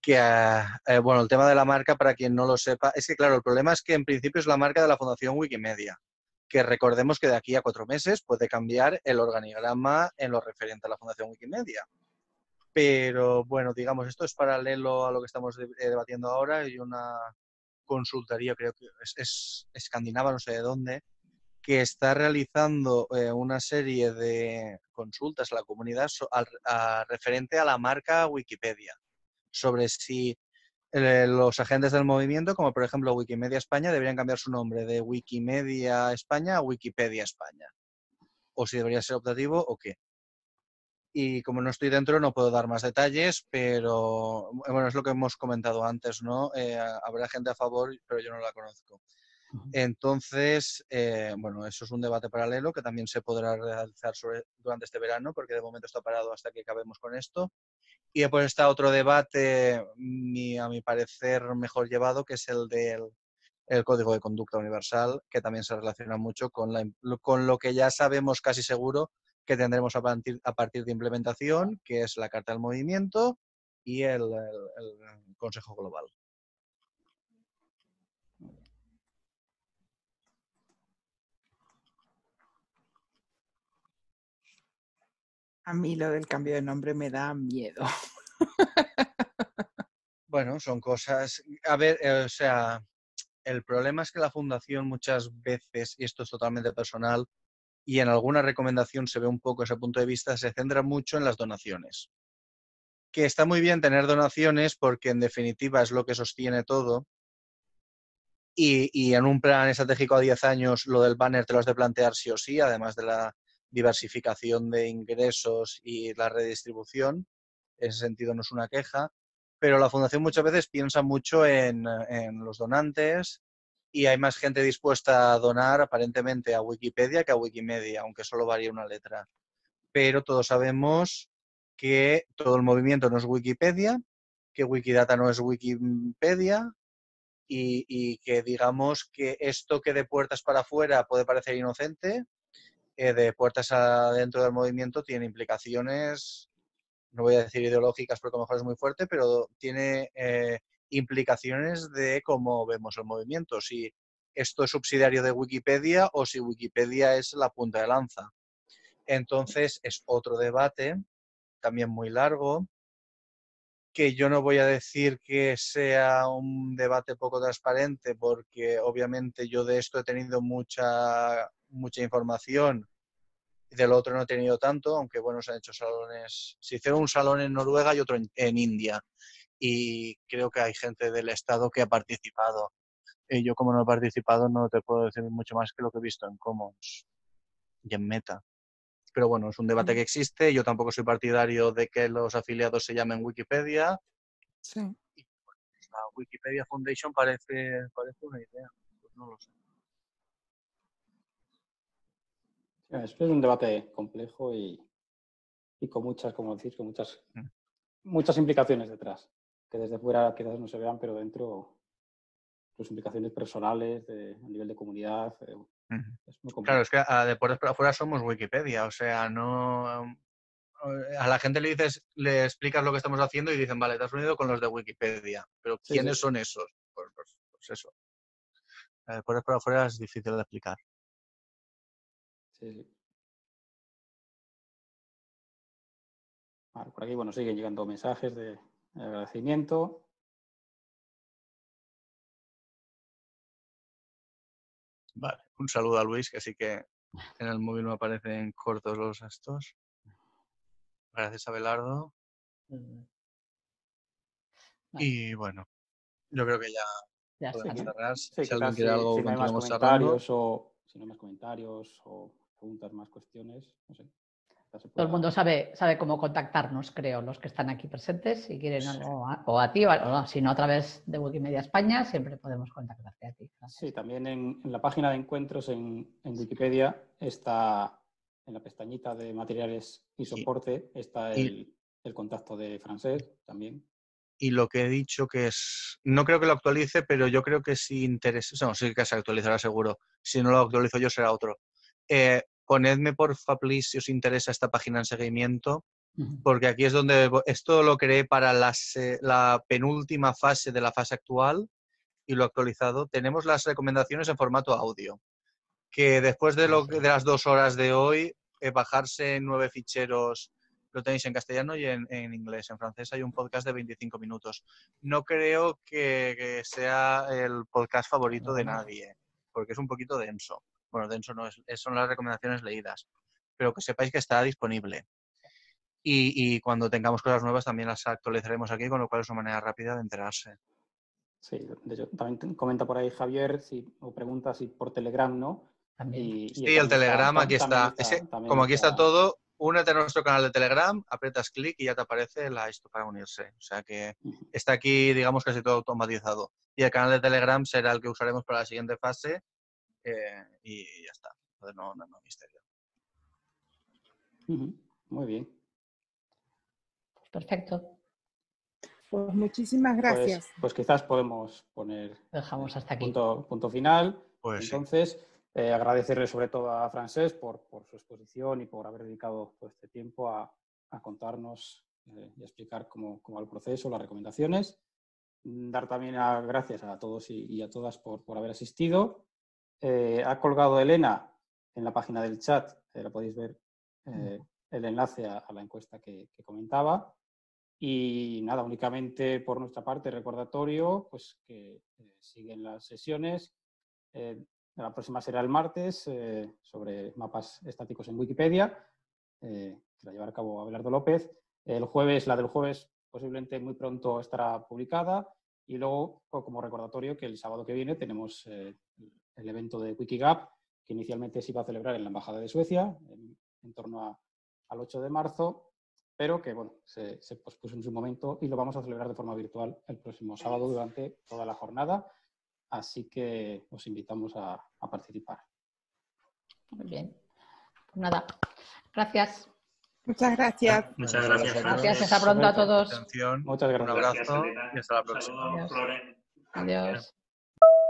que, bueno, el tema de la marca, para quien no lo sepa, es que, claro, el problema es que en principio es la marca de la Fundación Wikimedia, que recordemos que de aquí a 4 meses puede cambiar el organigrama en lo referente a la Fundación Wikimedia. Pero, bueno, digamos, esto es paralelo a lo que estamos debatiendo ahora y una consultoría, creo que es escandinava, no sé de dónde, que está realizando una serie de consultas a la comunidad referente a la marca Wikipedia, sobre si los agentes del movimiento, como por ejemplo Wikimedia España, deberían cambiar su nombre de Wikimedia España a Wikipedia España, o si debería ser optativo o qué. Y como no estoy dentro no puedo dar más detalles, pero bueno, es lo que hemos comentado antes, ¿no? Habrá gente a favor, pero yo no la conozco. Entonces, bueno, eso es un debate paralelo que también se podrá realizar durante este verano, porque de momento está parado hasta que acabemos con esto. Y después está otro debate, a mi parecer, mejor llevado, que es el del Código de Conducta Universal, que también se relaciona mucho con lo que ya sabemos casi seguro que tendremos a partir de implementación, que es la Carta del Movimiento y el Consejo Global. A mí lo del cambio de nombre me da miedo. Bueno, son cosas... A ver, o sea, el problema es que la fundación muchas veces, y esto es totalmente personal, y en alguna recomendación se ve un poco ese punto de vista, se centra mucho en las donaciones. Que está muy bien tener donaciones porque en definitiva es lo que sostiene todo. Y en un plan estratégico a 10 años lo del banner te lo has de plantear sí o sí, además de la diversificación de ingresos y la redistribución. En ese sentido no es una queja. Pero la fundación muchas veces piensa mucho en los donantes y hay más gente dispuesta a donar aparentemente a Wikipedia que a Wikimedia, aunque solo varía una letra. Pero todos sabemos que todo el movimiento no es Wikipedia, que Wikidata no es Wikipedia y que digamos que esto que de puertas para afuera puede parecer inocente, de puertas adentro del movimiento tiene implicaciones, no voy a decir ideológicas porque a lo mejor es muy fuerte, pero tiene implicaciones de cómo vemos el movimiento, si esto es subsidiario de Wikipedia o si Wikipedia es la punta de lanza. Entonces es otro debate, también muy largo, que yo no voy a decir que sea un debate poco transparente, porque obviamente yo de esto he tenido mucha información y del otro no he tenido tanto, aunque bueno, se han hecho salones, se hicieron un salón en Noruega y otro en India, y creo que hay gente del Estado que ha participado. Y yo como no he participado no te puedo decir mucho más que lo que he visto en Commons y en Meta. Pero bueno, es un debate que existe. Yo tampoco soy partidario de que los afiliados se llamen Wikipedia. Sí. La Wikipedia Foundation parece una idea. Pues no lo sé. Es un debate complejo y con muchas, como decís, con muchas implicaciones detrás, que desde fuera quizás no se vean, pero dentro sus implicaciones personales, a nivel de comunidad, es muy complejo. Claro, es que de puertas para afuera somos Wikipedia, o sea, no... A la gente le explicas lo que estamos haciendo y dicen, vale, te has unido con los de Wikipedia, pero ¿quiénes son esos? Pues eso. De puertas para afuera es difícil de explicar. Sí. Vale, por aquí, bueno, siguen llegando mensajes de agradecimiento. Vale, un saludo a Luis, que sí que en el móvil me aparecen cortos los estos. Gracias a Belardo. Vale. Y bueno, yo creo que ya podemos cerrar. Sí, Si alguien quiere algo, si no hay más continuamos charlando. comentarios o preguntas, más cuestiones, no sé. Todo el mundo sabe cómo contactarnos, creo, los que están aquí presentes. Si quieren algo, o a ti, o si no a través de Wikimedia España, siempre podemos contactarte a ti. Gracias. Sí, también en la página de encuentros en Wikipedia está, en la pestañita de materiales y soporte, está el contacto de Francesc también. Y lo que he dicho que es... No creo que lo actualice, pero yo creo que si interesa... No, sí que se actualizará seguro. Si no lo actualizo yo será otro. Ponedme, porfa, please, si os interesa esta página en seguimiento, porque aquí es donde esto lo creé para la penúltima fase de la fase actual y lo actualizado. Tenemos las recomendaciones en formato audio, que después de las 2 horas de hoy, bajarse 9 ficheros, lo tenéis en castellano y en inglés. En francés hay un podcast de 25 minutos. No creo que sea el podcast favorito de nadie, porque es un poquito denso. Bueno, denso no es, son las recomendaciones leídas, pero que sepáis que está disponible. Y cuando tengamos cosas nuevas también las actualizaremos aquí, con lo cual es una manera rápida de enterarse. Sí, de hecho, también comenta por ahí Javier, o pregunta si por Telegram, ¿no? Sí, el Telegram aquí está. Como aquí está todo, únete a nuestro canal de Telegram, aprietas clic y ya te aparece esto para unirse. O sea que está aquí, digamos, casi todo automatizado. Y el canal de Telegram será el que usaremos para la siguiente fase y ya está. Entonces no misterio. Muy bien. Perfecto. Pues muchísimas gracias. Pues quizás podemos poner Dejamos hasta aquí. punto final. Pues entonces, agradecerle sobre todo a Francesc por su exposición y por haber dedicado todo este tiempo a contarnos y a explicar cómo va el proceso, las recomendaciones. Dar también gracias a todos y a todas por haber asistido. Ha colgado Elena en la página del chat, la podéis ver, el enlace a la encuesta que comentaba. Y nada, únicamente por nuestra parte, recordatorio, pues que siguen las sesiones. La próxima será el martes sobre mapas estáticos en Wikipedia, que la llevará a cabo Abelardo López. La del jueves posiblemente muy pronto estará publicada. Y luego, como recordatorio, que el sábado que viene tenemos el evento de Wikigap, que inicialmente se iba a celebrar en la Embajada de Suecia, en torno al 8 de marzo, pero que bueno, se pospuso en su momento y lo vamos a celebrar de forma virtual el próximo sábado durante toda la jornada. Así que os invitamos a participar. Muy bien. Pues nada, gracias. Muchas gracias. Muchas gracias. Gracias, hasta pronto a todos. Muchas gracias. Un abrazo y hasta la próxima. Adiós.